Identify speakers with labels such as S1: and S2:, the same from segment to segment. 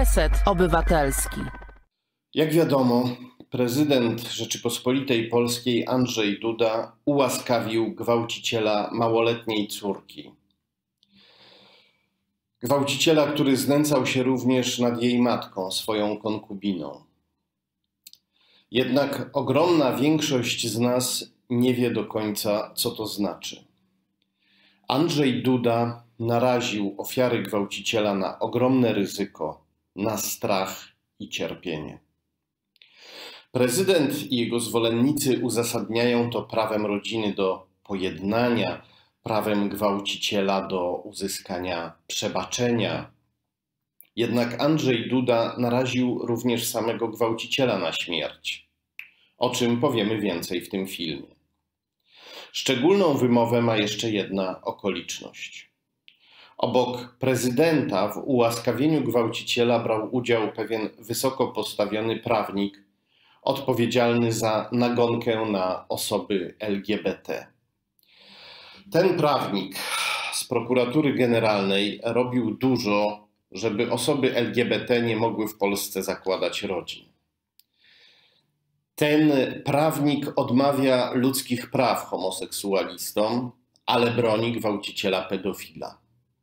S1: Reset Obywatelski.
S2: Jak wiadomo, prezydent Rzeczypospolitej Polskiej Andrzej Duda ułaskawił gwałciciela małoletniej córki. Gwałciciela, który znęcał się również nad jej matką, swoją konkubiną. Jednak ogromna większość z nas nie wie do końca, co to znaczy. Andrzej Duda naraził ofiary gwałciciela na ogromne ryzyko, na strach i cierpienie. Prezydent i jego zwolennicy uzasadniają to prawem rodziny do pojednania, prawem gwałciciela do uzyskania przebaczenia. Jednak Andrzej Duda naraził również samego gwałciciela na śmierć, o czym powiemy więcej w tym filmie. Szczególną wymowę ma jeszcze jedna okoliczność. Obok prezydenta w ułaskawieniu gwałciciela brał udział pewien wysoko postawiony prawnik odpowiedzialny za nagonkę na osoby LGBT. Ten prawnik z prokuratury generalnej robił dużo, żeby osoby LGBT nie mogły w Polsce zakładać rodzin. Ten prawnik odmawia ludzkich praw homoseksualistom, ale broni gwałciciela pedofila.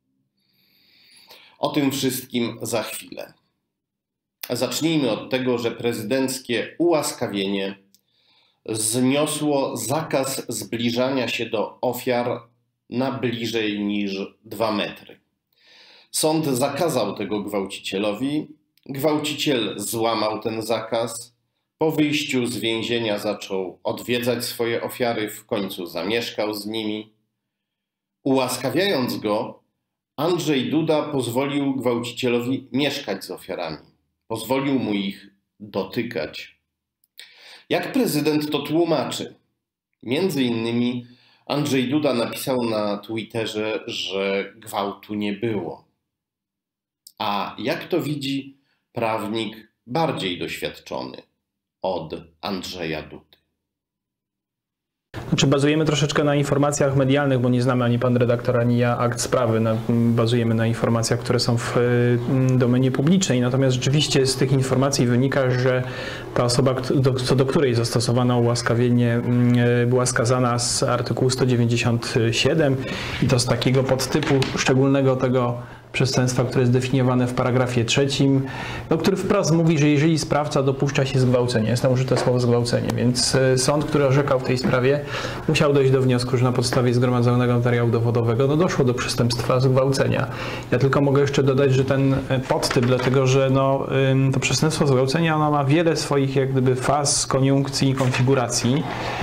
S2: O tym wszystkim za chwilę. Zacznijmy od tego, że prezydenckie ułaskawienie zniosło zakaz zbliżania się do ofiar na bliżej niż 2 metry. Sąd zakazał tego gwałcicielowi. Gwałciciel złamał ten zakaz. Po wyjściu z więzienia zaczął odwiedzać swoje ofiary, w końcu zamieszkał z nimi. Ułaskawiając go, Andrzej Duda pozwolił gwałcicielowi mieszkać z ofiarami. Pozwolił mu ich dotykać. Jak prezydent to tłumaczy? Między innymi Andrzej Duda napisał na Twitterze, że gwałtu nie było. A jak to widzi prawnik bardziej doświadczony od Andrzeja Dudy?
S3: Znaczy, bazujemy troszeczkę na informacjach medialnych, bo nie znamy ani pan redaktor, ani ja akt sprawy. Bazujemy na informacjach, które są w domenie publicznej. Natomiast rzeczywiście z tych informacji wynika, że ta osoba, co do której zastosowano ułaskawienie, była skazana z artykułu 197 i to z takiego podtypu szczególnego tego przestępstwa, które jest definiowane w paragrafie 3, który wprost mówi, że jeżeli sprawca dopuszcza się zgwałcenia, jest tam użyte słowo zgwałcenie, więc sąd, który orzekał w tej sprawie, musiał dojść do wniosku, że na podstawie zgromadzonego materiału dowodowego doszło do przestępstwa zgwałcenia. Ja tylko mogę jeszcze dodać, że ten podtyp, dlatego że to przestępstwo zgwałcenia ma wiele swoich jak gdyby faz, koniunkcji i konfiguracji.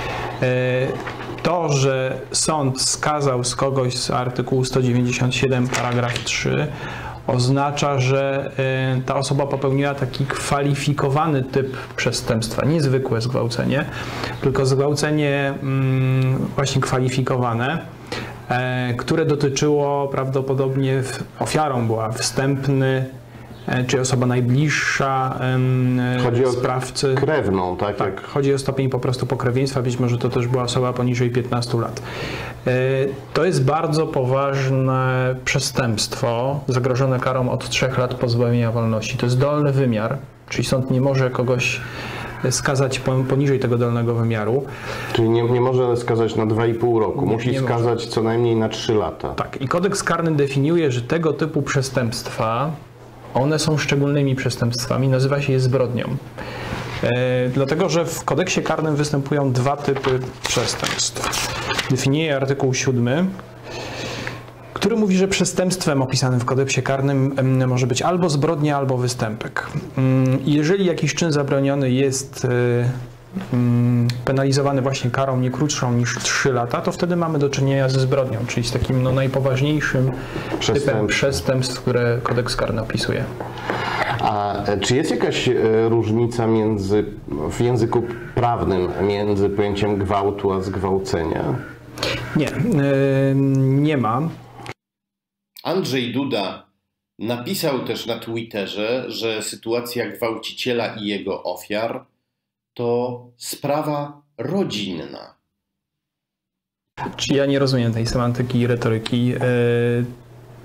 S3: To, że sąd skazał z kogoś z artykułu 197 paragraf 3 oznacza, że ta osoba popełniła taki kwalifikowany typ przestępstwa, nie zwykłe zgwałcenie, tylko zgwałcenie właśnie kwalifikowane, które dotyczyło prawdopodobnie, ofiarą była wstępny, czy osoba najbliższa sprawcy.
S2: Chodzi o krewną, tak?
S3: Tak, chodzi o stopień po prostu pokrewieństwa, być może to też była osoba poniżej 15 lat. To jest bardzo poważne przestępstwo, zagrożone karą od 3 lat pozbawienia wolności. To jest dolny wymiar, czyli sąd nie może kogoś skazać poniżej tego dolnego wymiaru.
S2: Czyli nie może skazać na 2,5 roku, musi skazać co najmniej na 3 lata.
S3: Tak, i kodeks karny definiuje, że tego typu przestępstwa, one są szczególnymi przestępstwami, nazywa się je zbrodnią. Dlatego, że w kodeksie karnym występują 2 typy przestępstw. Definiuje artykuł 7, który mówi, że przestępstwem opisanym w kodeksie karnym może być albo zbrodnia, albo występek. Jeżeli jakiś czyn zabroniony jest penalizowany właśnie karą nie krótszą niż 3 lata, to wtedy mamy do czynienia ze zbrodnią, czyli z takim najpoważniejszym typem przestępstw, które kodeks karny opisuje.
S2: A czy jest jakaś różnica w języku prawnym między pojęciem gwałtu a zgwałcenia?
S3: Nie, nie ma.
S2: Andrzej Duda napisał też na Twitterze, że sytuacja gwałciciela i jego ofiar to sprawa rodzinna.
S3: Czy ja nie rozumiem tej semantyki i retoryki.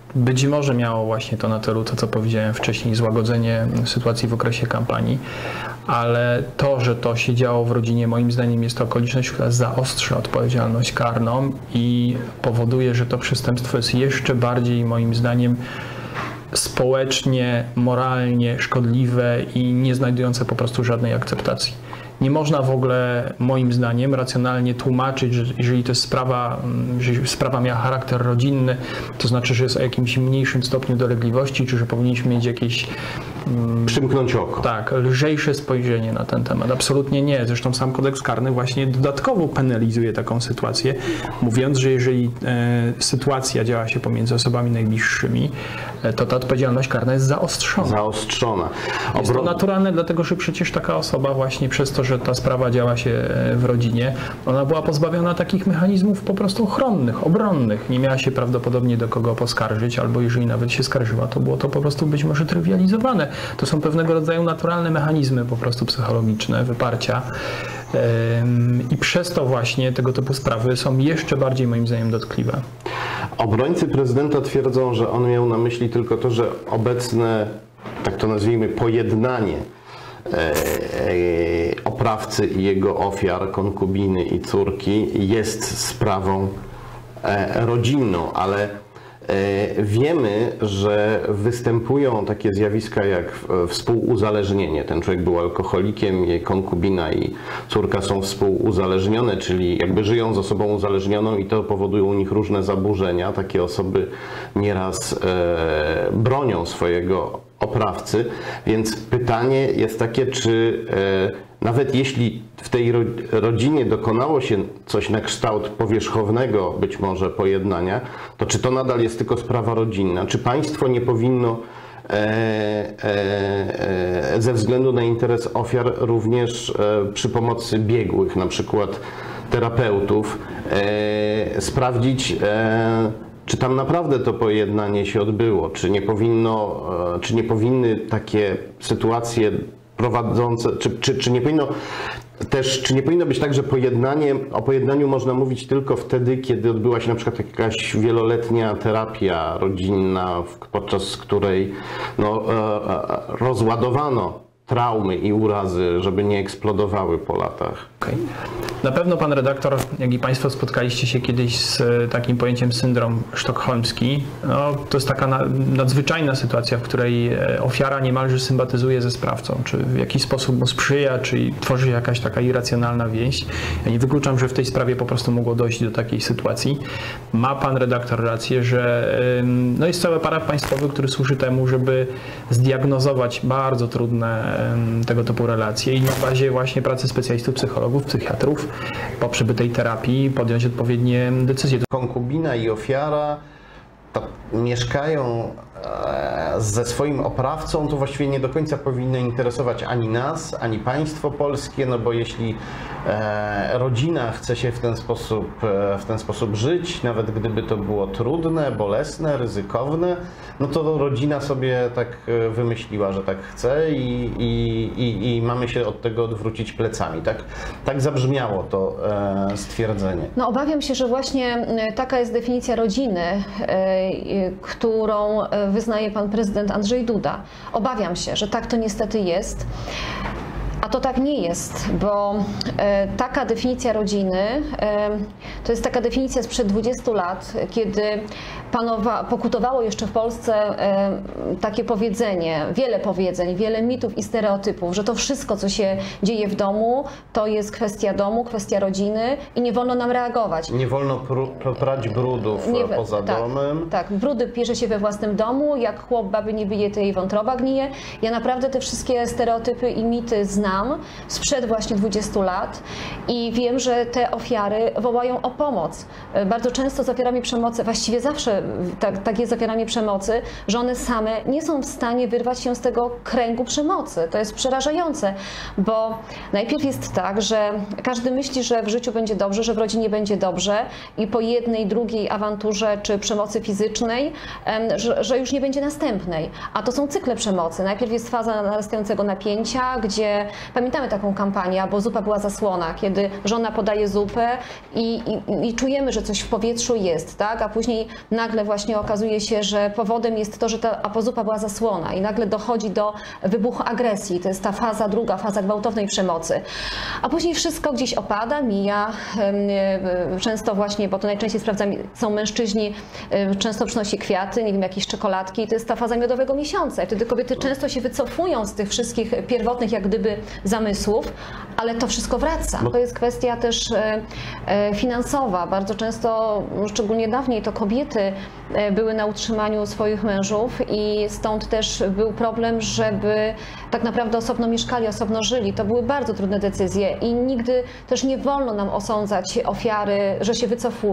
S3: być może miało właśnie to na celu, to co powiedziałem wcześniej, złagodzenie sytuacji w okresie kampanii, ale to, że to się działo w rodzinie, moim zdaniem jest to okoliczność, która zaostrza odpowiedzialność karną i powoduje, że to przestępstwo jest jeszcze bardziej, moim zdaniem, społecznie, moralnie szkodliwe i nie znajdujące po prostu żadnej akceptacji. Nie można w ogóle, moim zdaniem, racjonalnie tłumaczyć, że jeżeli to jest sprawa miała charakter rodzinny, to znaczy, że jest o jakimś mniejszym stopniu dolegliwości, czy że powinniśmy mieć jakieś
S1: przymknąć oko.
S3: Tak, lżejsze spojrzenie na ten temat. Absolutnie nie. Zresztą sam kodeks karny właśnie dodatkowo penalizuje taką sytuację, mówiąc, że jeżeli sytuacja działa się pomiędzy osobami najbliższymi, to ta odpowiedzialność karna jest zaostrzona.
S1: Zaostrzona.
S3: Jest to naturalne, dlatego że przecież taka osoba właśnie przez to, że ta sprawa działa się w rodzinie, ona była pozbawiona takich mechanizmów po prostu ochronnych, obronnych. Nie miała się prawdopodobnie do kogo poskarżyć, albo jeżeli nawet się skarżyła, to było to po prostu być może trywializowane. To są pewnego rodzaju naturalne mechanizmy po prostu psychologiczne, wyparcia. I przez to właśnie tego typu sprawy są jeszcze bardziej moim zdaniem dotkliwe.
S1: Obrońcy prezydenta twierdzą, że on miał na myśli tylko to, że obecne, tak to nazwijmy, pojednanie oprawcy i jego ofiar, konkubiny i córki jest sprawą rodzinną, ale wiemy, że występują takie zjawiska jak współuzależnienie. Ten człowiek był alkoholikiem, jej konkubina i córka są współuzależnione, czyli jakby żyją z osobą uzależnioną i to powoduje u nich różne zaburzenia. Takie osoby nieraz bronią swojego oprawcy, więc pytanie jest takie, czy nawet jeśli w tej rodzinie dokonało się coś na kształt powierzchownego być może pojednania, to czy to nadal jest tylko sprawa rodzinna? Czy państwo nie powinno ze względu na interes ofiar również przy pomocy biegłych, na przykład terapeutów, sprawdzić, czy tam naprawdę to pojednanie się odbyło? Czy nie powinny takie sytuacje prowadzące, czy nie powinno być tak, że o pojednaniu można mówić tylko wtedy, kiedy odbyła się na przykład jakaś wieloletnia terapia rodzinna, podczas której rozładowano traumy i urazy, żeby nie eksplodowały po latach.
S3: Okay. Na pewno pan redaktor, jak i państwo spotkaliście się kiedyś z takim pojęciem syndrom sztokholmski. No, to jest taka nadzwyczajna sytuacja, w której ofiara niemalże sympatyzuje ze sprawcą, czy w jakiś sposób mu sprzyja, czy tworzy się jakaś taka irracjonalna więź. Ja nie wykluczam, że w tej sprawie po prostu mogło dojść do takiej sytuacji. Ma pan redaktor rację, że jest cały aparat państwowy, który służy temu, żeby zdiagnozować bardzo trudne tego typu relacje i na bazie właśnie pracy specjalistów, psychologów, psychiatrów po przebytej terapii podjąć odpowiednie decyzje.
S1: Konkubina i ofiara mieszkają ze swoim oprawcą, to właściwie nie do końca powinno interesować ani nas, ani państwo polskie, no bo jeśli rodzina chce się w ten sposób żyć, nawet gdyby to było trudne, bolesne, ryzykowne, no to rodzina sobie tak wymyśliła, że tak chce i mamy się od tego odwrócić plecami. Tak zabrzmiało to stwierdzenie.
S4: No obawiam się, że właśnie taka jest definicja rodziny, którą wyznaje pan prezydent Andrzej Duda. Obawiam się, że tak to niestety jest. A to tak nie jest, bo taka definicja rodziny to jest taka definicja sprzed 20 lat, kiedy pokutowało jeszcze w Polsce takie powiedzenie, wiele mitów i stereotypów, że to wszystko, co się dzieje w domu, to jest kwestia domu, kwestia rodziny i nie wolno nam reagować.
S1: Nie wolno prać brudów poza domem.
S4: Tak, brudy bierze się we własnym domu, jak chłop baby nie bije, to jej wątroba gnije. Ja naprawdę te wszystkie stereotypy i mity znam sprzed właśnie 20 lat i wiem, że te ofiary wołają o pomoc. Bardzo często z ofiarami przemocy, właściwie zawsze tak jest z ofiarami przemocy, że one same nie są w stanie wyrwać się z tego kręgu przemocy. To jest przerażające, bo najpierw jest tak, że każdy myśli, że w życiu będzie dobrze, że w rodzinie będzie dobrze i po jednej, drugiej awanturze czy przemocy fizycznej, że już nie będzie następnej. A to są cykle przemocy. Najpierw jest faza narastającego napięcia, gdzie pamiętamy taką kampanię, bo zupa była zasłona, kiedy żona podaje zupę i czujemy, że coś w powietrzu jest, tak? A później nagle właśnie okazuje się, że powodem jest to, że ta zupa była zasłona i nagle dochodzi do wybuchu agresji. To jest ta faza druga, faza gwałtownej przemocy. A później wszystko gdzieś opada, mija. Często właśnie, bo to najczęściej są mężczyźni, często przynosi kwiaty, nie wiem, jakieś czekoladki. To jest ta faza miodowego miesiąca. I wtedy kobiety często się wycofują z tych wszystkich pierwotnych jak gdyby zamysłów, ale to wszystko wraca. To jest kwestia też finansowa. Bardzo często, szczególnie dawniej, to kobiety były na utrzymaniu swoich mężów i stąd też był problem, żeby tak naprawdę osobno mieszkali, osobno żyli. To były bardzo trudne decyzje i nigdy też nie wolno nam osądzać ofiary, że się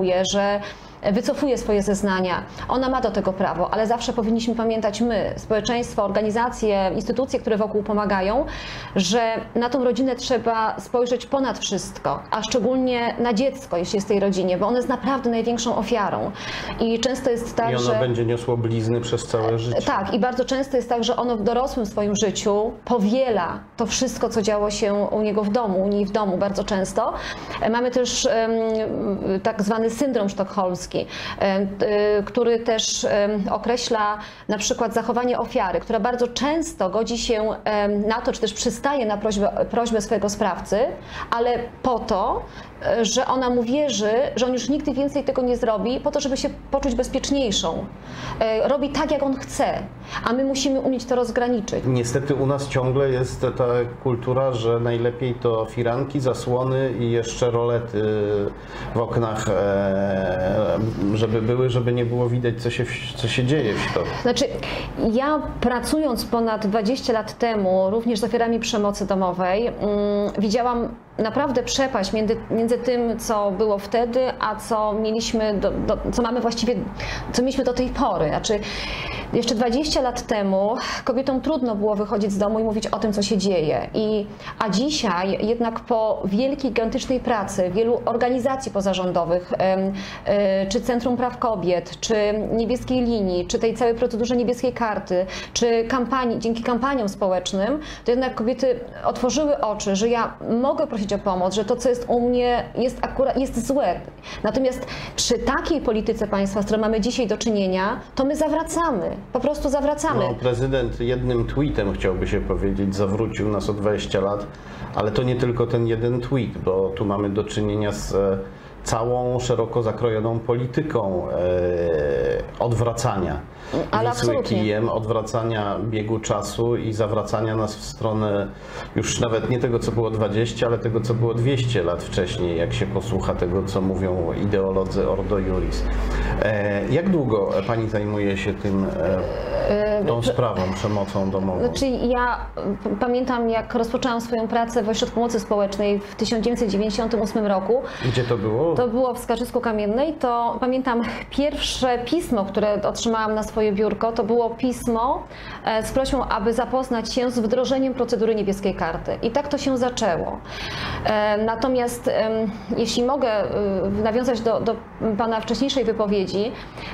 S4: wycofuje swoje zeznania. Ona ma do tego prawo, ale zawsze powinniśmy pamiętać my, społeczeństwo, organizacje, instytucje, które wokół pomagają, że na tą rodzinę trzeba spojrzeć ponad wszystko, a szczególnie na dziecko, jeśli jest w tej rodzinie, bo ono jest naprawdę największą ofiarą. I często jest tak,
S1: że... I ono będzie niosło blizny przez całe życie.
S4: Tak, i bardzo często jest tak, że ono w dorosłym swoim życiu powiela to wszystko, co działo się u niego w domu, u niej w domu bardzo często. Mamy też tak zwany syndrom sztokholmski, który też określa na przykład zachowanie ofiary, która bardzo często godzi się na to, czy też przystaje na prośbę swojego sprawcy, ale po to, że ona mu wierzy, że on już nigdy więcej tego nie zrobi, po to, żeby się poczuć bezpieczniejszą. Robi tak, jak on chce, a my musimy umieć to rozgraniczyć.
S1: Niestety u nas ciągle jest ta kultura, że najlepiej to firanki, zasłony i jeszcze rolety w oknach, żeby były, żeby nie było widać, co się dzieje w środku.
S4: Znaczy, ja pracując ponad 20 lat temu, również z ofiarami przemocy domowej, widziałam naprawdę przepaść między tym, co było wtedy, a co mieliśmy, co mamy właściwie, co mieliśmy do tej pory. Znaczy, jeszcze 20 lat temu kobietom trudno było wychodzić z domu i mówić o tym, co się dzieje. A dzisiaj jednak po wielkiej, gigantycznej pracy wielu organizacji pozarządowych, czy Centrum Praw Kobiet, czy Niebieskiej Linii, czy tej całej procedurze Niebieskiej Karty, czy dzięki kampaniom społecznym, to jednak kobiety otworzyły oczy, że ja mogę prosić o pomoc, że to, co jest u mnie, jest złe. Natomiast przy takiej polityce państwa, z którą mamy dzisiaj do czynienia, to my zawracamy. Po prostu zawracamy.
S1: No, prezydent jednym tweetem, chciałby się powiedzieć, zawrócił nas o 20 lat, ale to nie tylko ten jeden tweet, bo tu mamy do czynienia z całą szeroko zakrojoną polityką odwracania Wisły kijem, odwracania biegu czasu i zawracania nas w stronę już nawet nie tego, co było 20, ale tego, co było 200 lat wcześniej, jak się posłucha tego, co mówią ideolodzy Ordo Iuris. Jak długo pani zajmuje się tą sprawą, przemocą domową?
S4: Znaczy, ja pamiętam, jak rozpoczęłam swoją pracę w Ośrodku Pomocy Społecznej w 1998 roku.
S1: Gdzie to było?
S4: To było w Skarżysku-Kamiennej. To pamiętam pierwsze pismo, które otrzymałam na swoje biurko, to było pismo z prośbą, aby zapoznać się z wdrożeniem procedury Niebieskiej Karty. I tak to się zaczęło. Natomiast jeśli mogę nawiązać do pana wcześniejszej wypowiedzi,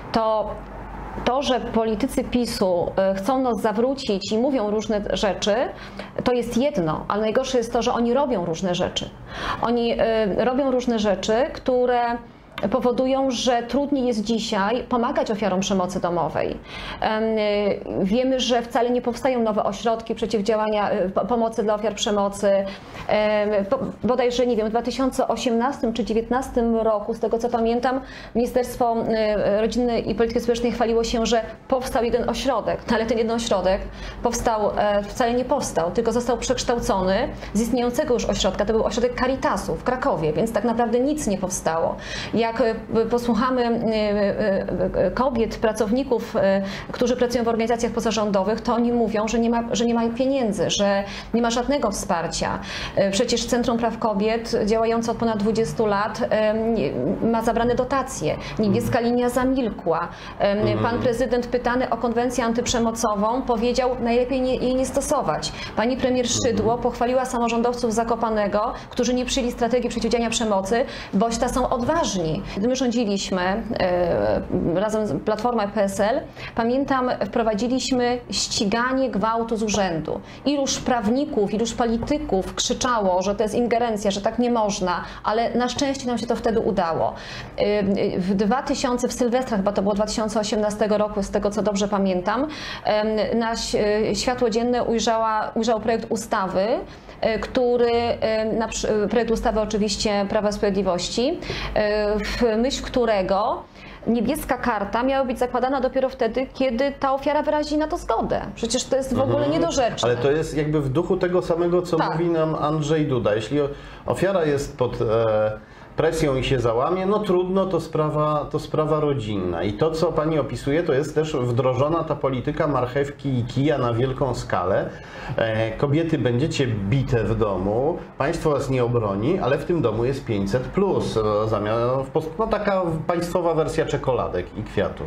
S4: to, że politycy PiS-u chcą nas zawrócić i mówią różne rzeczy, to jest jedno, ale najgorsze jest to, że oni robią różne rzeczy. Oni robią różne rzeczy, które powodują, że trudniej jest dzisiaj pomagać ofiarom przemocy domowej. Wiemy, że wcale nie powstają nowe ośrodki przeciwdziałania pomocy dla ofiar przemocy. Bodajże, nie wiem, w 2018 czy 2019 roku, z tego co pamiętam, Ministerstwo Rodziny i Polityki Społecznej chwaliło się, że powstał jeden ośrodek, ale ten jeden ośrodek wcale nie powstał, tylko został przekształcony z istniejącego już ośrodka. To był ośrodek Caritasu w Krakowie, więc tak naprawdę nic nie powstało. Jak posłuchamy kobiet, pracowników, którzy pracują w organizacjach pozarządowych, to oni mówią, że nie ma pieniędzy, że nie ma żadnego wsparcia. Przecież Centrum Praw Kobiet, działające od ponad 20 lat, ma zabrane dotacje. Niebieska Linia zamilkła. Pan prezydent, pytany o konwencję antyprzemocową, powiedział, najlepiej jej nie stosować. Pani premier Szydło pochwaliła samorządowców Zakopanego, którzy nie przyjęli strategii przeciwdziałania przemocy, boś ta są odważni. Gdy my rządziliśmy razem z Platformą i PSL, pamiętam, wprowadziliśmy ściganie gwałtu z urzędu. Iluż prawników, iluż polityków krzyczało, że to jest ingerencja, że tak nie można, ale na szczęście nam się to wtedy udało. W Sylwestra, chyba to było 2018 roku, z tego co dobrze pamiętam, na światło dzienne ujrzał projekt ustawy, projekt ustawy oczywiście Prawa i Sprawiedliwości, w myśl którego niebieska karta miała być zakładana dopiero wtedy, kiedy ta ofiara wyrazi na to zgodę. Przecież to jest w ogóle niedorzeczne.
S1: Ale to jest jakby w duchu tego samego, co mówi nam Andrzej Duda. Jeśli ofiara jest pod presją i się załamie, no trudno, to sprawa rodzinna. I to, co pani opisuje, to jest też wdrożona ta polityka marchewki i kija na wielką skalę. Kobiety, będziecie bite w domu, państwo was nie obroni, ale w tym domu jest 500+, no taka państwowa wersja czekoladek i kwiatów.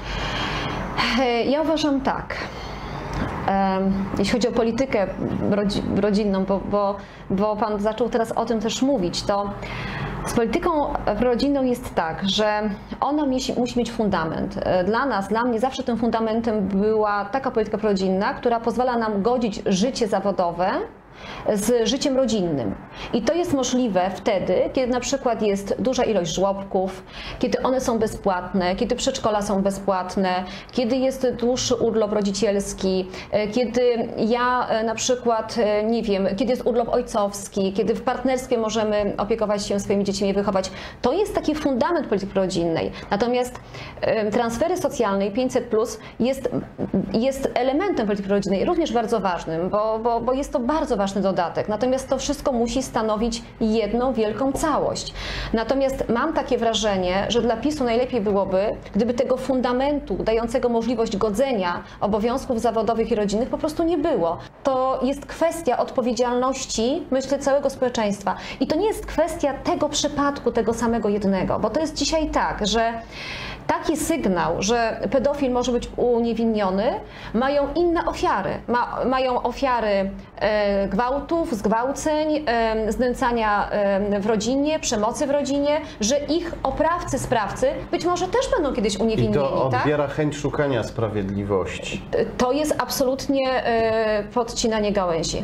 S4: Ja uważam tak. Jeśli chodzi o politykę rodzinną, bo pan zaczął teraz o tym też mówić, to z polityką rodzinną jest tak, że ona musi mieć fundament. Dla mnie zawsze tym fundamentem była taka polityka rodzinna, która pozwala nam godzić życie zawodowe z życiem rodzinnym. I to jest możliwe wtedy, kiedy na przykład jest duża ilość żłobków, kiedy one są bezpłatne, kiedy przedszkola są bezpłatne, kiedy jest dłuższy urlop rodzicielski, kiedy ja na przykład, nie wiem, kiedy jest urlop ojcowski, kiedy w partnerstwie możemy opiekować się swoimi dziećmi i wychować. To jest taki fundament polityki rodzinnej. Natomiast transfery socjalne i 500+ jest elementem polityki rodzinnej, również bardzo ważnym, bo jest to bardzo ważny dodatek. Natomiast to wszystko musi stanowić jedną wielką całość. Natomiast mam takie wrażenie, że dla PiS-u najlepiej byłoby, gdyby tego fundamentu dającego możliwość godzenia obowiązków zawodowych i rodzinnych po prostu nie było. To jest kwestia odpowiedzialności, myślę, całego społeczeństwa. I to nie jest kwestia tego przypadku, tego samego jednego, bo to jest dzisiaj tak, że taki sygnał, że pedofil może być uniewinniony, mają inne ofiary. Mają ofiary gwałtów, zgwałceń, znęcania w rodzinie, przemocy w rodzinie, że ich oprawcy, sprawcy być może też będą kiedyś uniewinnieni.
S1: I to odbiera chęć szukania sprawiedliwości.
S4: To jest absolutnie podcinanie gałęzi.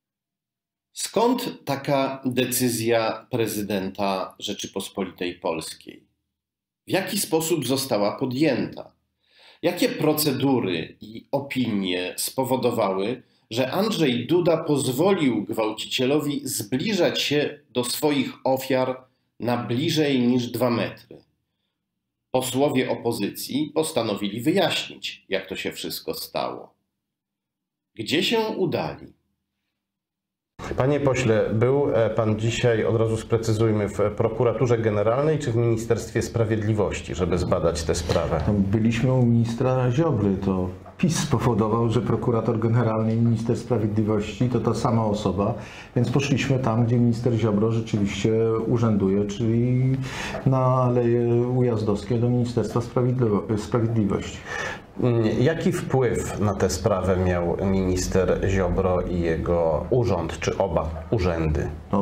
S2: Skąd taka decyzja prezydenta Rzeczypospolitej Polskiej? W jaki sposób została podjęta? Jakie procedury i opinie spowodowały, że Andrzej Duda pozwolił gwałcicielowi zbliżać się do swoich ofiar na bliżej niż 2 metry? Posłowie opozycji postanowili wyjaśnić, jak to się wszystko stało. Gdzie się udali?
S1: Panie pośle, był pan dzisiaj, od razu sprecyzujmy, w prokuraturze generalnej czy w Ministerstwie Sprawiedliwości, żeby zbadać tę sprawę?
S5: Byliśmy u ministra Ziobry. To PiS spowodował, że prokurator generalny i minister sprawiedliwości to ta sama osoba, więc poszliśmy tam, gdzie minister Ziobro rzeczywiście urzęduje, czyli na Aleje Ujazdowskie do Ministerstwa Sprawiedliwości.
S1: Jaki wpływ na tę sprawę miał minister Ziobro i jego urząd, czy oba urzędy?
S5: No,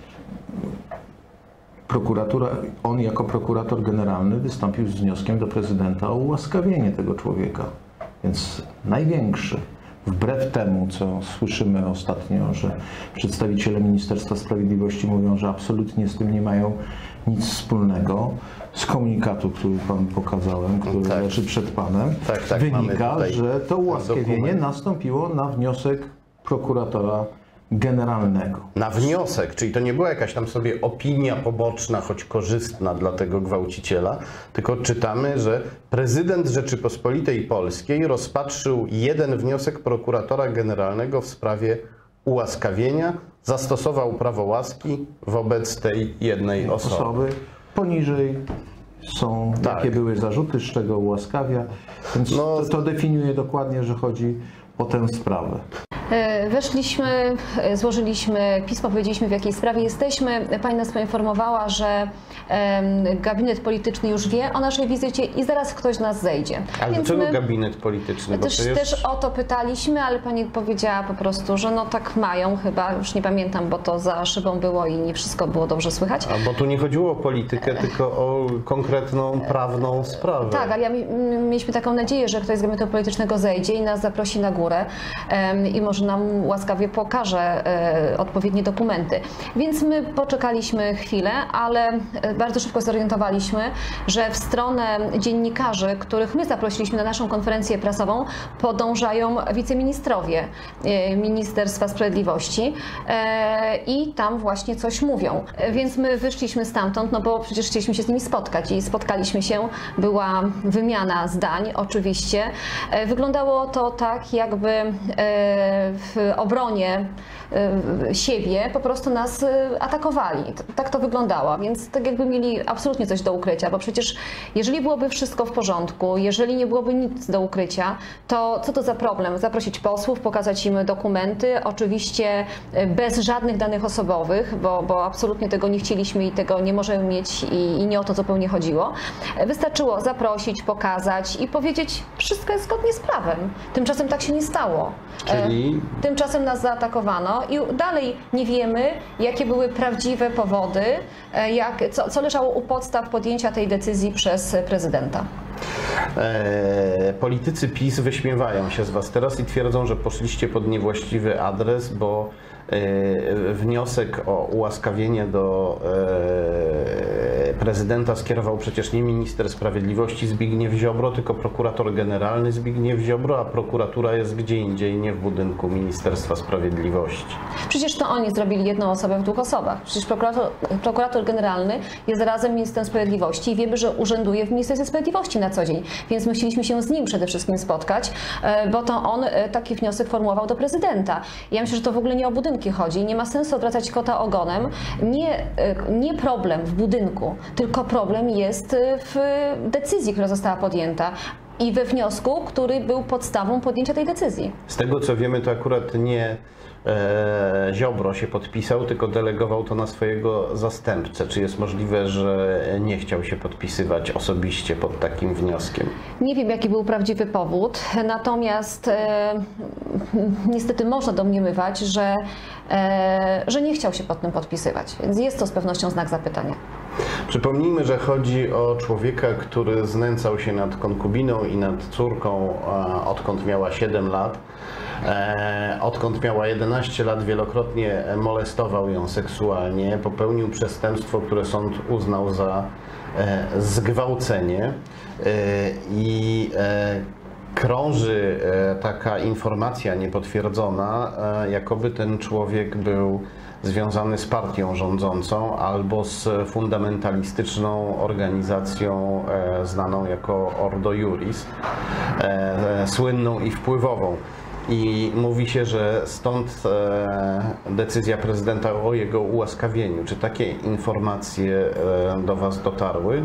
S5: on jako prokurator generalny wystąpił z wnioskiem do prezydenta o ułaskawienie tego człowieka. Więc największy, wbrew temu, co słyszymy ostatnio, że przedstawiciele Ministerstwa Sprawiedliwości mówią, że absolutnie z tym nie mają nic wspólnego, z komunikatu, który panu pokazałem, który leży przed panem, wynika, że to ułaskawienie nastąpiło na wniosek prokuratora generalnego.
S1: Na wniosek, czyli to nie była jakaś tam sobie opinia poboczna, choć korzystna dla tego gwałciciela, tylko czytamy, że prezydent Rzeczypospolitej Polskiej rozpatrzył jeden wniosek prokuratora generalnego w sprawie ułaskawienia, zastosował prawo łaski wobec tej jednej osoby.
S5: Poniżej są, jakie były zarzuty, z czego ułaskawia, więc to definiuje dokładnie, że chodzi o tę sprawę.
S4: Weszliśmy, złożyliśmy pismo, powiedzieliśmy, w jakiej sprawie jesteśmy. Pani nas poinformowała, że gabinet polityczny już wie o naszej wizycie i zaraz ktoś z nas zejdzie.
S1: Ale dlaczego gabinet polityczny? Bo
S4: Też o to pytaliśmy, ale pani powiedziała po prostu, że no tak mają chyba, już nie pamiętam, bo to za szybą było i nie wszystko było dobrze słychać.
S1: Bo tu nie chodziło o politykę, tylko o konkretną, prawną sprawę.
S4: Tak, ale mieliśmy taką nadzieję, że ktoś z gabinetu politycznego zejdzie i nas zaprosi na górę i może nam łaskawie pokaże odpowiednie dokumenty. Więc my poczekaliśmy chwilę, ale bardzo szybko zorientowaliśmy, że w stronę dziennikarzy, których my zaprosiliśmy na naszą konferencję prasową, podążają wiceministrowie Ministerstwa Sprawiedliwości i tam właśnie coś mówią. Więc my wyszliśmy stamtąd, no bo przecież chcieliśmy się z nimi spotkać i spotkaliśmy się, była wymiana zdań oczywiście. Wyglądało to tak, jakby w obronie siebie po prostu nas atakowali. Tak to wyglądało, więc tak jakby mieli absolutnie coś do ukrycia, bo przecież jeżeli byłoby wszystko w porządku, jeżeli nie byłoby nic do ukrycia, to co to za problem? Zaprosić posłów, pokazać im dokumenty, oczywiście bez żadnych danych osobowych, bo absolutnie tego nie chcieliśmy i tego nie możemy mieć i nie o to zupełnie chodziło. Wystarczyło zaprosić, pokazać i powiedzieć, wszystko jest zgodnie z prawem. Tymczasem tak się nie stało.
S1: Czyli?
S4: Tymczasem nas zaatakowano i dalej nie wiemy, jakie były prawdziwe powody, co leżało u podstaw podjęcia tej decyzji przez prezydenta.
S1: Politycy PiS wyśmiewają się z was teraz i twierdzą, że poszliście pod niewłaściwy adres, bo wniosek o ułaskawienie do prezydenta skierował przecież nie minister sprawiedliwości Zbigniew Ziobro, tylko prokurator generalny Zbigniew Ziobro, a prokuratura jest gdzie indziej, nie w budynku Ministerstwa Sprawiedliwości.
S4: Przecież to oni zrobili jedną osobę w dwóch osobach. Przecież prokurator generalny jest razem ministrem sprawiedliwości i wiemy, że urzęduje w Ministerstwie Sprawiedliwości na co dzień. Więc my chcieliśmy się z nim przede wszystkim spotkać, bo to on taki wniosek formułował do prezydenta. Ja myślę, że to w ogóle nie o budynki chodzi. Nie ma sensu odwracać kota ogonem. Nie problem w budynku, tylko problem jest w decyzji, która została podjęta i we wniosku, który był podstawą podjęcia tej decyzji.
S1: Z tego co wiemy, to akurat nie Ziobro się podpisał, tylko delegował to na swojego zastępcę. Czy jest możliwe, że nie chciał się podpisywać osobiście pod takim wnioskiem?
S4: Nie wiem, jaki był prawdziwy powód, natomiast niestety można domniemywać, że nie chciał się pod tym podpisywać, więc jest to z pewnością znak zapytania.
S1: Przypomnijmy, że chodzi o człowieka, który znęcał się nad konkubiną i nad córką, odkąd miała 7 lat. Odkąd miała 11 lat, wielokrotnie molestował ją seksualnie, popełnił przestępstwo, które sąd uznał za zgwałcenie i krąży taka informacja niepotwierdzona, jakoby ten człowiek był związany z partią rządzącą albo z fundamentalistyczną organizacją znaną jako Ordo Iuris, słynną i wpływową. I mówi się, że stąd decyzja prezydenta o jego ułaskawieniu. Czy takie informacje do was dotarły?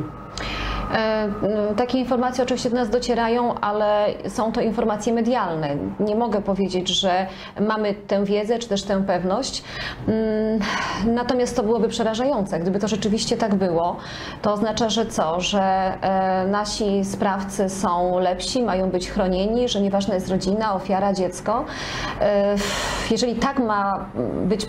S4: Takie informacje oczywiście do nas docierają, ale są to informacje medialne. Nie mogę powiedzieć, że mamy tę wiedzę, czy też tę pewność. Natomiast to byłoby przerażające. Gdyby to rzeczywiście tak było, to oznacza, że co? Że nasi sprawcy są lepsi, mają być chronieni, że nieważna jest rodzina, ofiara, dziecko. Jeżeli tak ma być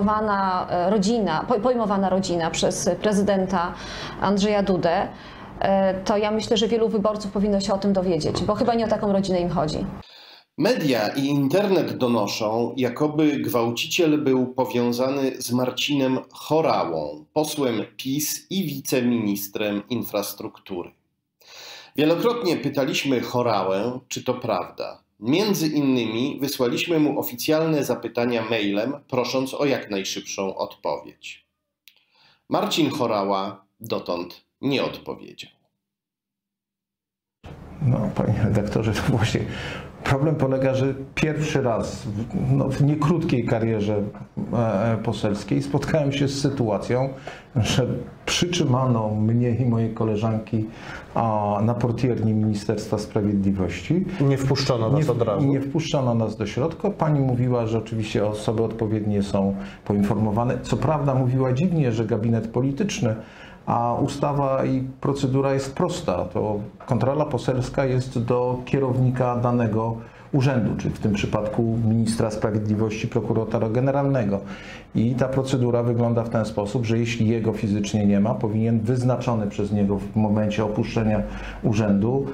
S4: pojmowana rodzina przez prezydenta Andrzeja Dudę, to ja myślę, że wielu wyborców powinno się o tym dowiedzieć, bo chyba nie o taką rodzinę im chodzi.
S2: Media i internet donoszą, jakoby gwałciciel był powiązany z Marcinem Horałą, posłem PiS i wiceministrem infrastruktury. Wielokrotnie pytaliśmy Horałę, czy to prawda. Między innymi wysłaliśmy mu oficjalne zapytania mailem, prosząc o jak najszybszą odpowiedź. Marcin Horała dotąd nie odpowiedział.
S5: No, panie redaktorze, to właśnie Problem polega, że pierwszy raz w niekrótkiej karierze poselskiej spotkałem się z sytuacją, że przytrzymano mnie i moje koleżanki na portierni Ministerstwa Sprawiedliwości.
S1: Nie wpuszczono nas od razu.
S5: Nie wpuszczono nas do środka. Pani mówiła, że oczywiście osoby odpowiednie są poinformowane. Co prawda mówiła dziwnie, że gabinet polityczny, a ustawa i procedura jest prosta. To kontrola poselska jest do kierownika danego urzędu, czyli w tym przypadku ministra sprawiedliwości, prokuratora generalnego. I ta procedura wygląda w ten sposób, że jeśli jego fizycznie nie ma, powinien wyznaczony przez niego w momencie opuszczenia urzędu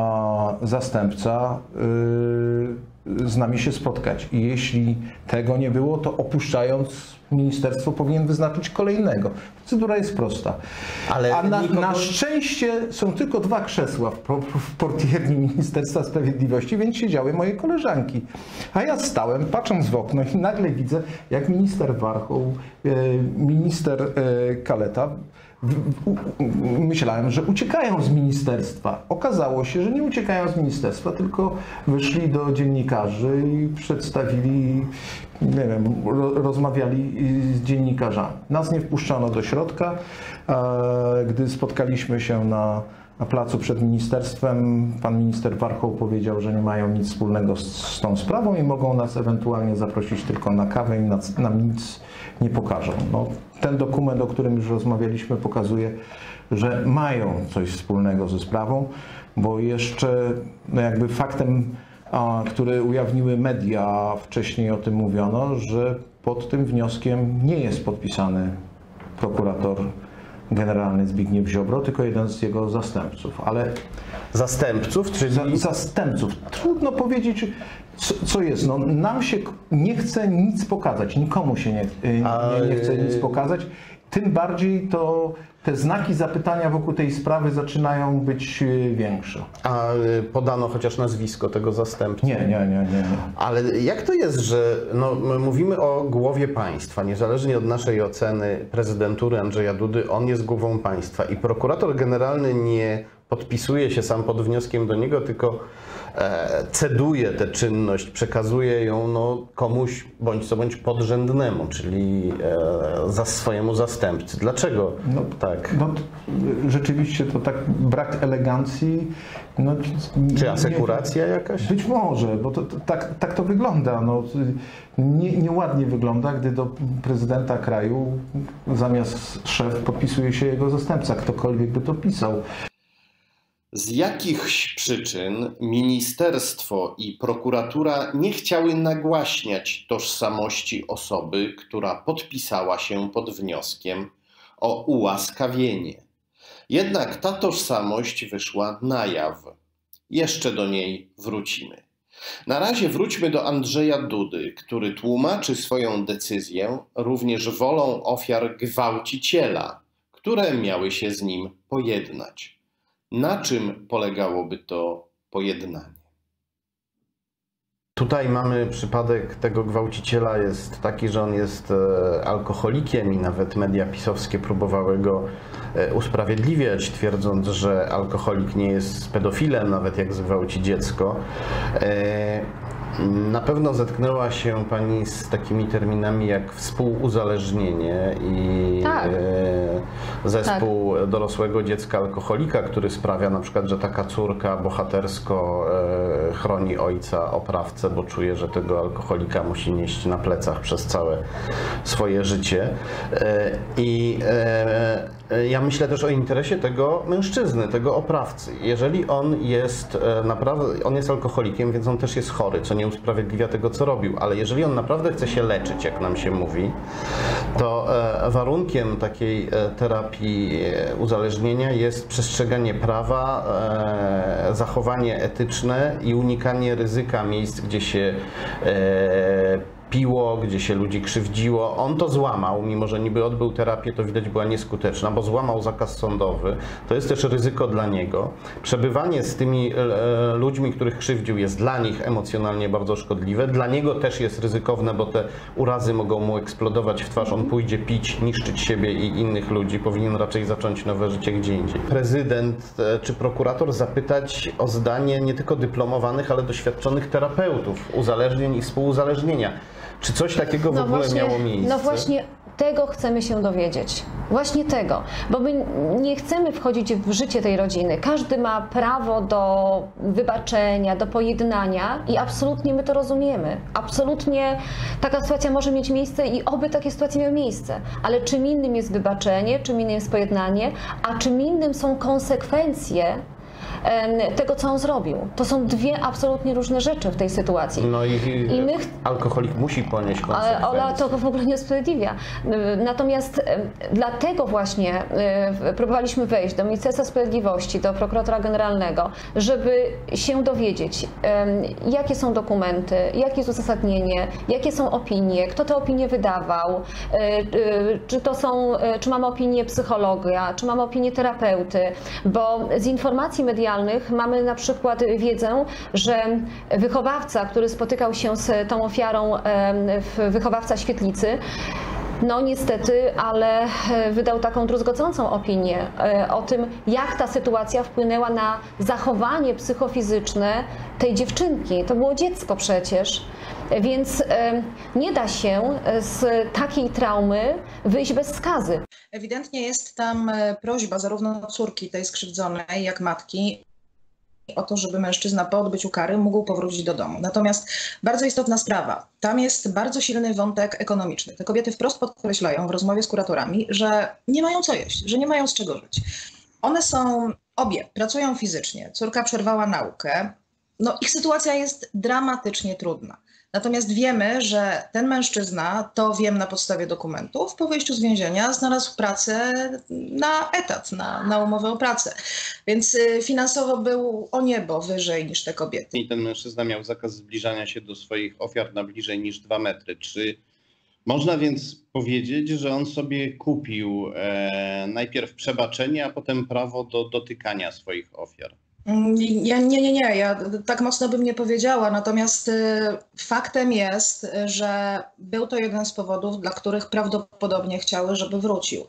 S5: zastępca z nami się spotkać. I jeśli tego nie było, to opuszczając ministerstwo powinien wyznaczyć kolejnego. Procedura jest prosta.
S1: Ale
S5: na szczęście są tylko 2 krzesła w portierni Ministerstwa Sprawiedliwości, więc siedziały moje koleżanki. A ja stałem, patrząc w okno i nagle widzę, jak minister Warchoł, minister Kaleta, myślałem, że uciekają z ministerstwa. Okazało się, że nie uciekają z ministerstwa, tylko wyszli do dziennikarzy i przedstawili, nie wiem, rozmawiali z dziennikarzami. Nas nie wpuszczono do środka. Gdy spotkaliśmy się na placu przed ministerstwem, pan minister Warchoł powiedział, że nie mają nic wspólnego z tą sprawą i mogą nas ewentualnie zaprosić tylko na kawę i nam nic nie pokażą. No, ten dokument, o którym już rozmawialiśmy, pokazuje, że mają coś wspólnego ze sprawą, bo jeszcze jakby faktem, który ujawniły media, wcześniej o tym mówiono, że pod tym wnioskiem nie jest podpisany prokurator generalny Zbigniew Ziobro, tylko jeden z jego zastępców. Ale
S1: zastępców, czyli
S5: zastępców. Trudno powiedzieć, co jest. No, nam się nie chce nic pokazać, nikomu się nie chce nic pokazać. Tym bardziej to te znaki zapytania wokół tej sprawy zaczynają być większe.
S1: A podano chociaż nazwisko tego zastępcy?
S5: Nie.
S1: Ale jak to jest, że my mówimy o głowie państwa, niezależnie od naszej oceny prezydentury Andrzeja Dudy, on jest głową państwa i prokurator generalny nie podpisuje się sam pod wnioskiem do niego, tylko ceduje tę czynność, przekazuje ją komuś bądź co bądź podrzędnemu, czyli swojemu zastępcy. Dlaczego tak?
S5: Rzeczywiście to tak brak elegancji.
S1: Czy asekuracja jakaś?
S5: Być może, bo tak to wygląda. Nieładnie wygląda, gdy do prezydenta kraju zamiast szef podpisuje się jego zastępca, ktokolwiek by to pisał.
S2: Z jakichś przyczyn ministerstwo i prokuratura nie chciały nagłaśniać tożsamości osoby, która podpisała się pod wnioskiem o ułaskawienie. Jednak ta tożsamość wyszła na jaw. Jeszcze do niej wrócimy. Na razie wróćmy do Andrzeja Dudy, który tłumaczy swoją decyzję również wolą ofiar gwałciciela, które miały się z nim pojednać. Na czym polegałoby to pojednanie?
S1: Tutaj mamy przypadek tego gwałciciela jest taki, że on jest alkoholikiem i nawet media pisowskie próbowały go usprawiedliwiać, twierdząc, że alkoholik nie jest pedofilem, nawet jak zgwałci dziecko. Na pewno zetknęła się Pani z takimi terminami jak współuzależnienie i zespół dorosłego dziecka alkoholika, który sprawia na przykład, że taka córka bohatersko chroni ojca oprawcę, bo czuje, że tego alkoholika musi nieść na plecach przez całe swoje życie. Ja myślę też o interesie tego mężczyzny, tego oprawcy. Jeżeli on jest on jest alkoholikiem, więc on też jest chory, co nie usprawiedliwia tego, co robił, ale jeżeli on naprawdę chce się leczyć, jak nam się mówi, to warunkiem takiej terapii uzależnienia jest przestrzeganie prawa, zachowanie etyczne i unikanie ryzyka miejsc, gdzie się piło, gdzie się ludzi krzywdziło. On to złamał, mimo że niby odbył terapię, to widać była nieskuteczna, bo złamał zakaz sądowy. To jest też ryzyko dla niego. Przebywanie z tymi ludźmi, których krzywdził, jest dla nich emocjonalnie bardzo szkodliwe. Dla niego też jest ryzykowne, bo te urazy mogą mu eksplodować w twarz. On pójdzie pić, niszczyć siebie i innych ludzi. Powinien raczej zacząć nowe życie gdzie indziej. Prezydent czy prokurator zapytać o zdanie nie tylko dyplomowanych, ale doświadczonych terapeutów uzależnień i współuzależnienia. Czy coś takiego w ogóle miało miejsce?
S4: No właśnie tego chcemy się dowiedzieć. Właśnie tego. Bo my nie chcemy wchodzić w życie tej rodziny. Każdy ma prawo do wybaczenia, do pojednania i absolutnie my to rozumiemy. Absolutnie taka sytuacja może mieć miejsce i oby takie sytuacje miały miejsce. Ale czym innym jest wybaczenie, czym innym jest pojednanie, a czym innym są konsekwencje tego, co on zrobił. To są dwie absolutnie różne rzeczy w tej sytuacji.
S1: No i alkoholik musi ponieść konsekwencje.
S4: Ale Ola to w ogóle nie usprawiedliwia. Natomiast dlatego właśnie próbowaliśmy wejść do Ministerstwa Sprawiedliwości, do prokuratora generalnego, żeby się dowiedzieć, jakie są dokumenty, jakie jest uzasadnienie, jakie są opinie, kto te opinie wydawał, czy mamy opinię psychologa, czy mamy opinię terapeuty, bo z informacji medialnych mamy na przykład wiedzę, że wychowawca, który spotykał się z tą ofiarą, wychowawca Świetlicy, no niestety, ale wydał taką druzgocącą opinię o tym, jak ta sytuacja wpłynęła na zachowanie psychofizyczne tej dziewczynki. To było dziecko przecież, więc nie da się z takiej traumy wyjść bez skazy.
S6: Ewidentnie jest tam prośba zarówno córki tej skrzywdzonej, jak matki o to, żeby mężczyzna po odbyciu kary mógł powrócić do domu. Natomiast bardzo istotna sprawa, tam jest bardzo silny wątek ekonomiczny. Te kobiety wprost podkreślają w rozmowie z kuratorami, że nie mają co jeść, że nie mają z czego żyć. One są, obie pracują fizycznie, córka przerwała naukę, no ich sytuacja jest dramatycznie trudna. Natomiast wiemy, że ten mężczyzna, to wiem na podstawie dokumentów, po wyjściu z więzienia znalazł pracę na etat, na umowę o pracę. Więc finansowo był o niebo wyżej niż te kobiety.
S2: I ten mężczyzna miał zakaz zbliżania się do swoich ofiar na bliżej niż 2 metry. Czy można więc powiedzieć, że on sobie kupił najpierw przebaczenie, a potem prawo do dotykania swoich ofiar?
S6: Nie, ja tak mocno bym nie powiedziała, natomiast faktem jest, że był to jeden z powodów, dla których prawdopodobnie chciały, żeby wrócił.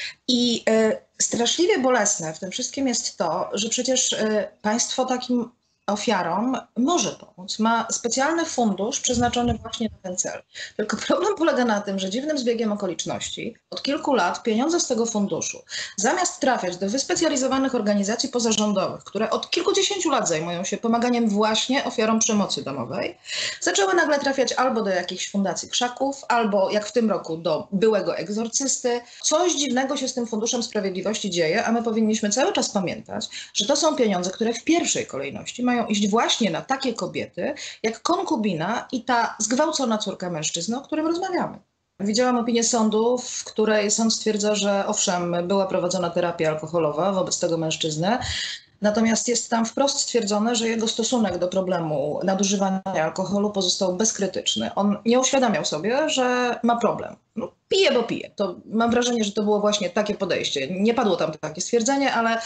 S6: I straszliwie bolesne w tym wszystkim jest to, że przecież państwo takim ofiarom może pomóc. Ma specjalny fundusz przeznaczony właśnie na ten cel. Tylko problem polega na tym, że dziwnym zbiegiem okoliczności od kilku lat pieniądze z tego funduszu, zamiast trafiać do wyspecjalizowanych organizacji pozarządowych, które od kilkudziesięciu lat zajmują się pomaganiem właśnie ofiarom przemocy domowej, zaczęły nagle trafiać albo do jakichś fundacji krzaków, albo jak w tym roku do byłego egzorcysty. Coś dziwnego się z tym Funduszem Sprawiedliwości dzieje, a my powinniśmy cały czas pamiętać, że to są pieniądze, które w pierwszej kolejności mają iść właśnie na takie kobiety jak konkubina i ta zgwałcona córka mężczyzny, o którym rozmawiamy. Widziałam opinię sądu, w której sąd stwierdza, że owszem, była prowadzona terapia alkoholowa wobec tego mężczyzny, natomiast jest tam wprost stwierdzone, że jego stosunek do problemu nadużywania alkoholu pozostał bezkrytyczny. On nie uświadamiał sobie, że ma problem. No, pije, bo pije. To mam wrażenie, że to było właśnie takie podejście. Nie padło tam takie stwierdzenie, ale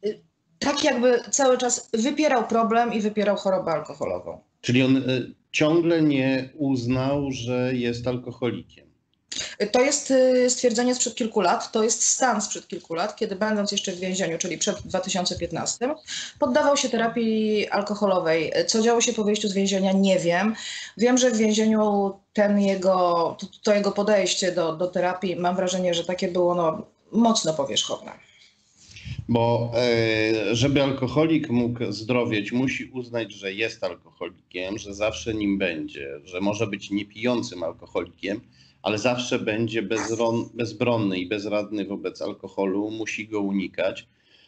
S6: tak jakby cały czas wypierał problem i wypierał chorobę alkoholową.
S2: Czyli on ciągle nie uznał, że jest alkoholikiem.
S6: To jest stwierdzenie sprzed kilku lat, to jest stan sprzed kilku lat, kiedy będąc jeszcze w więzieniu, czyli przed 2015, poddawał się terapii alkoholowej. Co działo się po wyjściu z więzienia, nie wiem. Wiem, że w więzieniu to jego podejście do terapii, mam wrażenie, że takie było mocno powierzchowne.
S2: Bo żeby alkoholik mógł zdrowieć, musi uznać, że jest alkoholikiem, że zawsze nim będzie, że może być niepijącym alkoholikiem, ale zawsze będzie bezbronny i bezradny wobec alkoholu, musi go unikać.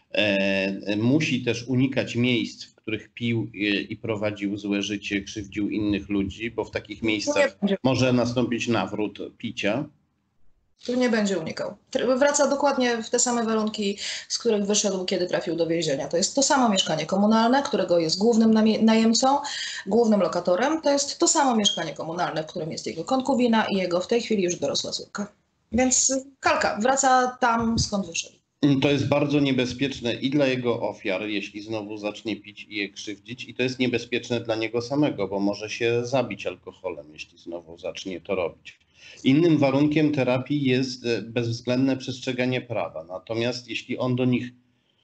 S2: Musi też unikać miejsc, w których pił i prowadził złe życie, krzywdził innych ludzi, bo w takich miejscach może nastąpić nawrót picia.
S6: Tu nie będzie unikał. Wraca dokładnie w te same warunki, z których wyszedł, kiedy trafił do więzienia. To jest to samo mieszkanie komunalne, którego jest głównym najemcą, głównym lokatorem. To jest to samo mieszkanie komunalne, w którym jest jego konkubina i jego w tej chwili już dorosła córka. Więc kalka, wraca tam, skąd wyszedł.
S2: To jest bardzo niebezpieczne i dla jego ofiar, jeśli znowu zacznie pić i je krzywdzić, i to jest niebezpieczne dla niego samego, bo może się zabić alkoholem, jeśli znowu zacznie to robić. Innym warunkiem terapii jest bezwzględne przestrzeganie prawa. Natomiast jeśli on do nich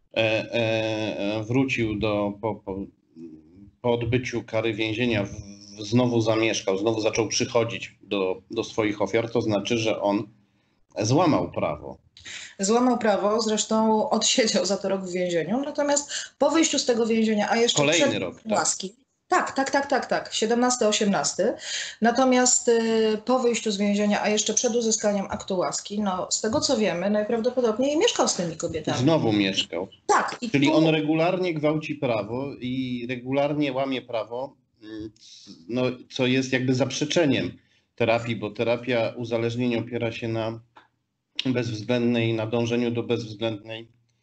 S2: wrócił po odbyciu kary więzienia, znowu zamieszkał, znowu zaczął przychodzić do swoich ofiar, to znaczy, że on złamał prawo.
S6: Złamał prawo, zresztą odsiedział za to rok w więzieniu, natomiast po wyjściu z tego więzienia, a jeszcze
S2: Kolejny
S6: przed
S2: rok,
S6: łaski, tak, 17-18. Natomiast po wyjściu z więzienia, a jeszcze przed uzyskaniem aktu łaski, no z tego co wiemy, najprawdopodobniej mieszkał z tymi kobietami.
S2: Znowu mieszkał.
S6: Tak.
S2: Czyli on regularnie gwałci prawo i regularnie łamie prawo, no, co jest jakby zaprzeczeniem terapii, bo terapia uzależnień opiera się na dążeniu do bezwzględnej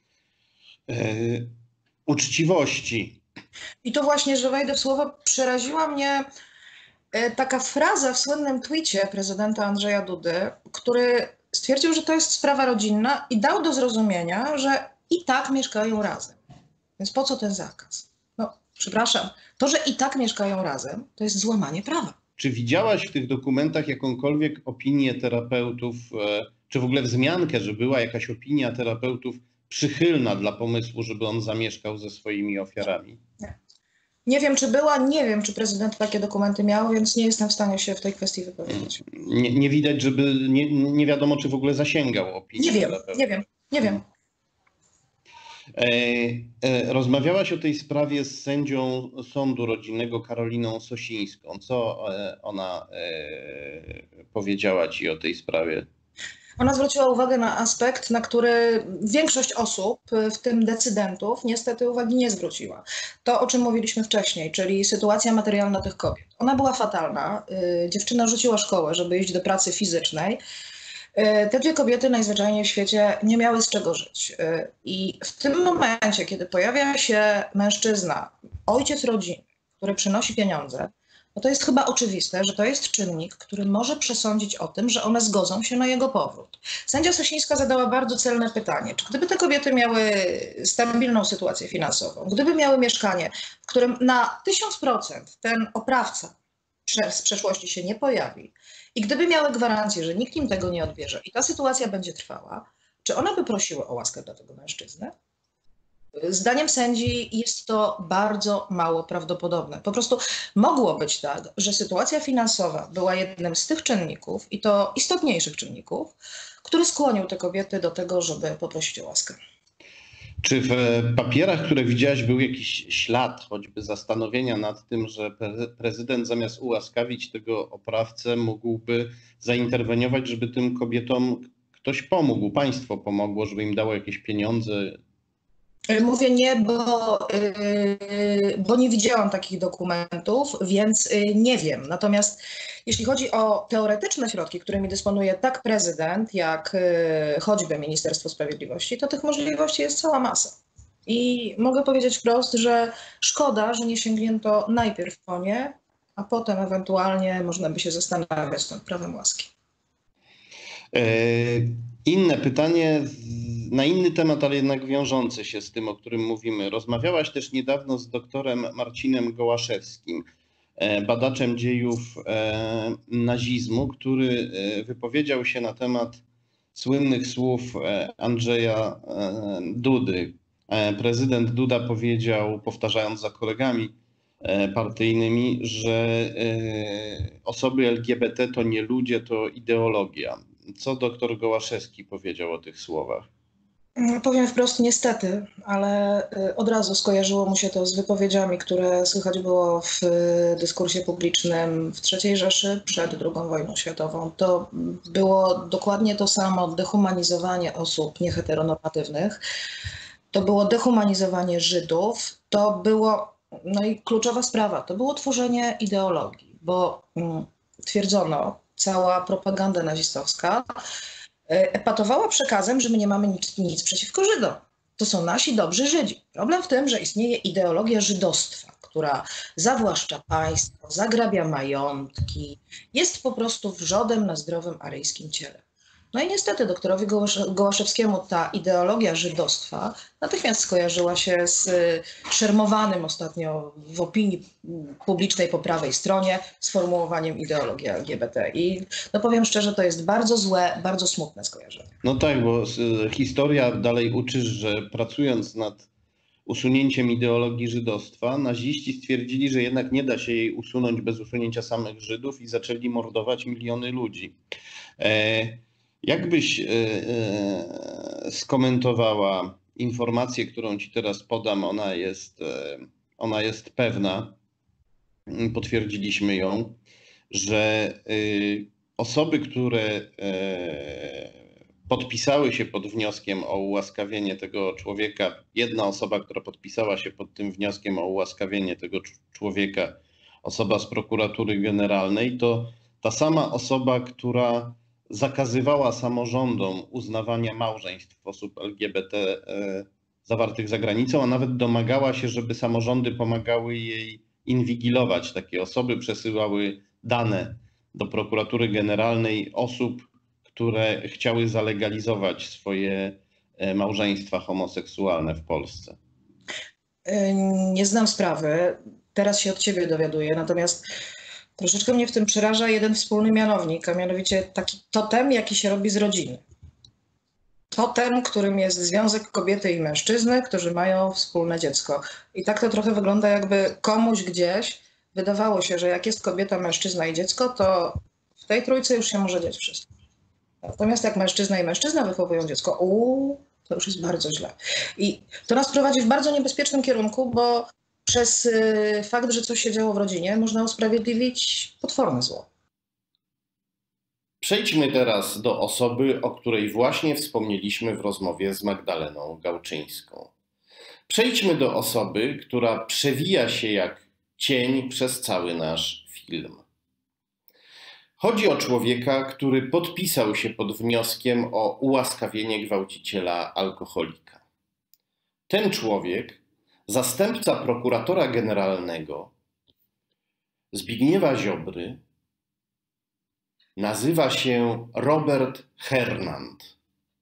S2: uczciwości.
S6: I to właśnie, że wejdę w słowo, przeraziła mnie taka fraza w słynnym twicie prezydenta Andrzeja Dudy, który stwierdził, że to jest sprawa rodzinna i dał do zrozumienia, że i tak mieszkają razem. Więc po co ten zakaz? No, przepraszam, to, że i tak mieszkają razem, to jest złamanie prawa.
S2: Czy widziałaś w tych dokumentach jakąkolwiek opinię terapeutów, czy w ogóle wzmiankę, że była jakaś opinia terapeutów przychylna dla pomysłu, żeby on zamieszkał ze swoimi ofiarami?
S6: Nie wiem, czy była, nie wiem, czy prezydent takie dokumenty miał, więc nie jestem w stanie się w tej kwestii wypowiedzieć.
S2: Nie widać, żeby nie wiadomo, czy w ogóle zasięgał opinii terapeutów.
S6: Nie wiem.
S2: Rozmawiałaś o tej sprawie z sędzią Sądu Rodzinnego Karoliną Sosińską. Co ona powiedziała ci o tej sprawie?
S6: Ona zwróciła uwagę na aspekt, na który większość osób, w tym decydentów, niestety uwagi nie zwróciła. To, o czym mówiliśmy wcześniej, czyli sytuacja materialna tych kobiet. Ona była fatalna. Dziewczyna rzuciła szkołę, żeby iść do pracy fizycznej. Te dwie kobiety najzwyczajniej w świecie nie miały z czego żyć. I w tym momencie, kiedy pojawia się mężczyzna, ojciec rodziny, który przynosi pieniądze, no to jest chyba oczywiste, że to jest czynnik, który może przesądzić o tym, że one zgodzą się na jego powrót. Sędzia Sosińska zadała bardzo celne pytanie, czy gdyby te kobiety miały stabilną sytuację finansową, gdyby miały mieszkanie, w którym na 1000% ten oprawca z przeszłości się nie pojawi i gdyby miały gwarancję, że nikt im tego nie odbierze i ta sytuacja będzie trwała, czy one by prosiły o łaskę dla tego mężczyzny? Zdaniem sędzi jest to bardzo mało prawdopodobne. Po prostu mogło być tak, że sytuacja finansowa była jednym z tych czynników, i to istotniejszych czynników, który skłonił te kobiety do tego, żeby poprosić o łaskę.
S2: Czy w papierach, które widziałaś, był jakiś ślad, choćby zastanowienia nad tym, że prezydent zamiast ułaskawić tego oprawcę mógłby zainterweniować, żeby tym kobietom ktoś pomógł, państwo pomogło, żeby im dało jakieś pieniądze?
S6: Mówię nie, bo nie widziałam takich dokumentów, więc nie wiem. Natomiast jeśli chodzi o teoretyczne środki, którymi dysponuje tak prezydent, jak choćby Ministerstwo Sprawiedliwości, to tych możliwości jest cała masa. I mogę powiedzieć wprost, że szkoda, że nie sięgnięto najpierw po nie, a potem ewentualnie można by się zastanawiać nad prawem łaski.
S2: Inne pytanie na inny temat, ale jednak wiążący się z tym, o którym mówimy. Rozmawiałaś też niedawno z doktorem Marcinem Gołaszewskim, badaczem dziejów nazizmu, który wypowiedział się na temat słynnych słów Andrzeja Dudy. Prezydent Duda powiedział, powtarzając za kolegami partyjnymi, że osoby LGBT to nie ludzie, to ideologia. Co doktor Gołaszewski powiedział o tych słowach?
S6: Powiem wprost niestety, ale od razu skojarzyło mu się to z wypowiedziami, które słychać było w dyskursie publicznym w III Rzeszy przed II wojną światową. To było dokładnie to samo dehumanizowanie osób nieheteronormatywnych, to było dehumanizowanie Żydów, to było, no i kluczowa sprawa, to było tworzenie ideologii, bo twierdzono, cała propaganda nazistowska epatowała przekazem, że my nie mamy nic przeciwko Żydom. To są nasi dobrzy Żydzi. Problem w tym, że istnieje ideologia żydostwa, która zawłaszcza państwo, zagrabia majątki, jest po prostu wrzodem na zdrowym aryjskim ciele. No i niestety doktorowi Gołaszewskiemu ta ideologia żydostwa natychmiast skojarzyła się z szermowanym ostatnio w opinii publicznej po prawej stronie sformułowaniem ideologii LGBT. I no powiem szczerze, to jest bardzo złe, bardzo smutne skojarzenie.
S2: No tak, bo historia dalej uczy, że pracując nad usunięciem ideologii żydostwa, naziści stwierdzili, że jednak nie da się jej usunąć bez usunięcia samych Żydów i zaczęli mordować miliony ludzi. Jak byś skomentowała informację, którą ci teraz podam? Ona jest pewna, potwierdziliśmy ją, że osoby, które podpisały się pod wnioskiem o ułaskawienie tego człowieka, jedna osoba, która podpisała się pod tym wnioskiem o ułaskawienie tego człowieka, osoba z prokuratury generalnej, to ta sama osoba, która zakazywała samorządom uznawania małżeństw osób LGBT zawartych za granicą, a nawet domagała się, żeby samorządy pomagały jej inwigilować takie osoby, przesyłały dane do prokuratury generalnej osób, które chciały zalegalizować swoje małżeństwa homoseksualne w Polsce.
S6: Nie znam sprawy, teraz się od ciebie dowiaduję, natomiast troszeczkę mnie w tym przeraża jeden wspólny mianownik, a mianowicie taki totem, jaki się robi z rodziny. Totem, którym jest związek kobiety i mężczyzny, którzy mają wspólne dziecko. I tak to trochę wygląda, jakby komuś gdzieś wydawało się, że jak jest kobieta, mężczyzna i dziecko, to w tej trójce już się może dziać wszystko. Natomiast jak mężczyzna i mężczyzna wychowują dziecko, to już jest bardzo źle. I to nas prowadzi w bardzo niebezpiecznym kierunku, bo przez fakt, że coś się działo w rodzinie, można usprawiedliwić potworne zło.
S2: Przejdźmy teraz do osoby, o której właśnie wspomnieliśmy w rozmowie z Magdaleną Gałczyńską. Przejdźmy do osoby, która przewija się jak cień przez cały nasz film. Chodzi o człowieka, który podpisał się pod wnioskiem o ułaskawienie gwałciciela alkoholika. Ten człowiek, zastępca prokuratora generalnego Zbigniewa Ziobry, nazywa się Robert Hernand.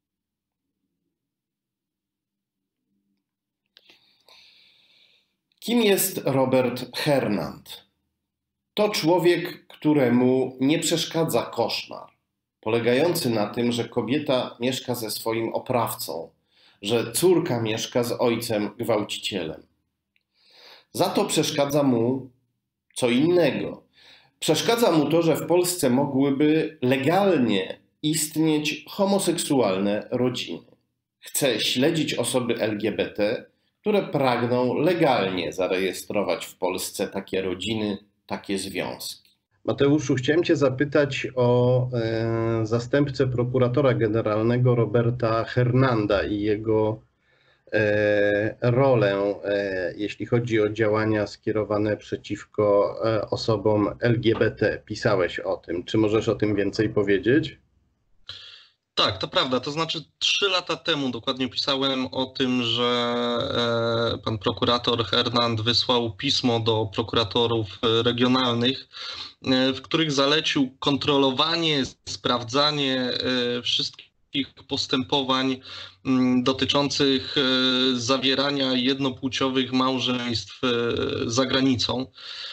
S2: Kim jest Robert Hernand? To człowiek, któremu nie przeszkadza koszmar, polegający na tym, że kobieta mieszka ze swoim oprawcą, że córka mieszka z ojcem gwałcicielem. Za to przeszkadza mu co innego. Przeszkadza mu to, że w Polsce mogłyby legalnie istnieć homoseksualne rodziny. Chce śledzić osoby LGBT, które pragną legalnie zarejestrować w Polsce takie rodziny, takie związki. Mateuszu, chciałem cię zapytać o zastępcę prokuratora generalnego Roberta Hernanda i jego rolę, jeśli chodzi o działania skierowane przeciwko osobom LGBT. Pisałeś o tym. Czy możesz o tym więcej powiedzieć?
S7: Tak, to prawda. To znaczy 3 lata temu dokładnie pisałem o tym, że pan prokurator Hernand wysłał pismo do prokuratorów regionalnych, w których zalecił kontrolowanie, sprawdzanie wszystkich postępowań dotyczących zawierania jednopłciowych małżeństw za granicą.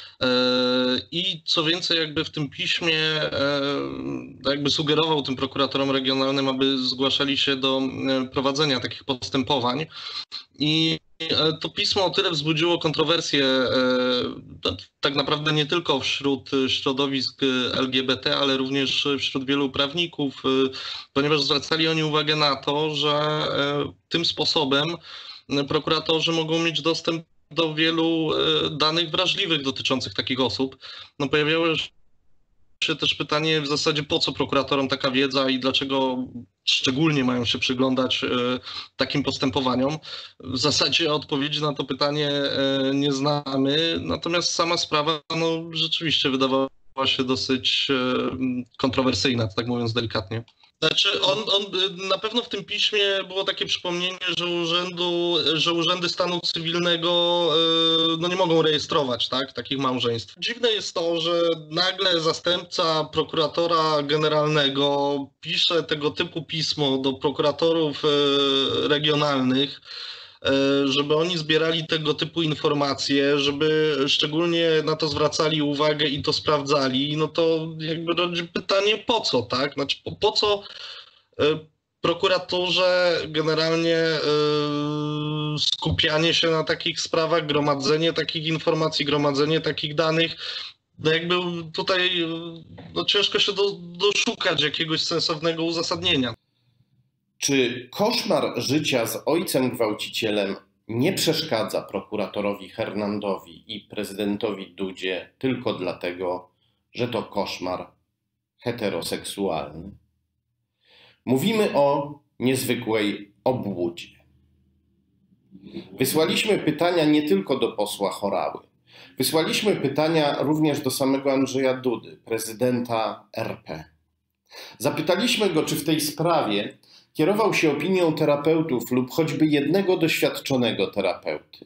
S7: I co więcej, jakby w tym piśmie jakby sugerował tym prokuratorom regionalnym, aby zgłaszali się do prowadzenia takich postępowań. I to pismo o tyle wzbudziło kontrowersje tak naprawdę nie tylko wśród środowisk LGBT, ale również wśród wielu prawników, ponieważ zwracali oni uwagę na to, że tym sposobem prokuratorzy mogą mieć dostęp do wielu danych wrażliwych dotyczących takich osób. No pojawiało się też pytanie w zasadzie, po co prokuratorom taka wiedza i dlaczego szczególnie mają się przyglądać takim postępowaniom. W zasadzie odpowiedzi na to pytanie nie znamy, natomiast sama sprawa rzeczywiście wydawała się dosyć kontrowersyjna, tak mówiąc delikatnie. Znaczy on na pewno w tym piśmie było takie przypomnienie, że urzędy stanu cywilnego no nie mogą rejestrować, tak, takich małżeństw. Dziwne jest to, że nagle zastępca prokuratora generalnego pisze tego typu pismo do prokuratorów regionalnych, żeby oni zbierali tego typu informacje, żeby szczególnie na to zwracali uwagę i to sprawdzali, no to jakby rodzi pytanie po co, tak? Znaczy po co prokuraturze generalnie skupianie się na takich sprawach, gromadzenie takich informacji, gromadzenie takich danych. No jakby tutaj no ciężko się doszukać jakiegoś sensownego uzasadnienia.
S2: Czy koszmar życia z ojcem gwałcicielem nie przeszkadza prokuratorowi Hernandowi i prezydentowi Dudzie tylko dlatego, że to koszmar heteroseksualny? Mówimy o niezwykłej obłudzie. Wysłaliśmy pytania nie tylko do posła Horały. Wysłaliśmy pytania również do samego Andrzeja Dudy, prezydenta RP. Zapytaliśmy go, czy w tej sprawie kierował się opinią terapeutów lub choćby jednego doświadczonego terapeuty.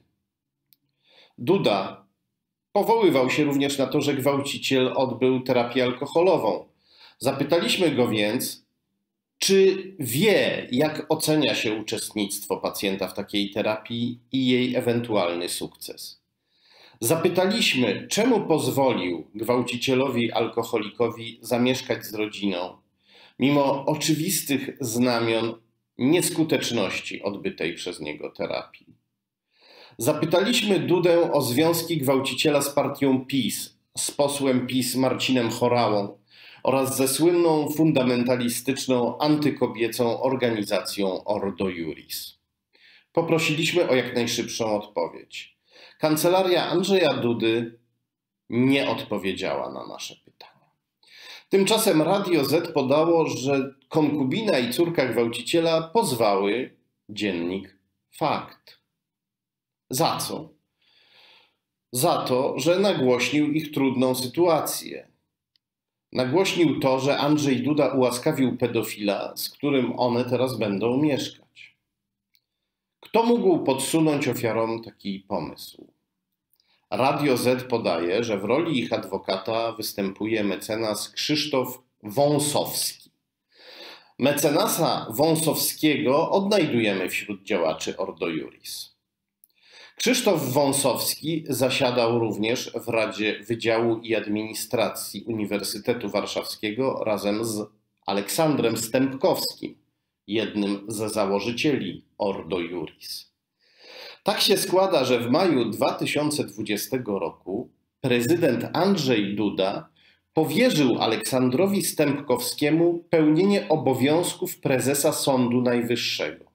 S2: Duda powoływał się również na to, że gwałciciel odbył terapię alkoholową. Zapytaliśmy go więc, czy wie, jak ocenia się uczestnictwo pacjenta w takiej terapii i jej ewentualny sukces. Zapytaliśmy, czemu pozwolił gwałcicielowi alkoholikowi zamieszkać z rodziną, mimo oczywistych znamion nieskuteczności odbytej przez niego terapii. Zapytaliśmy Dudę o związki gwałciciela z partią PiS, z posłem PiS Marcinem Horałą oraz ze słynną fundamentalistyczną, antykobiecą organizacją Ordo Iuris. Poprosiliśmy o jak najszybszą odpowiedź. Kancelaria Andrzeja Dudy nie odpowiedziała na nasze pytania. Tymczasem Radio Z podało, że konkubina i córka gwałciciela pozwały dziennik Fakt. Za co? Za to, że nagłośnił ich trudną sytuację. Nagłośnił to, że Andrzej Duda ułaskawił pedofila, z którym one teraz będą mieszkać. Kto mógł podsunąć ofiarom taki pomysł? Radio Z podaje, że w roli ich adwokata występuje mecenas Krzysztof Wąsowski. Mecenasa Wąsowskiego odnajdujemy wśród działaczy Ordo Iuris. Krzysztof Wąsowski zasiadał również w Radzie Wydziału i Administracji Uniwersytetu Warszawskiego razem z Aleksandrem Stępkowskim, jednym ze założycieli Ordo Iuris. Tak się składa, że w maju 2020 roku prezydent Andrzej Duda powierzył Aleksandrowi Stępkowskiemu pełnienie obowiązków prezesa Sądu Najwyższego.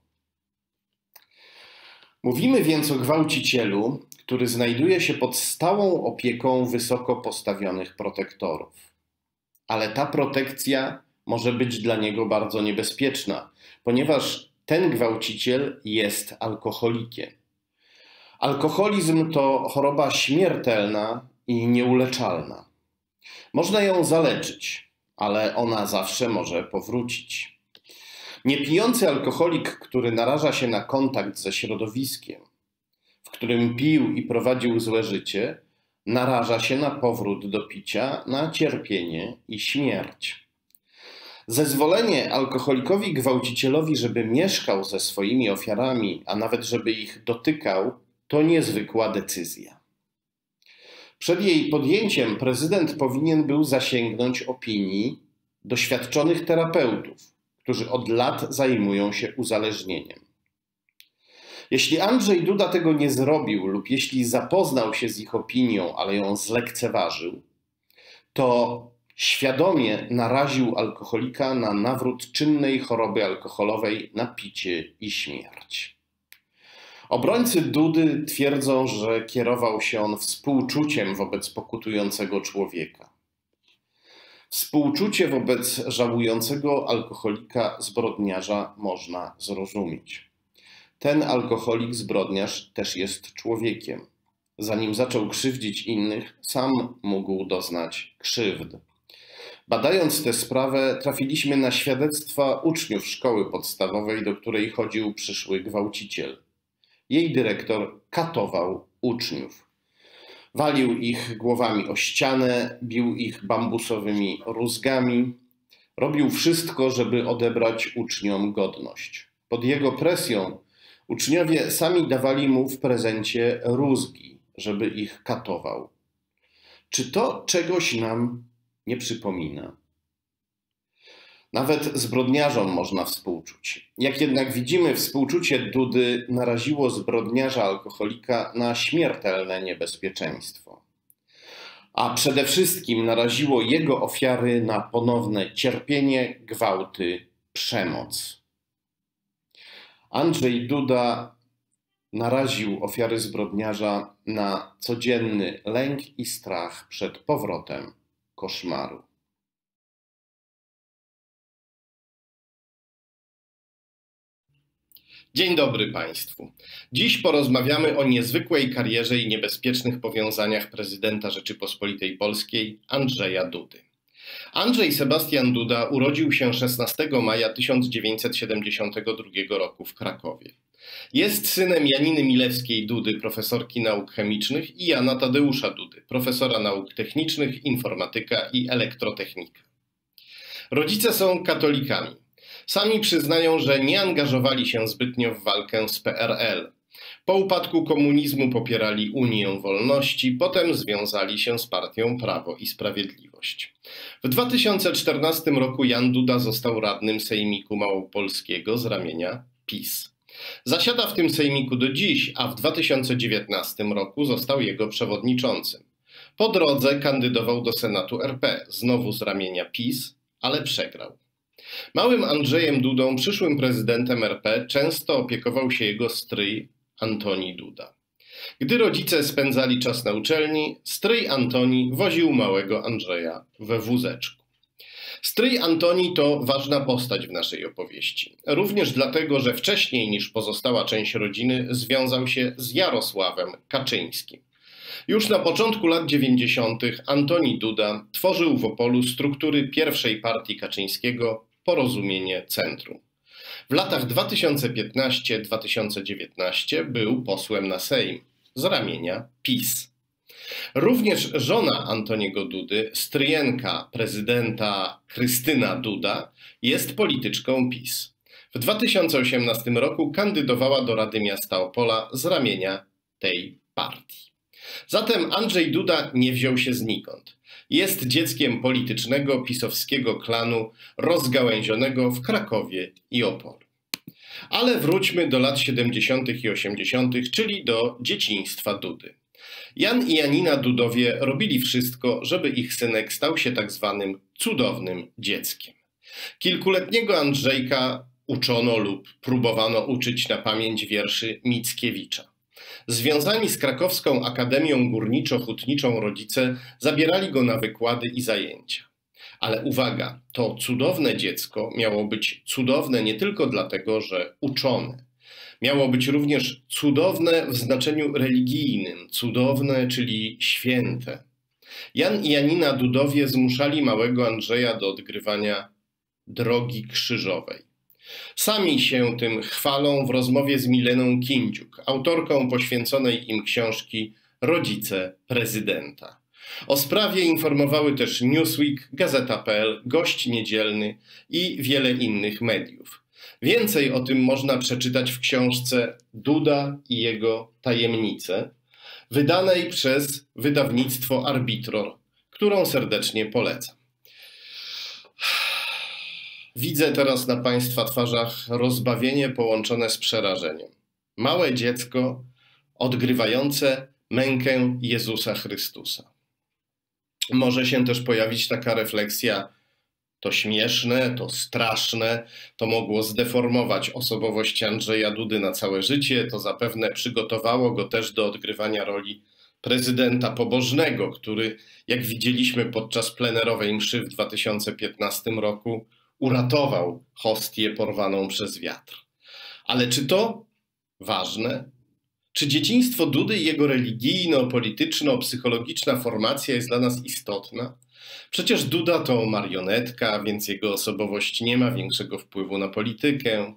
S2: Mówimy więc o gwałcicielu, który znajduje się pod stałą opieką wysoko postawionych protektorów. Ale ta protekcja może być dla niego bardzo niebezpieczna, ponieważ ten gwałciciel jest alkoholikiem. Alkoholizm to choroba śmiertelna i nieuleczalna. Można ją zaleczyć, ale ona zawsze może powrócić. Niepijący alkoholik, który naraża się na kontakt ze środowiskiem, w którym pił i prowadził złe życie, naraża się na powrót do picia, na cierpienie i śmierć. Zezwolenie alkoholikowi gwałcicielowi, żeby mieszkał ze swoimi ofiarami, a nawet żeby ich dotykał, to niezwykła decyzja. Przed jej podjęciem prezydent powinien był zasięgnąć opinii doświadczonych terapeutów, którzy od lat zajmują się uzależnieniem. Jeśli Andrzej Duda tego nie zrobił lub jeśli zapoznał się z ich opinią, ale ją zlekceważył, to świadomie naraził alkoholika na nawrót czynnej choroby alkoholowej, na picie i śmierć. Obrońcy Dudy twierdzą, że kierował się on współczuciem wobec pokutującego człowieka. Współczucie wobec żałującego alkoholika zbrodniarza można zrozumieć. Ten alkoholik zbrodniarz też jest człowiekiem. Zanim zaczął krzywdzić innych, sam mógł doznać krzywd. Badając tę sprawę, trafiliśmy na świadectwa uczniów szkoły podstawowej, do której chodził przyszły gwałciciel. Jej dyrektor katował uczniów. Walił ich głowami o ścianę, bił ich bambusowymi rózgami. Robił wszystko, żeby odebrać uczniom godność. Pod jego presją uczniowie sami dawali mu w prezencie rózgi, żeby ich katował. Czy to czegoś nam nie przypomina? Nawet zbrodniarzom można współczuć. Jak jednak widzimy, współczucie Dudy naraziło zbrodniarza alkoholika na śmiertelne niebezpieczeństwo. A przede wszystkim naraziło jego ofiary na ponowne cierpienie, gwałty, przemoc. Andrzej Duda naraził ofiary zbrodniarza na codzienny lęk i strach przed powrotem koszmaru. Dzień dobry Państwu. Dziś porozmawiamy o niezwykłej karierze i niebezpiecznych powiązaniach prezydenta Rzeczypospolitej Polskiej Andrzeja Dudy. Andrzej Sebastian Duda urodził się 16 maja 1972 roku w Krakowie. Jest synem Janiny Milewskiej-Dudy, profesorki nauk chemicznych, i Jana Tadeusza Dudy, profesora nauk technicznych, informatyka i elektrotechnika. Rodzice są katolikami. Sami przyznają, że nie angażowali się zbytnio w walkę z PRL. Po upadku komunizmu popierali Unię Wolności, potem związali się z partią Prawo i Sprawiedliwość. W 2014 roku Jan Duda został radnym Sejmiku Małopolskiego z ramienia PiS. Zasiada w tym sejmiku do dziś, a w 2019 roku został jego przewodniczącym. Po drodze kandydował do Senatu RP, znowu z ramienia PiS, ale przegrał. Małym Andrzejem Dudą, przyszłym prezydentem RP, często opiekował się jego stryj Antoni Duda. Gdy rodzice spędzali czas na uczelni, stryj Antoni woził małego Andrzeja we wózeczku. Stryj Antoni to ważna postać w naszej opowieści. Również dlatego, że wcześniej niż pozostała część rodziny związał się z Jarosławem Kaczyńskim. Już na początku lat 90. Antoni Duda tworzył w Opolu struktury pierwszej partii Kaczyńskiego Porozumienie Centrum. W latach 2015-2019 był posłem na Sejm z ramienia PiS. Również żona Antoniego Dudy, stryjenka prezydenta Krystyna Duda, jest polityczką PiS. W 2018 roku kandydowała do Rady Miasta Opola z ramienia tej partii. Zatem Andrzej Duda nie wziął się znikąd. Jest dzieckiem politycznego pisowskiego klanu rozgałęzionego w Krakowie i Opolu. Ale wróćmy do lat 70. i 80., czyli do dzieciństwa Dudy. Jan i Janina Dudowie robili wszystko, żeby ich synek stał się tak zwanym cudownym dzieckiem. Kilkuletniego Andrzejka uczono lub próbowano uczyć na pamięć wierszy Mickiewicza. Związani z Krakowską Akademią Górniczo-Hutniczą rodzice zabierali go na wykłady i zajęcia. Ale uwaga, to cudowne dziecko miało być cudowne nie tylko dlatego, że uczone. Miało być również cudowne w znaczeniu religijnym, cudowne, czyli święte. Jan i Janina Dudowie zmuszali małego Andrzeja do odgrywania drogi krzyżowej. Sami się tym chwalą w rozmowie z Mileną Kindziuk, autorką poświęconej im książki Rodzice prezydenta. O sprawie informowały też Newsweek, Gazeta.pl, Gość Niedzielny i wiele innych mediów. Więcej o tym można przeczytać w książce Duda i jego tajemnice, wydanej przez wydawnictwo Arbitror, którą serdecznie polecam. Widzę teraz na Państwa twarzach rozbawienie połączone z przerażeniem. Małe dziecko odgrywające mękę Jezusa Chrystusa. Może się też pojawić taka refleksja, to śmieszne, to straszne, to mogło zdeformować osobowość Andrzeja Dudy na całe życie, to zapewne przygotowało go też do odgrywania roli prezydenta pobożnego, który, jak widzieliśmy podczas plenerowej mszy w 2015 roku, uratował hostię porwaną przez wiatr. Ale czy to ważne? Czy dzieciństwo Dudy i jego religijno-polityczno-psychologiczna formacja jest dla nas istotna? Przecież Duda to marionetka, więc jego osobowość nie ma większego wpływu na politykę.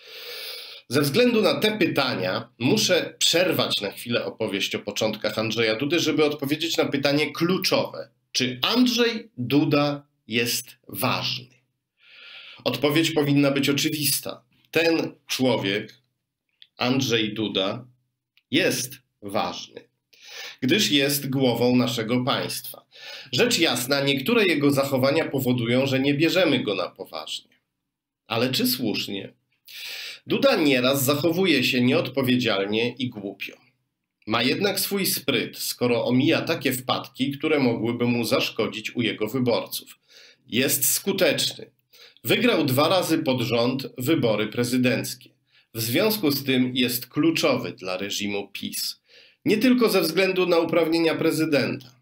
S2: Ze względu na te pytania muszę przerwać na chwilę opowieść o początkach Andrzeja Dudy, żeby odpowiedzieć na pytanie kluczowe. Czy Andrzej Duda jest ważny? Odpowiedź powinna być oczywista. Ten człowiek, Andrzej Duda, jest ważny, gdyż jest głową naszego państwa. Rzecz jasna, niektóre jego zachowania powodują, że nie bierzemy go na poważnie. Ale czy słusznie? Duda nieraz zachowuje się nieodpowiedzialnie i głupio. Ma jednak swój spryt, skoro omija takie wpadki, które mogłyby mu zaszkodzić u jego wyborców. Jest skuteczny. Wygrał 2 razy pod rząd wybory prezydenckie. W związku z tym jest kluczowy dla reżimu PiS. Nie tylko ze względu na uprawnienia prezydenta.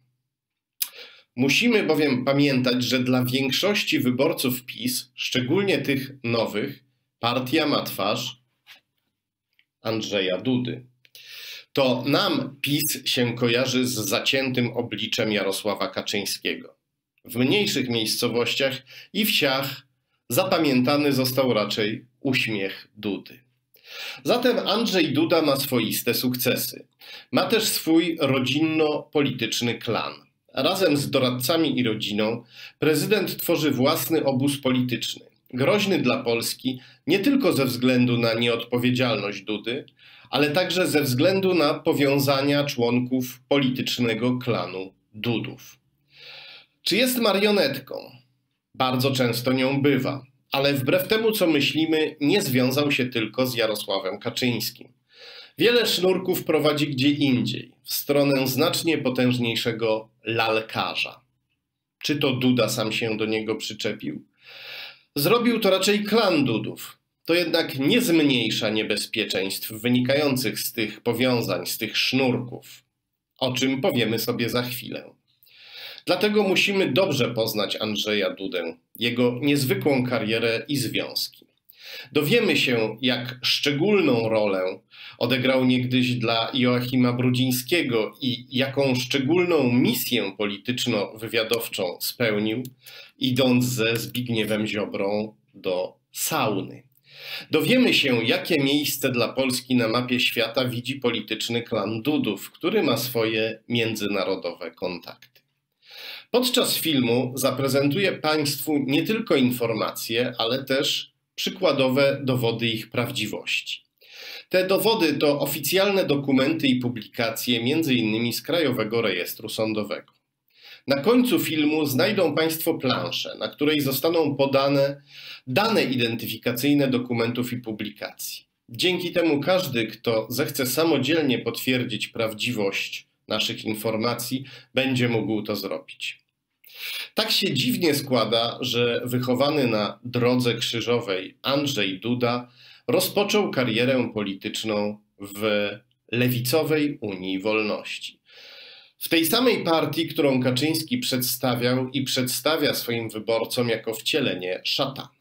S2: Musimy bowiem pamiętać, że dla większości wyborców PiS, szczególnie tych nowych, partia ma twarz Andrzeja Dudy. To nam PiS się kojarzy z zaciętym obliczem Jarosława Kaczyńskiego. W mniejszych miejscowościach i wsiach zapamiętany został raczej uśmiech Dudy. Zatem Andrzej Duda ma swoiste sukcesy. Ma też swój rodzinno-polityczny klan. Razem z doradcami i rodziną prezydent tworzy własny obóz polityczny, groźny dla Polski nie tylko ze względu na nieodpowiedzialność Dudy, ale także ze względu na powiązania członków politycznego klanu Dudów. Czy jest marionetką? Bardzo często nią bywa, ale wbrew temu, co myślimy, nie związał się tylko z Jarosławem Kaczyńskim. Wiele sznurków prowadzi gdzie indziej, w stronę znacznie potężniejszego lalkarza. Czy to Duda sam się do niego przyczepił? Zrobił to raczej klan Dudów. To jednak nie zmniejsza niebezpieczeństw wynikających z tych powiązań, z tych sznurków, o czym powiemy sobie za chwilę. Dlatego musimy dobrze poznać Andrzeja Dudę, jego niezwykłą karierę i związki. Dowiemy się, jak szczególną rolę odegrał niegdyś dla Joachima Brudzińskiego i jaką szczególną misję polityczno-wywiadowczą spełnił, idąc ze Zbigniewem Ziobrą do sauny. Dowiemy się, jakie miejsce dla Polski na mapie świata widzi polityczny klan Dudów, który ma swoje międzynarodowe kontakty. Podczas filmu zaprezentuję Państwu nie tylko informacje, ale też przykładowe dowody ich prawdziwości. Te dowody to oficjalne dokumenty i publikacje, m.in. z Krajowego Rejestru Sądowego. Na końcu filmu znajdą Państwo planszę, na której zostaną podane dane identyfikacyjne dokumentów i publikacji. Dzięki temu każdy, kto zechce samodzielnie potwierdzić prawdziwość naszych informacji, będzie mógł to zrobić. Tak się dziwnie składa, że wychowany na drodze krzyżowej Andrzej Duda rozpoczął karierę polityczną w lewicowej Unii Wolności. W tej samej partii, którą Kaczyński przedstawiał i przedstawia swoim wyborcom jako wcielenie szatana.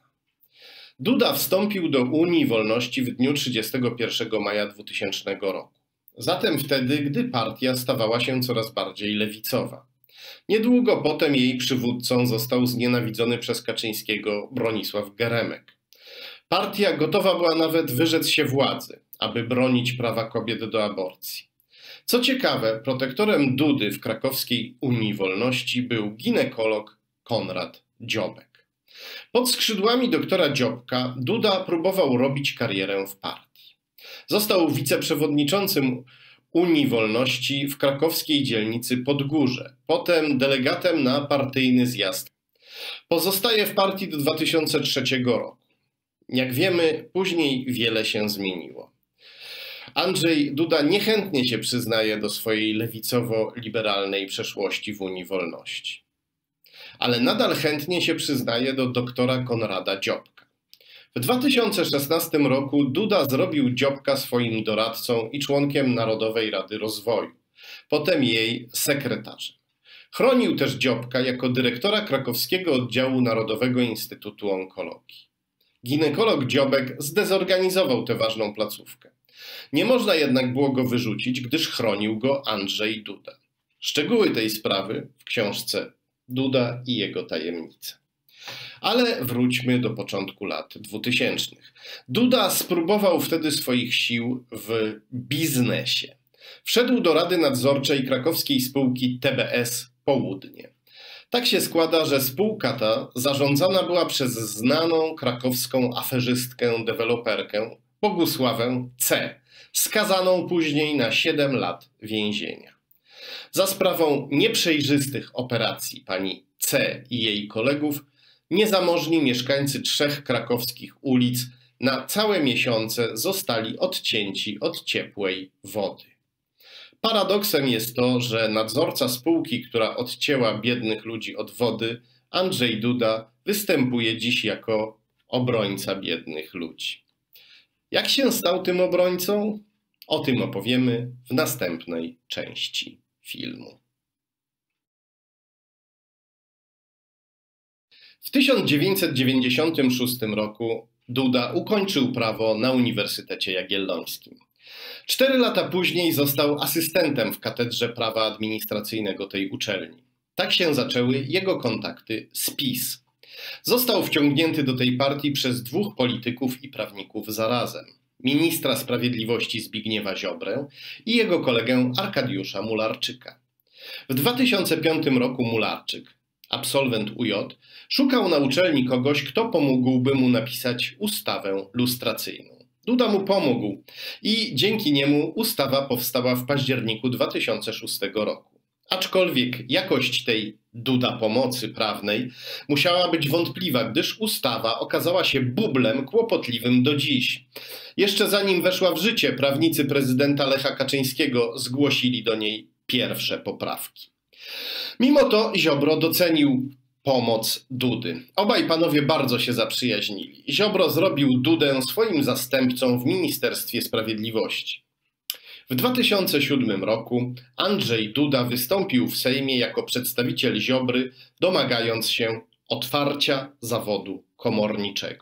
S2: Duda wstąpił do Unii Wolności w dniu 31 maja 2000 roku. Zatem wtedy, gdy partia stawała się coraz bardziej lewicowa. Niedługo potem jej przywódcą został znienawidzony przez Kaczyńskiego Bronisław Geremek. Partia gotowa była nawet wyrzec się władzy, aby bronić prawa kobiet do aborcji. Co ciekawe, protektorem Dudy w krakowskiej Unii Wolności był ginekolog Konrad Dziobek. Pod skrzydłami doktora Dziobka Duda próbował robić karierę w partii. Został wiceprzewodniczącym Unii Wolności w krakowskiej dzielnicy Podgórze, potem delegatem na partyjny zjazd. Pozostaje w partii do 2003 roku. Jak wiemy, później wiele się zmieniło. Andrzej Duda niechętnie się przyznaje do swojej lewicowo-liberalnej przeszłości w Unii Wolności. Ale nadal chętnie się przyznaje do doktora Konrada Dziobka. W 2016 roku Duda zrobił Dziobka swoim doradcą i członkiem Narodowej Rady Rozwoju, potem jej sekretarzem. Chronił też Dziobka jako dyrektora krakowskiego oddziału Narodowego Instytutu Onkologii. Ginekolog Dziobek zdezorganizował tę ważną placówkę. Nie można jednak było go wyrzucić, gdyż chronił go Andrzej Duda. Szczegóły tej sprawy w książce Duda i jego tajemnice. Ale wróćmy do początku lat 2000. Duda spróbował wtedy swoich sił w biznesie. Wszedł do Rady Nadzorczej krakowskiej spółki TBS Południe. Tak się składa, że spółka ta zarządzana była przez znaną krakowską aferzystkę, deweloperkę Bogusławę C., skazaną później na 7 lat więzienia. Za sprawą nieprzejrzystych operacji pani C. i jej kolegów niezamożni mieszkańcy 3 krakowskich ulic na całe miesiące zostali odcięci od ciepłej wody. Paradoksem jest to, że nadzorca spółki, która odcięła biednych ludzi od wody, Andrzej Duda, występuje dziś jako obrońca biednych ludzi. Jak się stał tym obrońcą? O tym opowiemy w następnej części filmu. W 1996 roku Duda ukończył prawo na Uniwersytecie Jagiellońskim. 4 lata później został asystentem w Katedrze Prawa Administracyjnego tej uczelni. Tak się zaczęły jego kontakty z PiS. Został wciągnięty do tej partii przez 2 polityków i prawników zarazem. Ministra Sprawiedliwości Zbigniewa Ziobrę i jego kolegę Arkadiusza Mularczyka. W 2005 roku Mularczyk, absolwent UJ, szukał na uczelni kogoś, kto pomógłby mu napisać ustawę lustracyjną. Duda mu pomógł i dzięki niemu ustawa powstała w październiku 2006 roku. Aczkolwiek jakość tej Duda pomocy prawnej musiała być wątpliwa, gdyż ustawa okazała się bublem kłopotliwym do dziś. Jeszcze zanim weszła w życie, prawnicy prezydenta Lecha Kaczyńskiego zgłosili do niej pierwsze poprawki. Mimo to Ziobro docenił pomoc Dudy. Obaj panowie bardzo się zaprzyjaźnili. Ziobro zrobił Dudę swoim zastępcą w Ministerstwie Sprawiedliwości. W 2007 roku Andrzej Duda wystąpił w Sejmie jako przedstawiciel Ziobry, domagając się otwarcia zawodu komorniczego.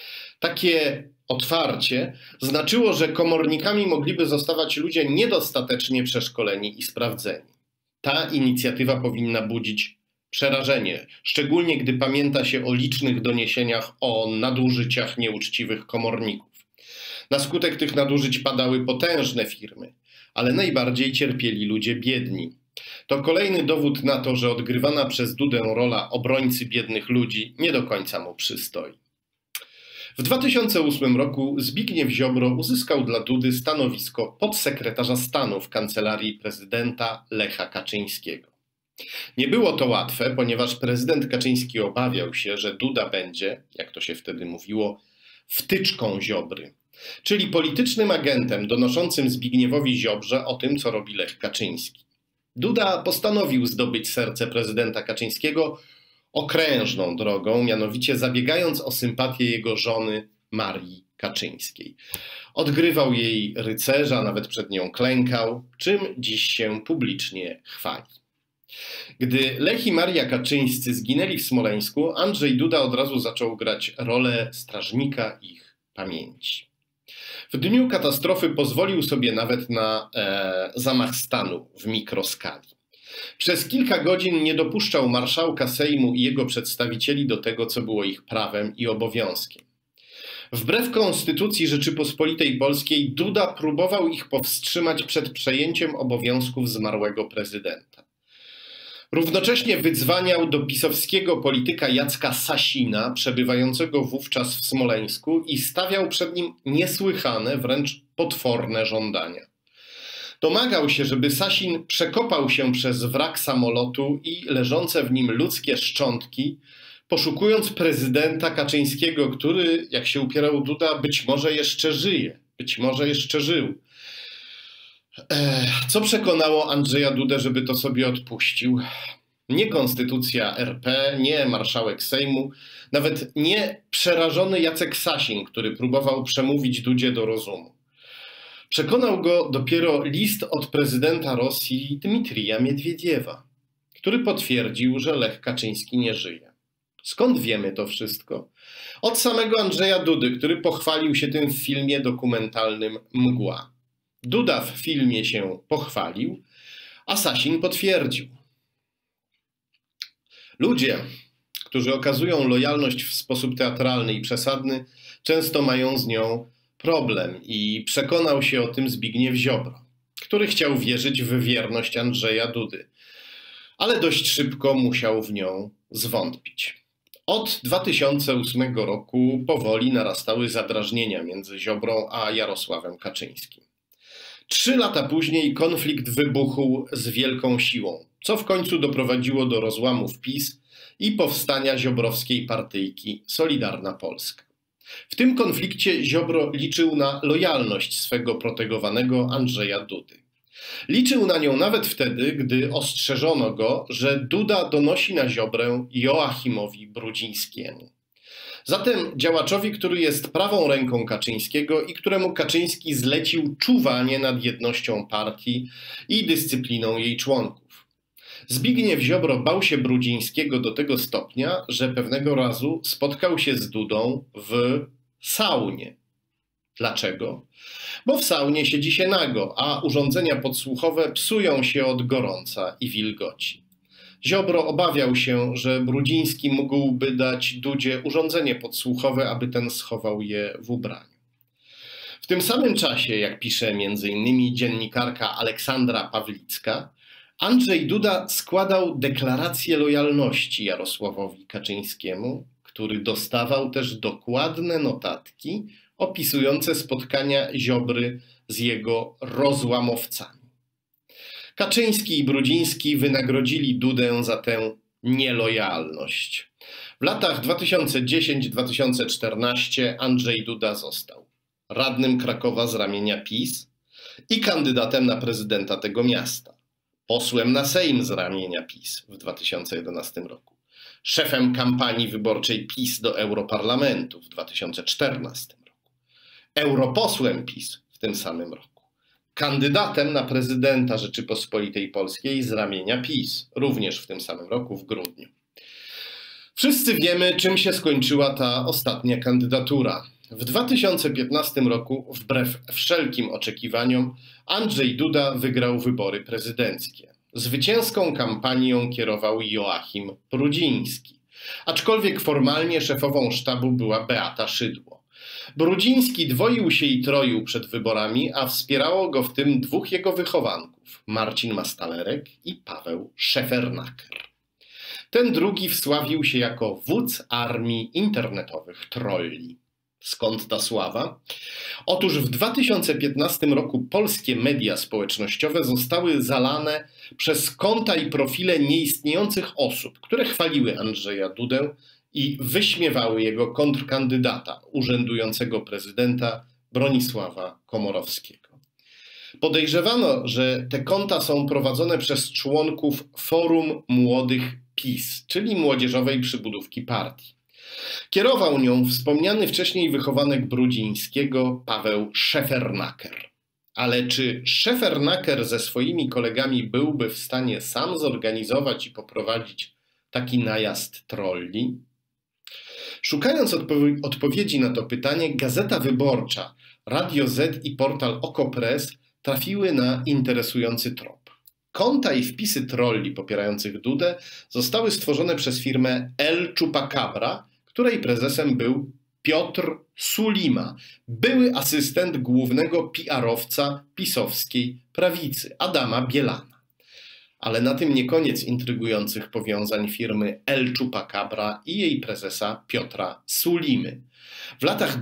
S2: Takie otwarcie znaczyło, że komornikami mogliby zostawać ludzie niedostatecznie przeszkoleni i sprawdzeni. Ta inicjatywa powinna budzić przerażenie, szczególnie gdy pamięta się o licznych doniesieniach o nadużyciach nieuczciwych komorników. Na skutek tych nadużyć padały potężne firmy, ale najbardziej cierpieli ludzie biedni. To kolejny dowód na to, że odgrywana przez Dudę rola obrońcy biednych ludzi nie do końca mu przystoi. W 2008 roku Zbigniew Ziobro uzyskał dla Dudy stanowisko podsekretarza stanu w kancelarii prezydenta Lecha Kaczyńskiego. Nie było to łatwe, ponieważ prezydent Kaczyński obawiał się, że Duda będzie, jak to się wtedy mówiło, wtyczką Ziobry, czyli politycznym agentem donoszącym Zbigniewowi Ziobrze o tym, co robi Lech Kaczyński. Duda postanowił zdobyć serce prezydenta Kaczyńskiego okrężną drogą, mianowicie zabiegając o sympatię jego żony Marii Kaczyńskiej. Odgrywał jej rycerza, nawet przed nią klękał, czym dziś się publicznie chwali. Gdy Lech i Maria Kaczyńscy zginęli w Smoleńsku, Andrzej Duda od razu zaczął grać rolę strażnika ich pamięci. W dniu katastrofy pozwolił sobie nawet na zamach stanu w mikroskali. Przez kilka godzin nie dopuszczał marszałka Sejmu i jego przedstawicieli do tego, co było ich prawem i obowiązkiem. Wbrew Konstytucji Rzeczypospolitej Polskiej Duda próbował ich powstrzymać przed przejęciem obowiązków zmarłego prezydenta. Równocześnie wydzwaniał do pisowskiego polityka Jacka Sasina, przebywającego wówczas w Smoleńsku, i stawiał przed nim niesłychane, wręcz potworne żądania. Domagał się, żeby Sasin przekopał się przez wrak samolotu i leżące w nim ludzkie szczątki, poszukując prezydenta Kaczyńskiego, który, jak się upierał Duda, być może jeszcze żyje, być może jeszcze żył. Co przekonało Andrzeja Dudę, żeby to sobie odpuścił? Nie konstytucja RP, nie marszałek Sejmu, nawet nie przerażony Jacek Sasin, który próbował przemówić Dudzie do rozumu. Przekonał go dopiero list od prezydenta Rosji Dmitrija Miedwiediewa, który potwierdził, że Lech Kaczyński nie żyje. Skąd wiemy to wszystko? Od samego Andrzeja Dudy, który pochwalił się tym w filmie dokumentalnym Mgła. Duda w filmie się pochwalił, a Sasin potwierdził. Ludzie, którzy okazują lojalność w sposób teatralny i przesadny, często mają z nią problem i przekonał się o tym Zbigniew Ziobro, który chciał wierzyć w wierność Andrzeja Dudy, ale dość szybko musiał w nią zwątpić. Od 2008 roku powoli narastały zadrażnienia między Ziobrą a Jarosławem Kaczyńskim. 3 lata później konflikt wybuchł z wielką siłą, co w końcu doprowadziło do rozłamów PiS i powstania ziobrowskiej partyjki Solidarna Polska. W tym konflikcie Ziobro liczył na lojalność swego protegowanego Andrzeja Dudy. Liczył na nią nawet wtedy, gdy ostrzeżono go, że Duda donosi na Ziobrę Joachimowi Brudzińskiemu. Zatem działaczowi, który jest prawą ręką Kaczyńskiego i któremu Kaczyński zlecił czuwanie nad jednością partii i dyscypliną jej członków. Zbigniew Ziobro bał się Brudzińskiego do tego stopnia, że pewnego razu spotkał się z Dudą w saunie. Dlaczego? Bo w saunie siedzi się nago, a urządzenia podsłuchowe psują się od gorąca i wilgoci. Ziobro obawiał się, że Brudziński mógłby dać Dudzie urządzenie podsłuchowe, aby ten schował je w ubraniu. W tym samym czasie, jak pisze m.in. dziennikarka Aleksandra Pawlicka, Andrzej Duda składał deklarację lojalności Jarosławowi Kaczyńskiemu, który dostawał też dokładne notatki opisujące spotkania Ziobry z jego rozłamowcami. Kaczyński i Brudziński wynagrodzili Dudę za tę nielojalność. W latach 2010-2014 Andrzej Duda został radnym Krakowa z ramienia PiS i kandydatem na prezydenta tego miasta, posłem na Sejm z ramienia PiS w 2011 roku, szefem kampanii wyborczej PiS do Europarlamentu w 2014 roku, europosłem PiS w tym samym roku, kandydatem na prezydenta Rzeczypospolitej Polskiej z ramienia PiS, również w tym samym roku, w grudniu. Wszyscy wiemy, czym się skończyła ta ostatnia kandydatura. W 2015 roku, wbrew wszelkim oczekiwaniom, Andrzej Duda wygrał wybory prezydenckie. Zwycięską kampanią kierował Joachim Brudziński, aczkolwiek formalnie szefową sztabu była Beata Szydło. Brudziński dwoił się i troił przed wyborami, a wspierało go w tym 2 jego wychowanków, Marcin Mastalerek i Paweł Szefernaker. Ten drugi wsławił się jako wódz armii internetowych trolli. Skąd ta sława? Otóż w 2015 roku polskie media społecznościowe zostały zalane przez konta i profile nieistniejących osób, które chwaliły Andrzeja Dudę i wyśmiewały jego kontrkandydata, urzędującego prezydenta Bronisława Komorowskiego. Podejrzewano, że te konta są prowadzone przez członków Forum Młodych PiS, czyli młodzieżowej przybudówki partii. Kierował nią wspomniany wcześniej wychowanek Brudzińskiego Paweł Szefernaker. Ale czy Szefernaker ze swoimi kolegami byłby w stanie sam zorganizować i poprowadzić taki najazd trolli? Szukając odpowiedzi na to pytanie, Gazeta Wyborcza, Radio Z i portal Okopres trafiły na interesujący trop. Konta i wpisy trolli popierających Dudę zostały stworzone przez firmę El Chupacabra, której prezesem był Piotr Sulima, były asystent głównego PR-owca pisowskiej prawicy, Adama Bielana. Ale na tym nie koniec intrygujących powiązań firmy El Chupacabra i jej prezesa Piotra Sulimy. W latach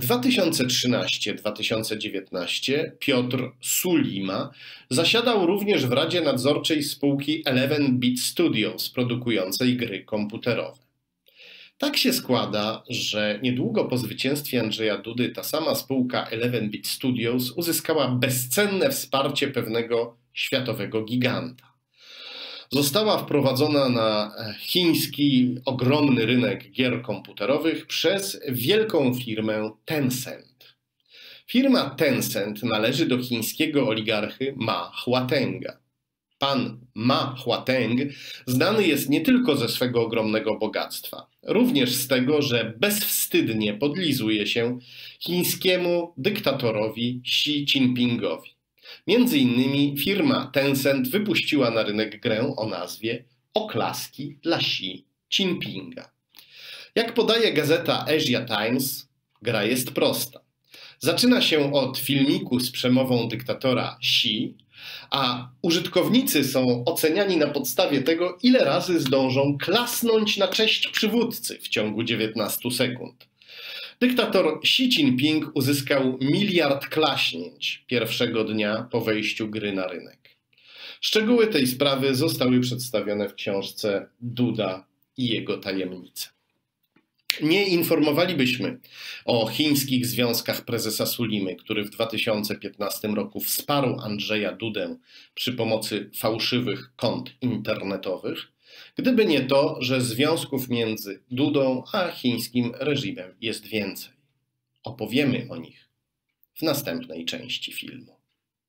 S2: 2013-2019 Piotr Sulima zasiadał również w Radzie Nadzorczej spółki 11-Bit Studios, produkującej gry komputerowe. Tak się składa, że niedługo po zwycięstwie Andrzeja Dudy ta sama spółka 11-Bit Studios uzyskała bezcenne wsparcie pewnego światowego giganta. Została wprowadzona na chiński ogromny rynek gier komputerowych przez wielką firmę Tencent. Firma Tencent należy do chińskiego oligarchy Ma Huatenga. Pan Ma Huateng znany jest nie tylko ze swego ogromnego bogactwa, również z tego, że bezwstydnie podlizuje się chińskiemu dyktatorowi Xi Jinpingowi. Między innymi firma Tencent wypuściła na rynek grę o nazwie Oklaski dla Xi Jinpinga. Jak podaje gazeta Asia Times, gra jest prosta. Zaczyna się od filmiku z przemową dyktatora Xi, a użytkownicy są oceniani na podstawie tego, ile razy zdążą klasnąć na cześć przywódcy w ciągu 19 sekund. Dyktator Xi Jinping uzyskał 1 miliard klaśnięć pierwszego dnia po wejściu gry na rynek. Szczegóły tej sprawy zostały przedstawione w książce Duda i jego tajemnice. Nie informowalibyśmy o chińskich związkach prezesa Sulimy, który w 2015 roku wsparł Andrzeja Dudę przy pomocy fałszywych kont internetowych, gdyby nie to, że związków między Dudą a chińskim reżimem jest więcej. Opowiemy o nich w następnej części filmu.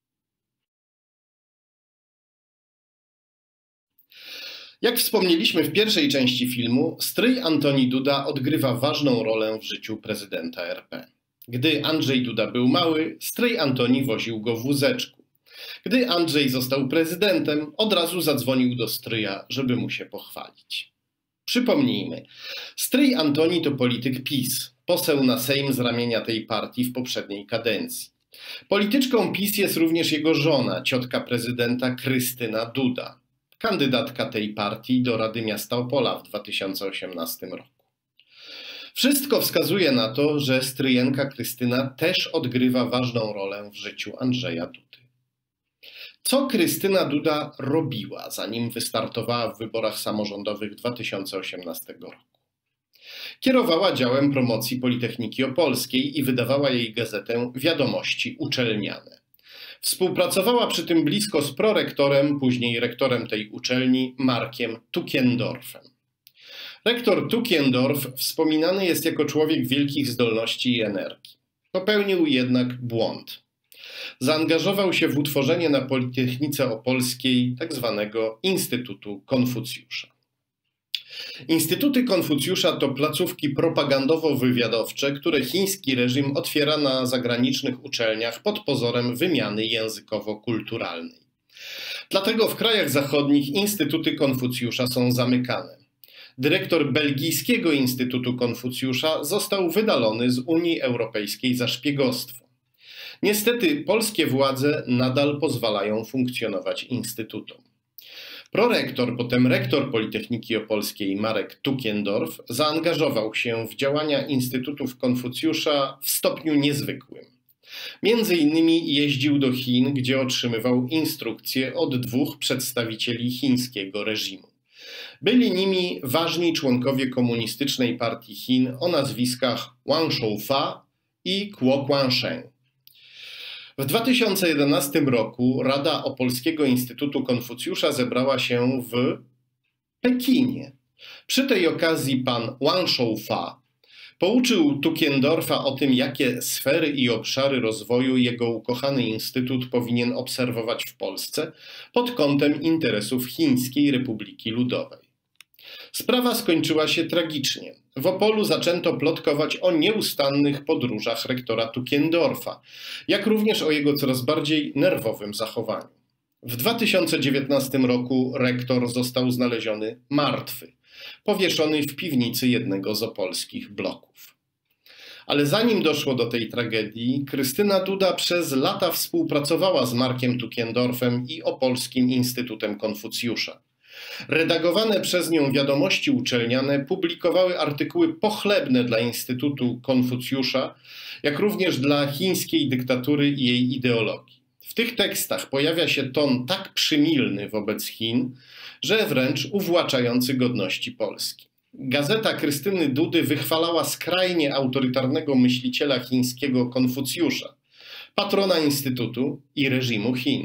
S2: Jak wspomnieliśmy w pierwszej części filmu, stryj Antoni Duda odgrywa ważną rolę w życiu prezydenta RP. Gdy Andrzej Duda był mały, stryj Antoni woził go w wózeczku. Gdy Andrzej został prezydentem, od razu zadzwonił do stryja, żeby mu się pochwalić. Przypomnijmy, stryj Antoni to polityk PiS, poseł na Sejm z ramienia tej partii w poprzedniej kadencji. Polityczką PiS jest również jego żona, ciotka prezydenta Krystyna Duda, kandydatka tej partii do Rady Miasta Opola w 2018 roku. Wszystko wskazuje na to, że stryjenka Krystyna też odgrywa ważną rolę w życiu Andrzeja Dudy. Co Krystyna Duda robiła, zanim wystartowała w wyborach samorządowych 2018 roku? Kierowała działem promocji Politechniki Opolskiej i wydawała jej gazetę Wiadomości Uczelniane. Współpracowała przy tym blisko z prorektorem, później rektorem tej uczelni, Markiem Tuckendorfem. Rektor Tuckendorf wspominany jest jako człowiek wielkich zdolności i energii. Popełnił jednak błąd. Zaangażował się w utworzenie na Politechnice Opolskiej tzw. Instytutu Konfucjusza. Instytuty Konfucjusza to placówki propagandowo-wywiadowcze, które chiński reżim otwiera na zagranicznych uczelniach pod pozorem wymiany językowo-kulturalnej. Dlatego w krajach zachodnich instytuty Konfucjusza są zamykane. Dyrektor belgijskiego Instytutu Konfucjusza został wydalony z Unii Europejskiej za szpiegostwo. Niestety polskie władze nadal pozwalają funkcjonować instytutom. Prorektor, potem rektor Politechniki Opolskiej Marek Tuckendorf zaangażował się w działania Instytutów Konfucjusza w stopniu niezwykłym. Między innymi jeździł do Chin, gdzie otrzymywał instrukcje od 2 przedstawicieli chińskiego reżimu. Byli nimi ważni członkowie Komunistycznej Partii Chin o nazwiskach Wang Shoufa i Kuo Guangsheng. W 2011 roku Rada Opolskiego Instytutu Konfucjusza zebrała się w Pekinie. Przy tej okazji pan Wang Shoufa pouczył Tuckendorfa o tym, jakie sfery i obszary rozwoju jego ukochany instytut powinien obserwować w Polsce pod kątem interesów Chińskiej Republiki Ludowej. Sprawa skończyła się tragicznie. W Opolu zaczęto plotkować o nieustannych podróżach rektora Tuckendorfa, jak również o jego coraz bardziej nerwowym zachowaniu. W 2019 roku rektor został znaleziony martwy, powieszony w piwnicy jednego z opolskich bloków. Ale zanim doszło do tej tragedii, Krystyna Duda przez lata współpracowała z Markiem Tuckendorfem i Opolskim Instytutem Konfucjusza. Redagowane przez nią wiadomości uczelniane publikowały artykuły pochlebne dla Instytutu Konfucjusza, jak również dla chińskiej dyktatury i jej ideologii. W tych tekstach pojawia się ton tak przymilny wobec Chin, że wręcz uwłaczający godności Polski. Gazeta Krystyny Dudy wychwalała skrajnie autorytarnego myśliciela chińskiego Konfucjusza, patrona Instytutu i reżimu Chin.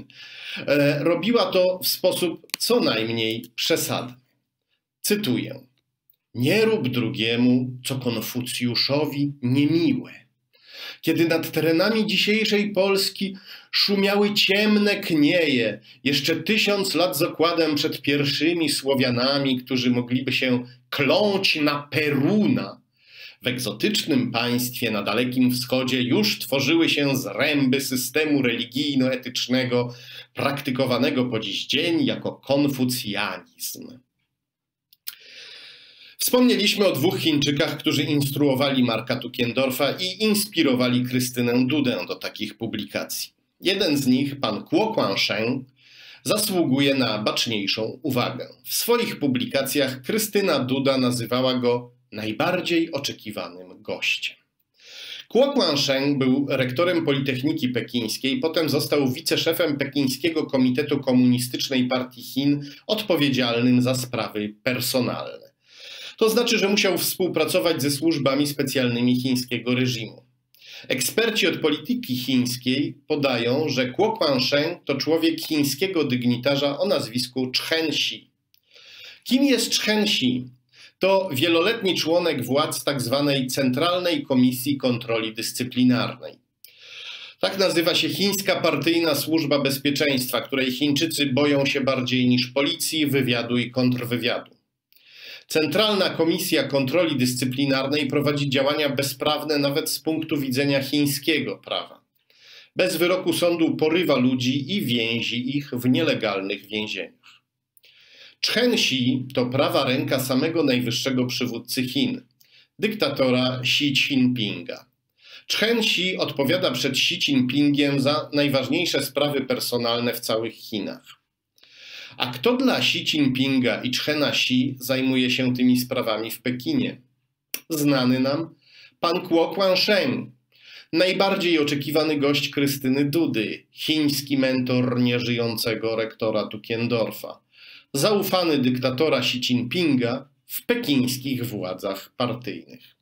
S2: Robiła to w sposób co najmniej przesadny. Cytuję: nie rób drugiemu, co Konfucjuszowi niemiłe. Kiedy nad terenami dzisiejszej Polski szumiały ciemne knieje, jeszcze 1000 lat z okładem przed pierwszymi Słowianami, którzy mogliby się kląć na Peruna, W egzotycznym państwie na Dalekim Wschodzie już tworzyły się zręby systemu religijno-etycznego praktykowanego po dziś dzień jako konfucjanizm. Wspomnieliśmy o dwóch Chińczykach, którzy instruowali Marka Tuckendorfa i inspirowali Krystynę Dudę do takich publikacji. Jeden z nich, pan Kuo Guangsheng, zasługuje na baczniejszą uwagę. W swoich publikacjach Krystyna Duda nazywała go najbardziej oczekiwanym gościem. Kuo Guangsheng był rektorem Politechniki Pekińskiej, potem został wiceszefem Pekińskiego Komitetu Komunistycznej Partii Chin odpowiedzialnym za sprawy personalne. To znaczy, że musiał współpracować ze służbami specjalnymi chińskiego reżimu. Eksperci od polityki chińskiej podają, że Kuo Guangsheng to człowiek chińskiego dygnitarza o nazwisku Chen Xi. Kim jest Chen Xi? To wieloletni członek władz tzw. Centralnej Komisji Kontroli Dyscyplinarnej. Tak nazywa się chińska partyjna służba bezpieczeństwa, której Chińczycy boją się bardziej niż policji, wywiadu i kontrwywiadu. Centralna Komisja Kontroli Dyscyplinarnej prowadzi działania bezprawne nawet z punktu widzenia chińskiego prawa. Bez wyroku sądu porywa ludzi i więzi ich w nielegalnych więzieniach. Chen Xi to prawa ręka samego najwyższego przywódcy Chin, dyktatora Xi Jinpinga. Chen Xi odpowiada przed Xi Jinpingiem za najważniejsze sprawy personalne w całych Chinach. A kto dla Xi Jinpinga i Chena Xi zajmuje się tymi sprawami w Pekinie? Znany nam pan Kuo Guangsheng, najbardziej oczekiwany gość Krystyny Dudy, chiński mentor nieżyjącego rektora Tuckendorfa, zaufany dyktatora Xi Jinpinga w pekińskich władzach partyjnych.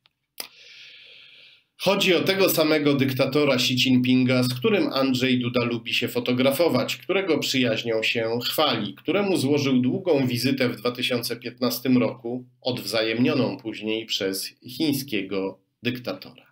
S2: Chodzi o tego samego dyktatora Xi Jinpinga, z którym Andrzej Duda lubi się fotografować, którego przyjaźnią się chwali, któremu złożył długą wizytę w 2015 roku, odwzajemnioną później przez chińskiego dyktatora.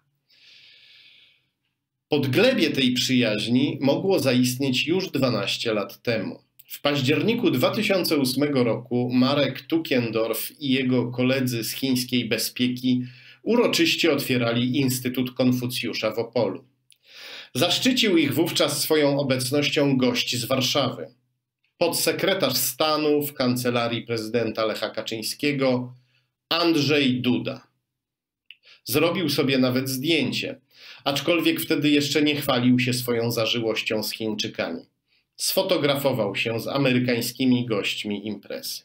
S2: Podglebie tej przyjaźni mogło zaistnieć już 12 lat temu. W październiku 2008 roku Marek Tuckendorf i jego koledzy z chińskiej bezpieki uroczyście otwierali Instytut Konfucjusza w Opolu. Zaszczycił ich wówczas swoją obecnością gość z Warszawy. Podsekretarz stanu w kancelarii prezydenta Lecha Kaczyńskiego Andrzej Duda. Zrobił sobie nawet zdjęcie, aczkolwiek wtedy jeszcze nie chwalił się swoją zażyłością z Chińczykami. Sfotografował się z amerykańskimi gośćmi imprezy.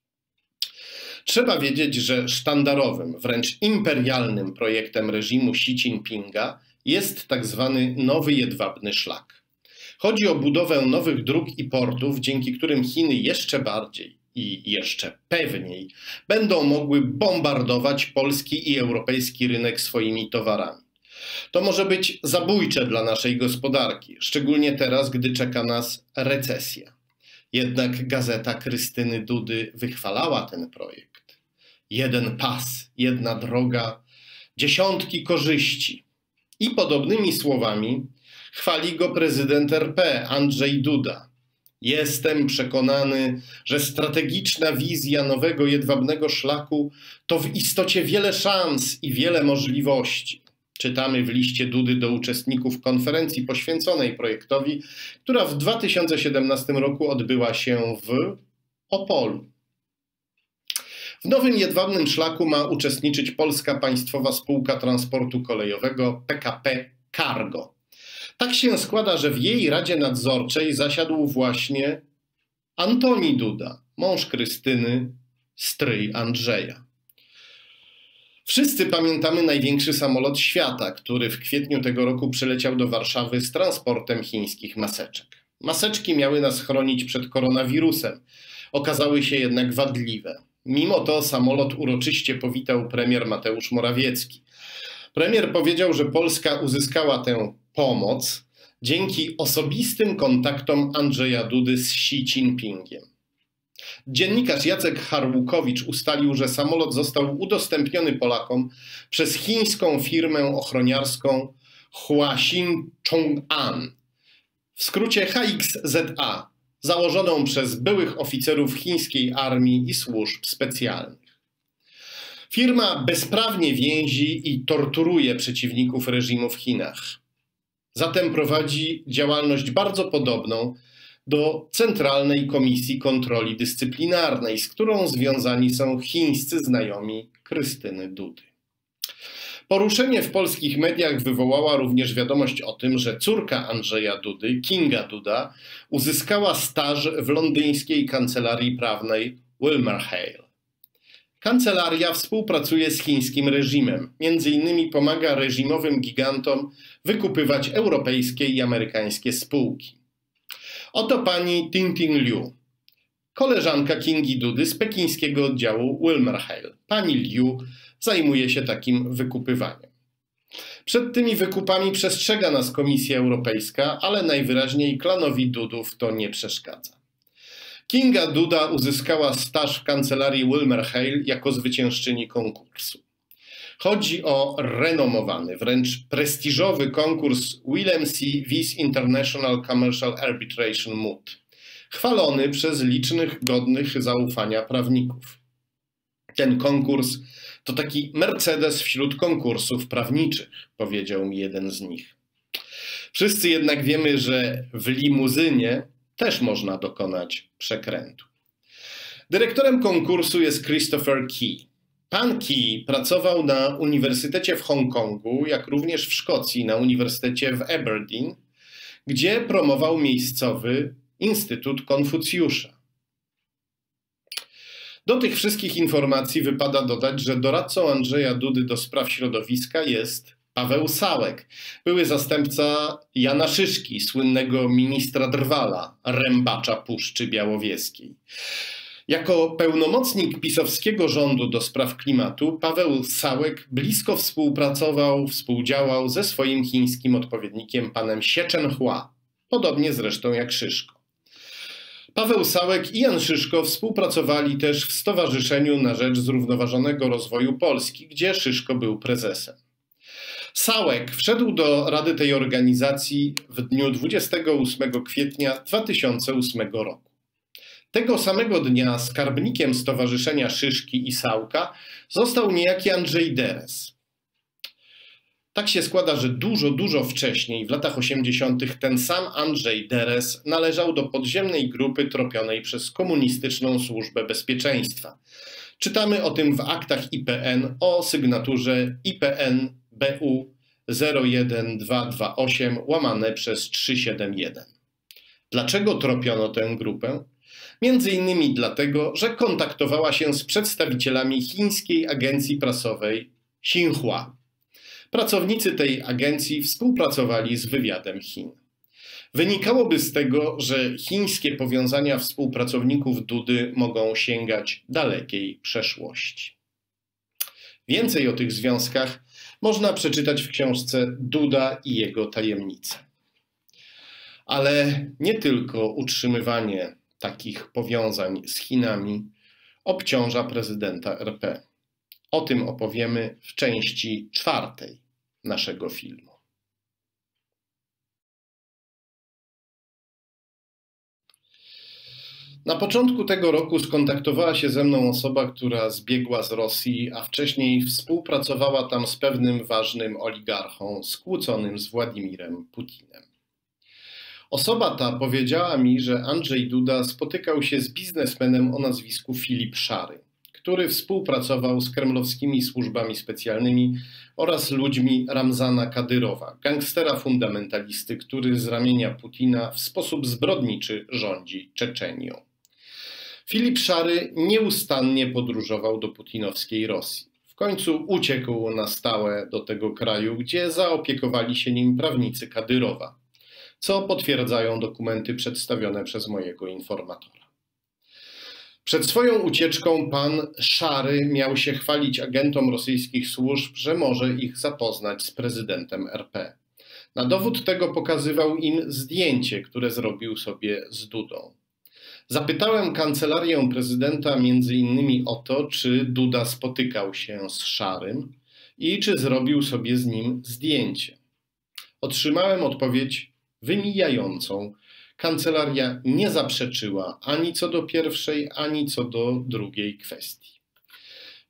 S2: Trzeba wiedzieć, że sztandarowym, wręcz imperialnym projektem reżimu Xi Jinpinga jest tak zwany Nowy Jedwabny Szlak. Chodzi o budowę nowych dróg i portów, dzięki którym Chiny jeszcze bardziej i jeszcze pewniej będą mogły bombardować polski i europejski rynek swoimi towarami. To może być zabójcze dla naszej gospodarki, szczególnie teraz, gdy czeka nas recesja. Jednak gazeta Krystyny Dudy wychwalała ten projekt. Jeden pas, jedna droga, dziesiątki korzyści. I podobnymi słowami chwali go prezydent RP Andrzej Duda. Jestem przekonany, że strategiczna wizja nowego jedwabnego szlaku to w istocie wiele szans i wiele możliwości. Czytamy w liście Dudy do uczestników konferencji poświęconej projektowi, która w 2017 roku odbyła się w Opolu. W nowym jedwabnym szlaku ma uczestniczyć Polska Państwowa Spółka Transportu Kolejowego PKP Cargo. Tak się składa, że w jej Radzie Nadzorczej zasiadł właśnie Antoni Duda, mąż Krystyny, stryj Andrzeja. Wszyscy pamiętamy największy samolot świata, który w kwietniu tego roku przyleciał do Warszawy z transportem chińskich maseczek. Maseczki miały nas chronić przed koronawirusem, okazały się jednak wadliwe. Mimo to samolot uroczyście powitał premier Mateusz Morawiecki. Premier powiedział, że Polska uzyskała tę pomoc dzięki osobistym kontaktom Andrzeja Dudy z Xi Jinpingiem. Dziennikarz Jacek Harłukowicz ustalił, że samolot został udostępniony Polakom przez chińską firmę ochroniarską Huaxin Chong'an, w skrócie HXZA, założoną przez byłych oficerów chińskiej armii i służb specjalnych. Firma bezprawnie więzi i torturuje przeciwników reżimu w Chinach. Zatem prowadzi działalność bardzo podobną do Centralnej Komisji Kontroli Dyscyplinarnej, z którą związani są chińscy znajomi Krystyny Dudy. Poruszenie w polskich mediach wywołała również wiadomość o tym, że córka Andrzeja Dudy, Kinga Duda, uzyskała staż w londyńskiej kancelarii prawnej WilmerHale. Kancelaria współpracuje z chińskim reżimem, między innymi pomaga reżimowym gigantom wykupywać europejskie i amerykańskie spółki. Oto pani Ting-Ting Liu, koleżanka Kingi Dudy z pekińskiego oddziału WilmerHale. Pani Liu zajmuje się takim wykupywaniem. Przed tymi wykupami przestrzega nas Komisja Europejska, ale najwyraźniej klanowi Dudów to nie przeszkadza. Kinga Duda uzyskała staż w kancelarii WilmerHale jako zwyciężczyni konkursu. Chodzi o renomowany, wręcz prestiżowy konkurs Willem C. Wies International Commercial Arbitration Moot, chwalony przez licznych, godnych zaufania prawników. Ten konkurs to taki Mercedes wśród konkursów prawniczych, powiedział mi jeden z nich. Wszyscy jednak wiemy, że w limuzynie też można dokonać przekrętu. Dyrektorem konkursu jest Christopher Key. Pan Key pracował na Uniwersytecie w Hongkongu, jak również w Szkocji na Uniwersytecie w Aberdeen, gdzie promował miejscowy Instytut Konfucjusza. Do tych wszystkich informacji wypada dodać, że doradcą Andrzeja Dudy do spraw środowiska jest Paweł Sałek, były zastępca Jana Szyszki, słynnego ministra Drwala, rębacza Puszczy Białowieskiej. Jako pełnomocnik pisowskiego rządu do spraw klimatu Paweł Sałek blisko współdziałał ze swoim chińskim odpowiednikiem panem Xie Chen-hua, podobnie zresztą jak Szyszko. Paweł Sałek i Jan Szyszko współpracowali też w Stowarzyszeniu na Rzecz Zrównoważonego Rozwoju Polski, gdzie Szyszko był prezesem. Sałek wszedł do rady tej organizacji w dniu 28 kwietnia 2008 roku. Tego samego dnia skarbnikiem Stowarzyszenia Szyszki i Sałka został niejaki Andrzej Deres. Tak się składa, że dużo wcześniej, w latach 80. ten sam Andrzej Deres należał do podziemnej grupy tropionej przez Komunistyczną Służbę Bezpieczeństwa. Czytamy o tym w aktach IPN o sygnaturze IPN BU 01228/371. Dlaczego tropiono tę grupę? Między innymi dlatego, że kontaktowała się z przedstawicielami chińskiej agencji prasowej Xinhua. Pracownicy tej agencji współpracowali z wywiadem Chin. Wynikałoby z tego, że chińskie powiązania współpracowników Dudy mogą sięgać dalekiej przeszłości. Więcej o tych związkach można przeczytać w książce Duda i jego tajemnice. Ale nie tylko utrzymywanie takich powiązań z Chinami obciąża prezydenta RP. O tym opowiemy w części 4 naszego filmu. Na początku tego roku skontaktowała się ze mną osoba, która zbiegła z Rosji, a wcześniej współpracowała tam z pewnym ważnym oligarchą skłóconym z Władimirem Putinem. Osoba ta powiedziała mi, że Andrzej Duda spotykał się z biznesmenem o nazwisku Filip Szary, który współpracował z kremlowskimi służbami specjalnymi oraz ludźmi Ramzana Kadyrowa, gangstera fundamentalisty, który z ramienia Putina w sposób zbrodniczy rządzi Czeczenią. Filip Szary nieustannie podróżował do putinowskiej Rosji. W końcu uciekł na stałe do tego kraju, gdzie zaopiekowali się nim prawnicy Kadyrowa, co potwierdzają dokumenty przedstawione przez mojego informatora. Przed swoją ucieczką pan Szary miał się chwalić agentom rosyjskich służb, że może ich zapoznać z prezydentem RP. Na dowód tego pokazywał im zdjęcie, które zrobił sobie z Dudą. Zapytałem kancelarię prezydenta między innymi o to, czy Duda spotykał się z Szarym i czy zrobił sobie z nim zdjęcie. Otrzymałem odpowiedź wymijającą. Kancelaria nie zaprzeczyła ani co do pierwszej, ani co do drugiej kwestii.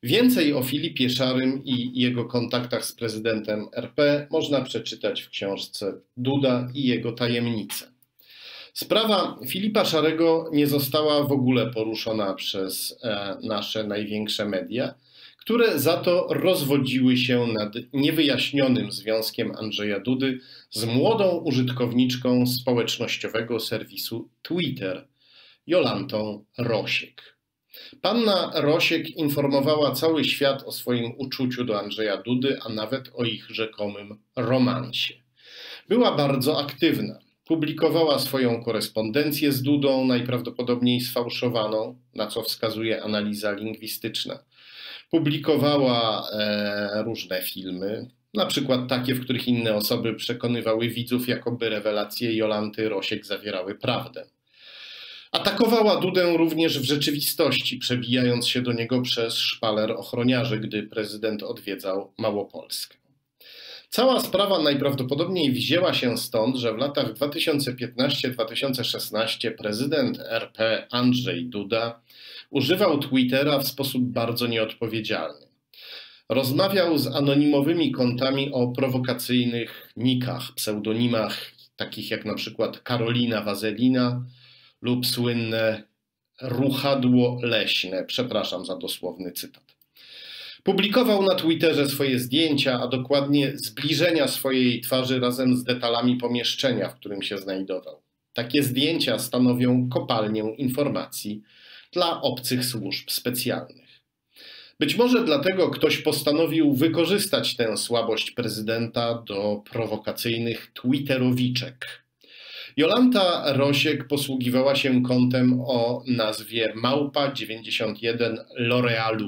S2: Więcej o Filipie Szarym i jego kontaktach z prezydentem RP można przeczytać w książce Duda i jego tajemnice. Sprawa Filipa Szarego nie została w ogóle poruszona przez nasze największe media, które za to rozwodziły się nad niewyjaśnionym związkiem Andrzeja Dudy z młodą użytkowniczką społecznościowego serwisu Twitter, Jolantą Rosiek. Panna Rosiek informowała cały świat o swoim uczuciu do Andrzeja Dudy, a nawet o ich rzekomym romansie. Była bardzo aktywna. Publikowała swoją korespondencję z Dudą, najprawdopodobniej sfałszowaną, na co wskazuje analiza lingwistyczna. Publikowała różne filmy, na przykład takie, w których inne osoby przekonywały widzów, jakoby rewelacje Jolanty Rosiek zawierały prawdę. Atakowała Dudę również w rzeczywistości, przebijając się do niego przez szpaler ochroniarzy, gdy prezydent odwiedzał Małopolskę. Cała sprawa najprawdopodobniej wzięła się stąd, że w latach 2015-2016 prezydent RP Andrzej Duda używał Twittera w sposób bardzo nieodpowiedzialny. Rozmawiał z anonimowymi kontami o prowokacyjnych nikach, pseudonimach, takich jak na przykład Karolina Wazelina lub słynne Ruchadło Leśne. Przepraszam za dosłowny cytat. Publikował na Twitterze swoje zdjęcia, a dokładnie zbliżenia swojej twarzy razem z detalami pomieszczenia, w którym się znajdował. Takie zdjęcia stanowią kopalnię informacji dla obcych służb specjalnych. Być może dlatego ktoś postanowił wykorzystać tę słabość prezydenta do prowokacyjnych twitterowiczek. Jolanta Rosiek posługiwała się kontem o nazwie Małpa91 L'Orealu.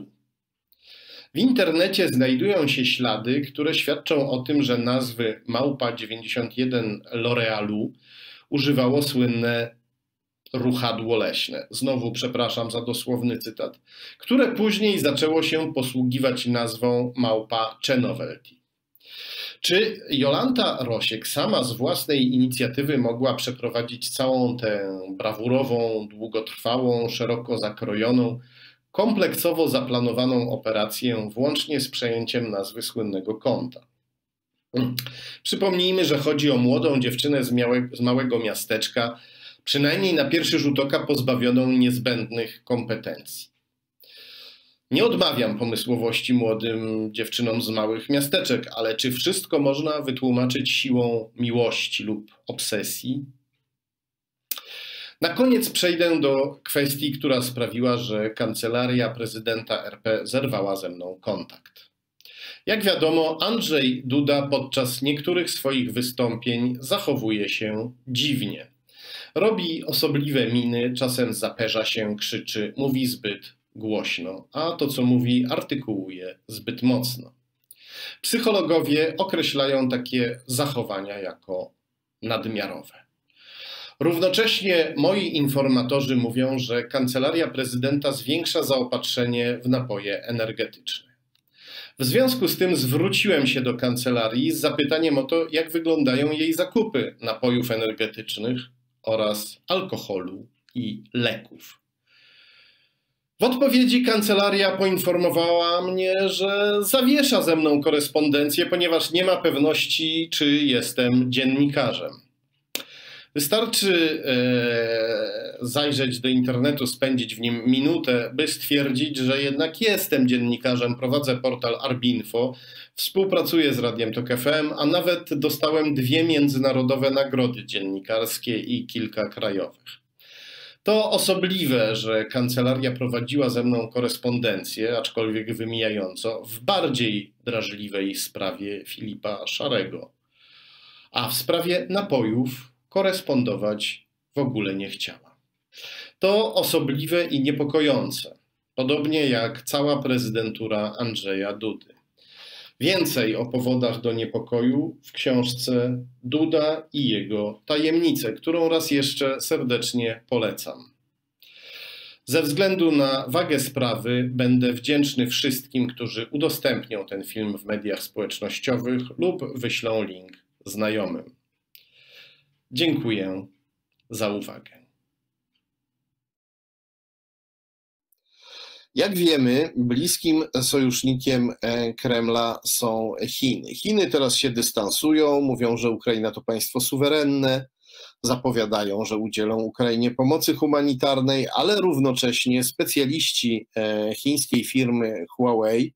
S2: W internecie znajdują się ślady, które świadczą o tym, że nazwy Małpa91 L'Orealu używało słynne Ruchadło Leśne. Znowu przepraszam za dosłowny cytat, które później zaczęło się posługiwać nazwą Małpa Chenovelty. Czy Jolanta Rosiek sama z własnej inicjatywy mogła przeprowadzić całą tę brawurową, długotrwałą, szeroko zakrojoną, kompleksowo zaplanowaną operację, włącznie z przejęciem nazwy słynnego konta? Przypomnijmy, że chodzi o młodą dziewczynę z małego miasteczka, przynajmniej na pierwszy rzut oka pozbawioną niezbędnych kompetencji. Nie odmawiam pomysłowości młodym dziewczynom z małych miasteczek, ale czy wszystko można wytłumaczyć siłą miłości lub obsesji? Na koniec przejdę do kwestii, która sprawiła, że kancelaria prezydenta RP zerwała ze mną kontakt. Jak wiadomo, Andrzej Duda podczas niektórych swoich wystąpień zachowuje się dziwnie. Robi osobliwe miny, czasem zaperza się, krzyczy, mówi zbyt głośno, a to, co mówi, artykułuje zbyt mocno. Psychologowie określają takie zachowania jako nadmiarowe. Równocześnie moi informatorzy mówią, że kancelaria prezydenta zwiększa zaopatrzenie w napoje energetyczne. W związku z tym zwróciłem się do kancelarii z zapytaniem o to, jak wyglądają jej zakupy napojów energetycznych oraz alkoholu i leków. W odpowiedzi kancelaria poinformowała mnie, że zawiesza ze mną korespondencję, ponieważ nie ma pewności, czy jestem dziennikarzem. Wystarczy zajrzeć do internetu, spędzić w nim minutę, by stwierdzić, że jednak jestem dziennikarzem, prowadzę portal Arbinfo, współpracuję z Radiem Tok FM, a nawet dostałem 2 międzynarodowe nagrody dziennikarskie i kilka krajowych. To osobliwe, że kancelaria prowadziła ze mną korespondencję, aczkolwiek wymijająco, w bardziej drażliwej sprawie Filipa Szarego, a w sprawie napojów korespondować w ogóle nie chciała. To osobliwe i niepokojące, podobnie jak cała prezydentura Andrzeja Dudy. Więcej o powodach do niepokoju w książce Duda i jego tajemnice, którą raz jeszcze serdecznie polecam. Ze względu na wagę sprawy będę wdzięczny wszystkim, którzy udostępnią ten film w mediach społecznościowych lub wyślą link znajomym. Dziękuję za uwagę. Jak wiemy, bliskim sojusznikiem Kremla są Chiny. Chiny teraz się dystansują, mówią, że Ukraina to państwo suwerenne, zapowiadają, że udzielą Ukrainie pomocy humanitarnej, ale równocześnie specjaliści chińskiej firmy Huawei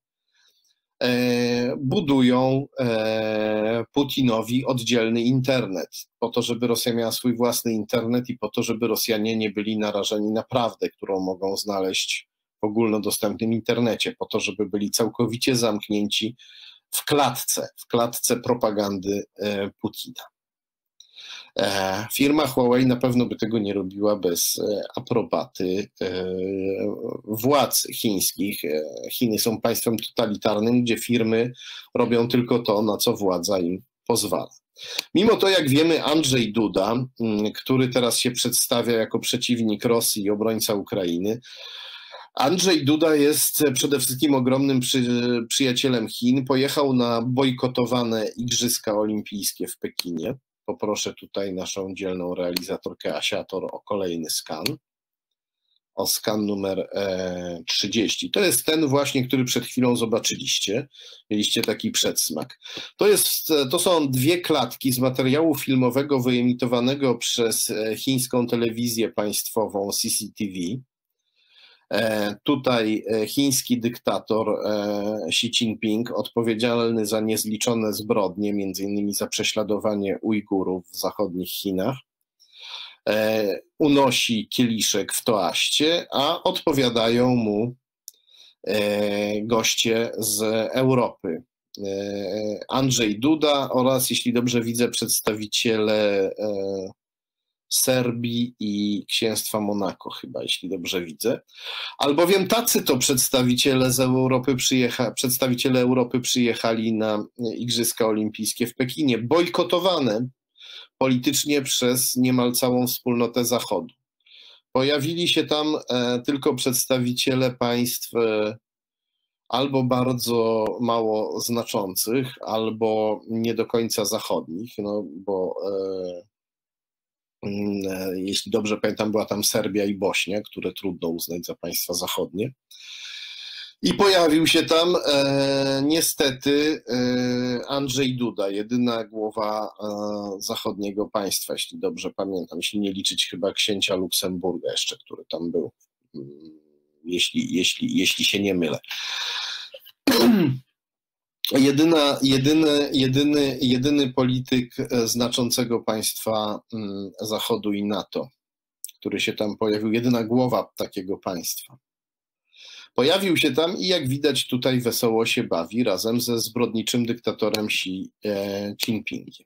S2: budują Putinowi oddzielny internet, po to, żeby Rosja miała swój własny internet i po to, żeby Rosjanie nie byli narażeni na prawdę, którą mogą znaleźć w ogólnodostępnym internecie, po to, żeby byli całkowicie zamknięci w klatce propagandy Putina. Firma Huawei na pewno by tego nie robiła bez aprobaty władz chińskich. Chiny są państwem totalitarnym, gdzie firmy robią tylko to, na co władza im pozwala. Mimo to, jak wiemy, Andrzej Duda, który teraz się przedstawia jako przeciwnik Rosji i obrońca Ukrainy, Andrzej Duda jest przede wszystkim ogromnym przyjacielem Chin. Pojechał na bojkotowane Igrzyska Olimpijskie w Pekinie. Poproszę tutaj naszą dzielną realizatorkę Asiator o kolejny skan. O skan numer 30. To jest ten właśnie, który przed chwilą zobaczyliście. Mieliście taki przedsmak. To są dwie klatki z materiału filmowego wyemitowanego przez chińską telewizję państwową CCTV. Tutaj chiński dyktator Xi Jinping, odpowiedzialny za niezliczone zbrodnie, między innymi za prześladowanie Ujgurów w zachodnich Chinach, unosi kieliszek w toaście, a odpowiadają mu goście z Europy. Andrzej Duda oraz, jeśli dobrze widzę, przedstawiciele Serbii i Księstwa Monako chyba, jeśli dobrze widzę. Albowiem tacy to przedstawiciele Europy przyjechali na Igrzyska Olimpijskie w Pekinie, bojkotowane politycznie przez niemal całą wspólnotę Zachodu. Pojawili się tam tylko przedstawiciele państw albo bardzo mało znaczących, albo nie do końca zachodnich, no bo jeśli dobrze pamiętam, była tam Serbia i Bośnia, które trudno uznać za państwa zachodnie. I pojawił się tam niestety Andrzej Duda, jedyna głowa zachodniego państwa, jeśli dobrze pamiętam, jeśli nie liczyć chyba księcia Luksemburga jeszcze, który tam był, jeśli się nie mylę. Jedyny polityk znaczącego państwa Zachodu i NATO, który się tam pojawił, jedyna głowa takiego państwa. Pojawił się tam i jak widać tutaj wesoło się bawi razem ze zbrodniczym dyktatorem Xi Jinpingiem.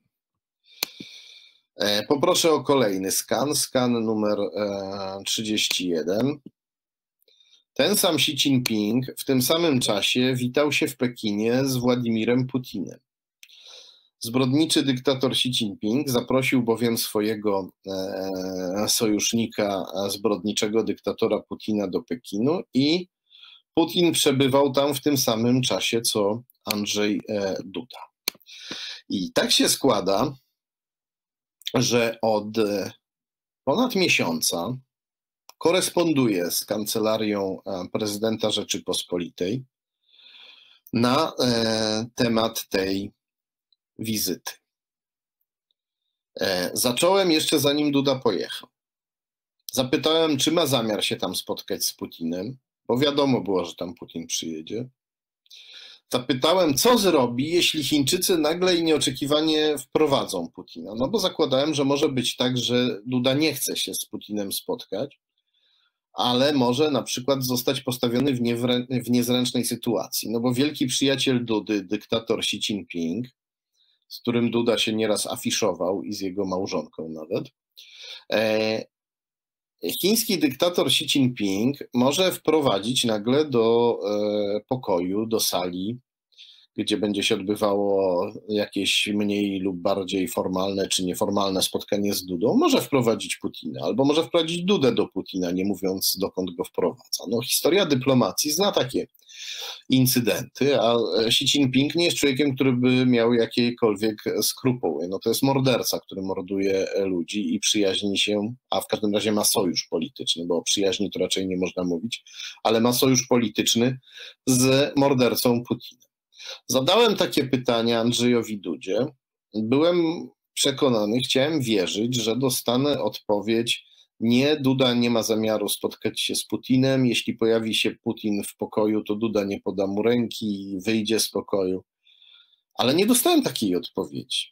S2: Poproszę o kolejny skan numer 31. Ten sam Xi Jinping w tym samym czasie witał się w Pekinie z Władimirem Putinem. Zbrodniczy dyktator Xi Jinping zaprosił bowiem swojego sojusznika, zbrodniczego dyktatora Putina do Pekinu i Putin przebywał tam w tym samym czasie, co Andrzej Duda. I tak się składa, że od ponad miesiąca koresponduje z Kancelarią Prezydenta Rzeczypospolitej na temat tej wizyty. Zacząłem jeszcze zanim Duda pojechał. Zapytałem, czy ma zamiar się tam spotkać z Putinem, bo wiadomo było, że tam Putin przyjedzie. Zapytałem, co zrobi, jeśli Chińczycy nagle i nieoczekiwanie wprowadzą Putina. No bo zakładałem, że może być tak, że Duda nie chce się z Putinem spotkać, ale może na przykład zostać postawiony w niezręcznej sytuacji. No bo wielki przyjaciel Dudy, dyktator Xi Jinping, z którym Duda się nieraz afiszował i z jego małżonką nawet, chiński dyktator Xi Jinping może wprowadzić nagle do pokoju, do sali, gdzie będzie się odbywało jakieś mniej lub bardziej formalne czy nieformalne spotkanie z Dudą, może wprowadzić Putina, albo może wprowadzić Dudę do Putina, nie mówiąc dokąd go wprowadza. No, historia dyplomacji zna takie incydenty, a Xi Jinping nie jest człowiekiem, który by miał jakiekolwiek skrupuły. No, to jest morderca, który morduje ludzi i przyjaźni się, a w każdym razie ma sojusz polityczny, bo o przyjaźni to raczej nie można mówić, ale ma sojusz polityczny z mordercą Putina. Zadałem takie pytania Andrzejowi Dudzie. Byłem przekonany, chciałem wierzyć, że dostanę odpowiedź: nie, Duda nie ma zamiaru spotkać się z Putinem. Jeśli pojawi się Putin w pokoju, to Duda nie poda mu ręki i wyjdzie z pokoju. Ale nie dostałem takiej odpowiedzi.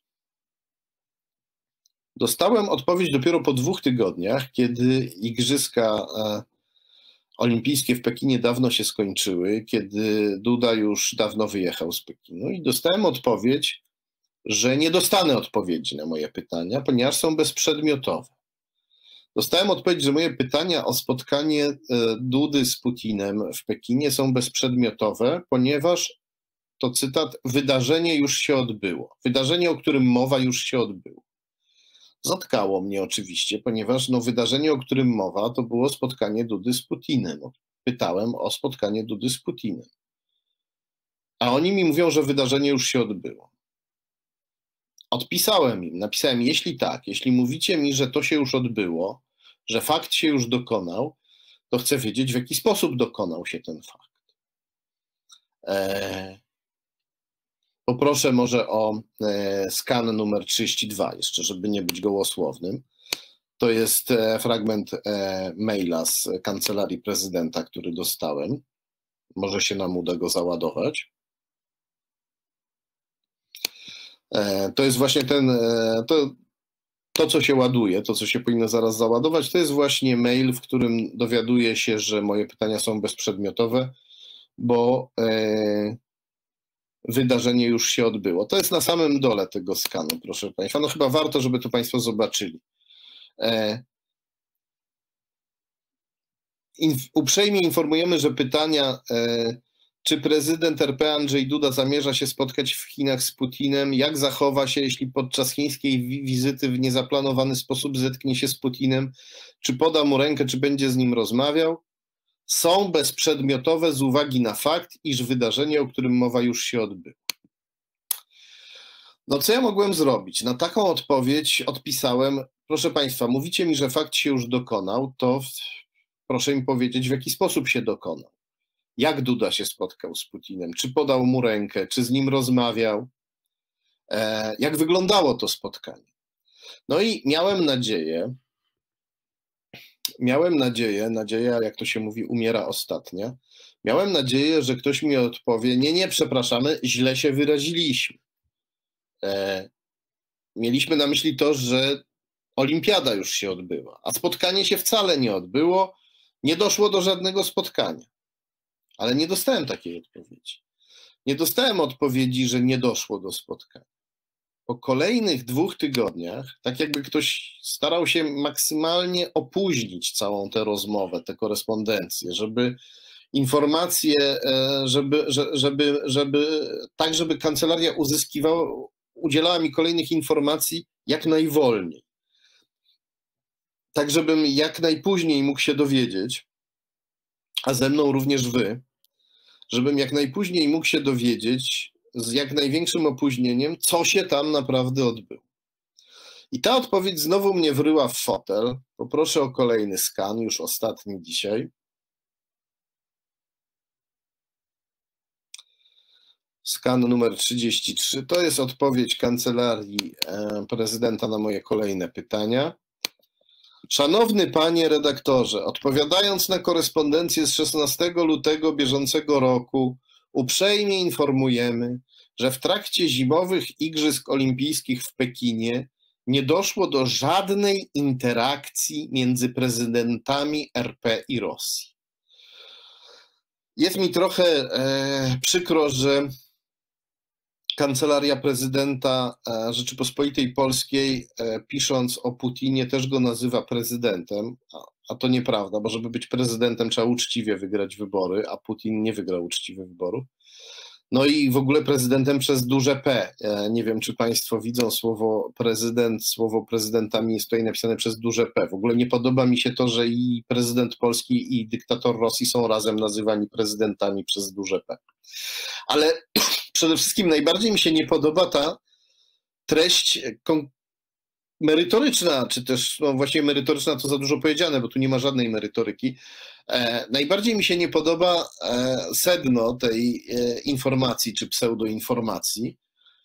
S2: Dostałem odpowiedź dopiero po 2 tygodniach, kiedy Igrzyska Olimpijskie w Pekinie dawno się skończyły, kiedy Duda już dawno wyjechał z Pekinu, i dostałem odpowiedź, że nie dostanę odpowiedzi na moje pytania, ponieważ są bezprzedmiotowe. Dostałem odpowiedź, że moje pytania o spotkanie Dudy z Putinem w Pekinie są bezprzedmiotowe, ponieważ, to cytat, wydarzenie już się odbyło. Wydarzenie, o którym mowa, już się odbyło. Zatkało mnie oczywiście, ponieważ wydarzenie, o którym mowa, to było spotkanie Dudy z Putinem. Pytałem o spotkanie Dudy z Putinem. A oni mi mówią, że wydarzenie już się odbyło. Odpisałem im, napisałem: jeśli tak, jeśli mówicie mi, że to się już odbyło, że fakt się już dokonał, to chcę wiedzieć, w jaki sposób dokonał się ten fakt. Poproszę może o skan numer 32 jeszcze, żeby nie być gołosłownym. To jest fragment maila z Kancelarii Prezydenta, który dostałem. Może się nam uda go załadować. To jest właśnie to, co się ładuje, to, co się powinno zaraz załadować, to jest właśnie mail, w którym dowiaduję się, że moje pytania są bezprzedmiotowe, bo wydarzenie już się odbyło. To jest na samym dole tego skanu, proszę Państwa. No chyba warto, żeby to Państwo zobaczyli. Uprzejmie informujemy, że pytania, czy prezydent RP Andrzej Duda zamierza się spotkać w Chinach z Putinem, jak zachowa się, jeśli podczas chińskiej wizyty w niezaplanowany sposób zetknie się z Putinem, czy poda mu rękę, czy będzie z nim rozmawiał, są bezprzedmiotowe z uwagi na fakt, iż wydarzenie, o którym mowa, już się odbyło. No co ja mogłem zrobić? Na taką odpowiedź odpisałem: proszę Państwa, mówicie mi, że fakt się już dokonał, to proszę mi powiedzieć, w jaki sposób się dokonał. Jak Duda się spotkał z Putinem? Czy podał mu rękę? Czy z nim rozmawiał? Jak wyglądało to spotkanie? No i miałem nadzieję, nadzieja, jak to się mówi, umiera ostatnia. Miałem nadzieję, że ktoś mi odpowie: nie, przepraszamy, źle się wyraziliśmy. Mieliśmy na myśli to, że olimpiada już się odbyła, a spotkanie się wcale nie odbyło, nie doszło do żadnego spotkania. Ale nie dostałem takiej odpowiedzi. Nie dostałem odpowiedzi, że nie doszło do spotkania. Po kolejnych 2 tygodniach, tak jakby ktoś starał się maksymalnie opóźnić całą tę rozmowę, tę korespondencję, żeby informacje, żeby kancelaria udzielała mi kolejnych informacji jak najwolniej. Tak, żebym jak najpóźniej mógł się dowiedzieć, a ze mną również wy, żebym jak najpóźniej mógł się dowiedzieć z jak największym opóźnieniem, co się tam naprawdę odbyło. I ta odpowiedź znowu mnie wryła w fotel. Poproszę o kolejny skan, już ostatni dzisiaj. Skan numer 33. To jest odpowiedź Kancelarii Prezydenta na moje kolejne pytania. Szanowny panie redaktorze, odpowiadając na korespondencję z 16 lutego bieżącego roku, uprzejmie informujemy, że w trakcie zimowych Igrzysk Olimpijskich w Pekinie nie doszło do żadnej interakcji między prezydentami RP i Rosji. Jest mi trochę przykro, że Kancelaria Prezydenta Rzeczypospolitej Polskiej, pisząc o Putinie, też go nazywa prezydentem, a to nieprawda, bo żeby być prezydentem, trzeba uczciwie wygrać wybory, a Putin nie wygrał uczciwych wyborów. No i w ogóle prezydentem przez duże P. Nie wiem, czy Państwo widzą słowo prezydentami jest tutaj napisane przez duże P. W ogóle nie podoba mi się to, że i prezydent Polski, i dyktator Rosji są razem nazywani prezydentami przez duże P. Ale przede wszystkim najbardziej mi się nie podoba ta treść merytoryczna, czy też, no właśnie merytoryczna to za dużo powiedziane, bo tu nie ma żadnej merytoryki. Najbardziej mi się nie podoba sedno tej informacji, czy pseudoinformacji.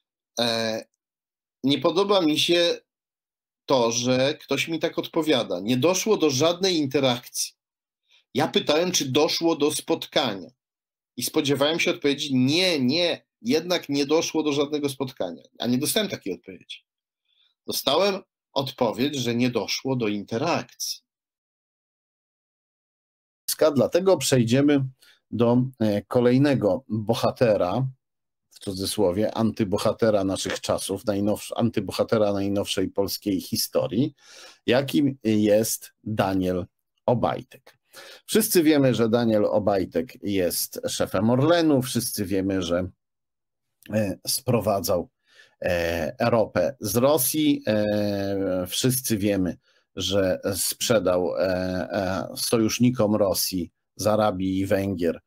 S2: Nie podoba mi się to, że ktoś mi tak odpowiada. Nie doszło do żadnej interakcji. Ja pytałem, czy doszło do spotkania. I spodziewałem się odpowiedzi, nie, jednak nie doszło do żadnego spotkania. A nie dostałem takiej odpowiedzi. Dostałem odpowiedź, że nie doszło do interakcji. Dlatego przejdziemy do kolejnego bohatera, w cudzysłowie, antybohatera naszych czasów, antybohatera najnowszej polskiej historii, jakim jest Daniel Obajtek. Wszyscy wiemy, że Daniel Obajtek jest szefem Orlenu, wszyscy wiemy, że sprowadzał ropę z Rosji, wszyscy wiemy, że sprzedał sojusznikom Rosji z Arabii i Węgier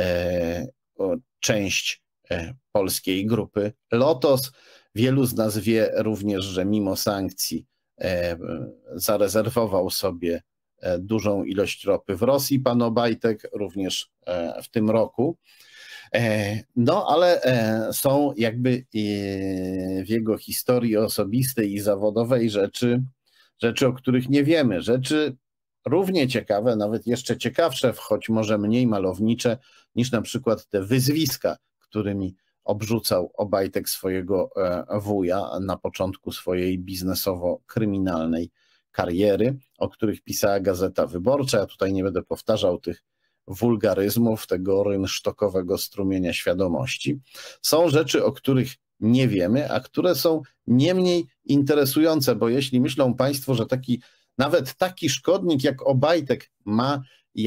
S2: część polskiej grupy Lotos. Wielu z nas wie również, że mimo sankcji zarezerwował sobie dużą ilość ropy w Rosji pan Obajtek, również w tym roku. No, ale są jakby w jego historii osobistej i zawodowej rzeczy, o których nie wiemy, rzeczy równie ciekawe, nawet jeszcze ciekawsze, choć może mniej malownicze niż na przykład te wyzwiska, którymi obrzucał Obajtek swojego wuja na początku swojej biznesowo-kryminalnej kariery, o których pisała Gazeta Wyborcza. Ja tutaj nie będę powtarzał tych wulgaryzmów, tego rynsztokowego strumienia świadomości. Są rzeczy, o których nie wiemy, a które są nie mniej interesujące, bo jeśli myślą Państwo, że nawet taki szkodnik jak Obajtek ma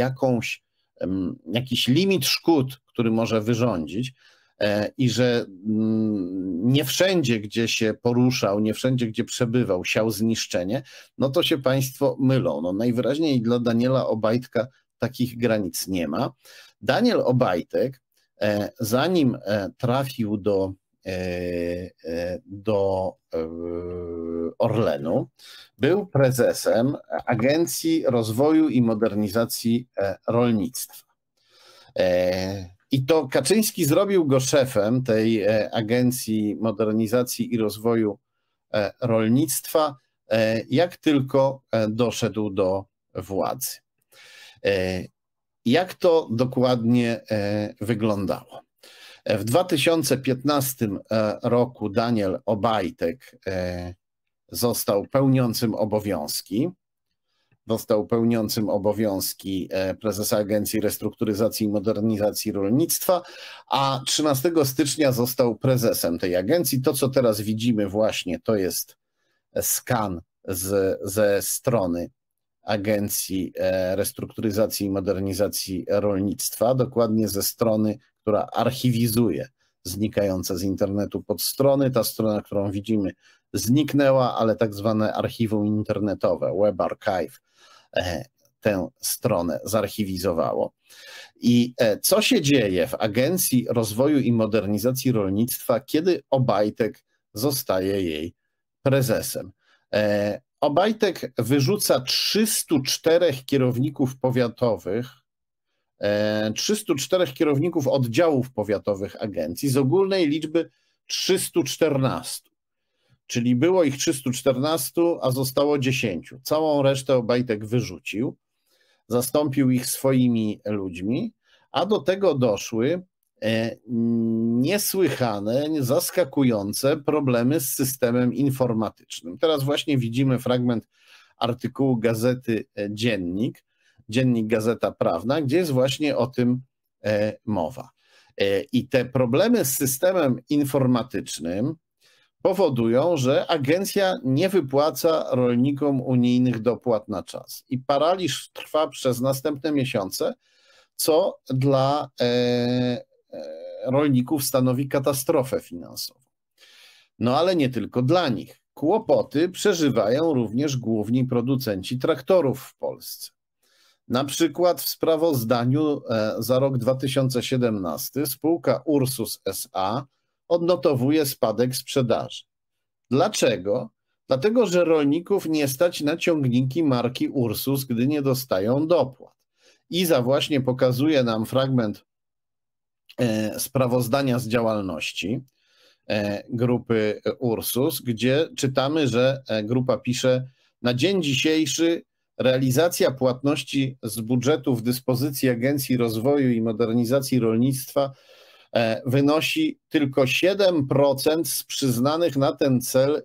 S2: jakiś limit szkód, który może wyrządzić i że nie wszędzie, gdzie się poruszał, nie wszędzie, gdzie przebywał, siał zniszczenie, no to się Państwo mylą. No najwyraźniej dla Daniela Obajtka takich granic nie ma. Daniel Obajtek, zanim trafił do Orlenu, był prezesem Agencji Rozwoju i Modernizacji Rolnictwa. I to Kaczyński zrobił go szefem tej Agencji Modernizacji i Rozwoju Rolnictwa, jak tylko doszedł do władzy. Jak to dokładnie wyglądało? W 2015 roku Daniel Obajtek został pełniącym obowiązki prezesa Agencji Restrukturyzacji i Modernizacji Rolnictwa, a 13 stycznia został prezesem tej agencji. To, co teraz widzimy właśnie, to jest skan ze strony Agencji Restrukturyzacji i Modernizacji Rolnictwa, dokładnie ze strony, która archiwizuje znikające z internetu podstrony. Ta strona, którą widzimy, zniknęła, ale tak zwane archiwum internetowe, Web Archive, tę stronę zarchiwizowało. I co się dzieje w Agencji Rozwoju i Modernizacji Rolnictwa, kiedy Obajtek zostaje jej prezesem? Obajtek wyrzuca 304 kierowników powiatowych, 304 kierowników oddziałów powiatowych agencji z ogólnej liczby 314. Czyli było ich 314, a zostało 10. Całą resztę Obajtek wyrzucił, zastąpił ich swoimi ludźmi, a do tego doszły niesłychane, zaskakujące problemy z systemem informatycznym. Teraz właśnie widzimy fragment artykułu gazety Dziennik Gazeta Prawna, gdzie jest właśnie o tym mowa. I te problemy z systemem informatycznym powodują, że agencja nie wypłaca rolnikom unijnych dopłat na czas. I paraliż trwa przez następne miesiące, co dla rolników stanowi katastrofę finansową. No ale nie tylko dla nich. Kłopoty przeżywają również główni producenci traktorów w Polsce. Na przykład w sprawozdaniu za rok 2017 spółka Ursus S.A. odnotowuje spadek sprzedaży. Dlaczego? Dlatego, że rolników nie stać na ciągniki marki Ursus, gdy nie dostają dopłat. Iza właśnie pokazuje nam fragment sprawozdania z działalności grupy Ursus, gdzie czytamy, że grupa pisze: na dzień dzisiejszy realizacja płatności z budżetu w dyspozycji Agencji Rozwoju i Modernizacji Rolnictwa wynosi tylko 7% z przyznanych na ten cel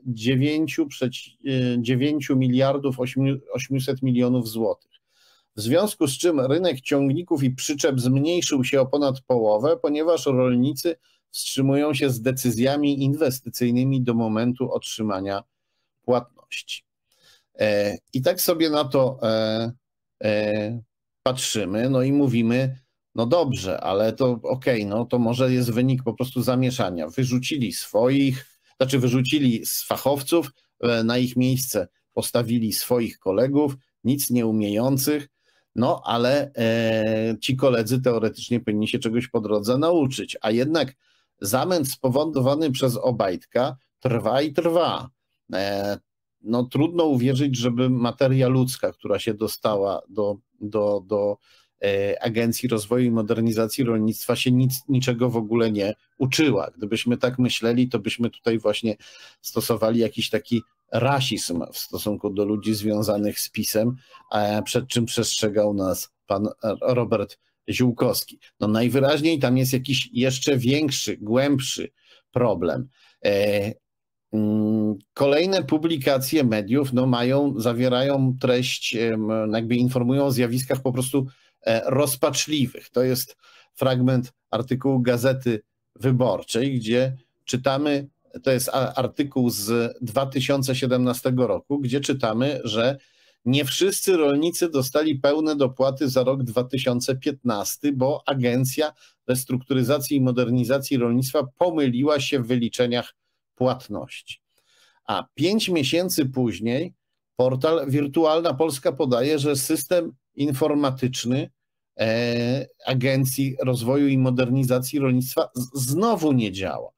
S2: 9 miliardów 800 milionów złotych. W związku z czym rynek ciągników i przyczep zmniejszył się o ponad połowę, ponieważ rolnicy wstrzymują się z decyzjami inwestycyjnymi do momentu otrzymania płatności. I tak sobie na to patrzymy, no i mówimy, no dobrze, ale to okej, no to może jest wynik po prostu zamieszania. Wyrzucili z fachowców, na ich miejsce postawili swoich kolegów, nic nie umiejących, no ale ci koledzy teoretycznie powinni się czegoś po drodze nauczyć, a jednak zamęt spowodowany przez Obajtka trwa i trwa. No trudno uwierzyć, żeby materia ludzka, która się dostała do Agencji Rozwoju i Modernizacji Rolnictwa, się niczego w ogóle nie uczyła. Gdybyśmy tak myśleli, to byśmy tutaj właśnie stosowali jakiś taki rasizm w stosunku do ludzi związanych z PiS-em, przed czym przestrzegał nas pan Robert Ziółkowski. No najwyraźniej tam jest jakiś jeszcze większy, głębszy problem. Kolejne publikacje mediów zawierają treść, jakby informują o zjawiskach po prostu rozpaczliwych. To jest fragment artykułu Gazety Wyborczej, gdzie czytamy, to jest artykuł z 2017 roku, gdzie czytamy, że nie wszyscy rolnicy dostali pełne dopłaty za rok 2015, bo Agencja Restrukturyzacji i Modernizacji Rolnictwa pomyliła się w wyliczeniach płatności. A 5 miesięcy później portal Wirtualna Polska podaje, że system informatyczny Agencji Rozwoju i Modernizacji Rolnictwa znowu nie działa.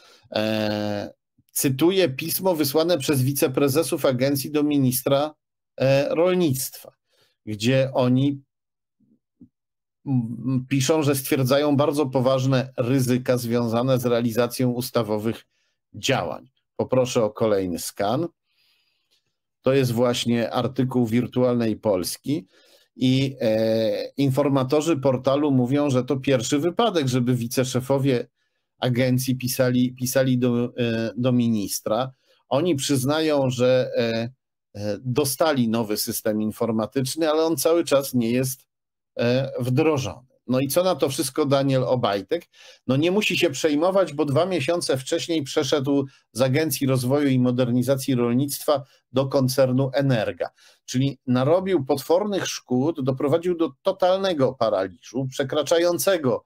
S2: Cytuję pismo wysłane przez wiceprezesów agencji do ministra rolnictwa, gdzie oni piszą, że stwierdzają bardzo poważne ryzyka związane z realizacją ustawowych działań. Poproszę o kolejny skan. To jest właśnie artykuł Wirtualnej Polski i informatorzy portalu mówią, że to pierwszy wypadek, żeby wiceszefowie agencji pisali do ministra. Oni przyznają, że dostali nowy system informatyczny, ale on cały czas nie jest wdrożony. No i co na to wszystko Daniel Obajtek? No nie musi się przejmować, bo 2 miesiące wcześniej przeszedł z Agencji Rozwoju i Modernizacji Rolnictwa do koncernu Energa, czyli narobił potwornych szkód, doprowadził do totalnego paraliżu, przekraczającego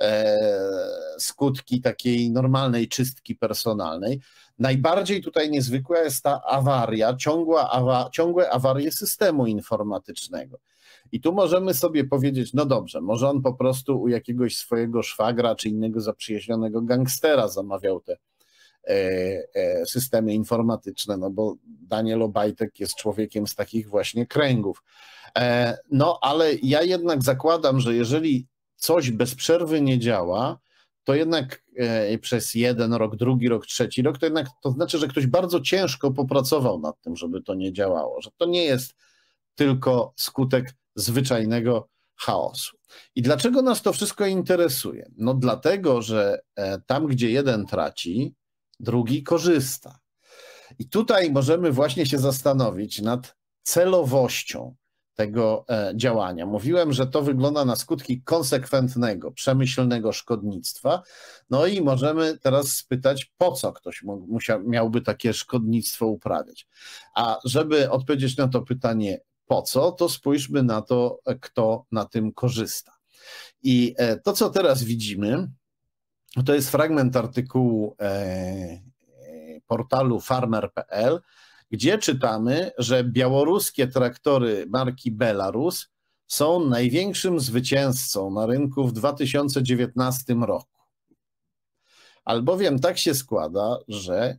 S2: skutki takiej normalnej czystki personalnej. Najbardziej tutaj niezwykła jest ta awaria, ciągłe awarie systemu informatycznego. I tu możemy sobie powiedzieć, no dobrze, może on po prostu u jakiegoś swojego szwagra czy innego zaprzyjaźnionego gangstera zamawiał te systemy informatyczne, no bo Daniel Obajtek jest człowiekiem z takich właśnie kręgów. No ale ja jednak zakładam, że jeżeli coś bez przerwy nie działa, to jednak przez 1 rok, 2 rok, 3 rok, to jednak to znaczy, że ktoś bardzo ciężko popracował nad tym, żeby to nie działało, że to nie jest tylko skutek zwyczajnego chaosu. I dlaczego nas to wszystko interesuje? No dlatego, że tam, gdzie jeden traci, drugi korzysta. I tutaj możemy właśnie się zastanowić nad celowością tego działania. Mówiłem, że to wygląda na skutki konsekwentnego, przemyślnego szkodnictwa. No i możemy teraz spytać, po co ktoś miałby takie szkodnictwo uprawiać. A żeby odpowiedzieć na to pytanie, po co, to spójrzmy na to, kto na tym korzysta. I to, co teraz widzimy,
S8: To jest fragment artykułu portalu farmer.pl, gdzie czytamy, że białoruskie traktory marki Belarus są największym zwycięzcą na rynku w 2019 roku. Albowiem tak się składa, że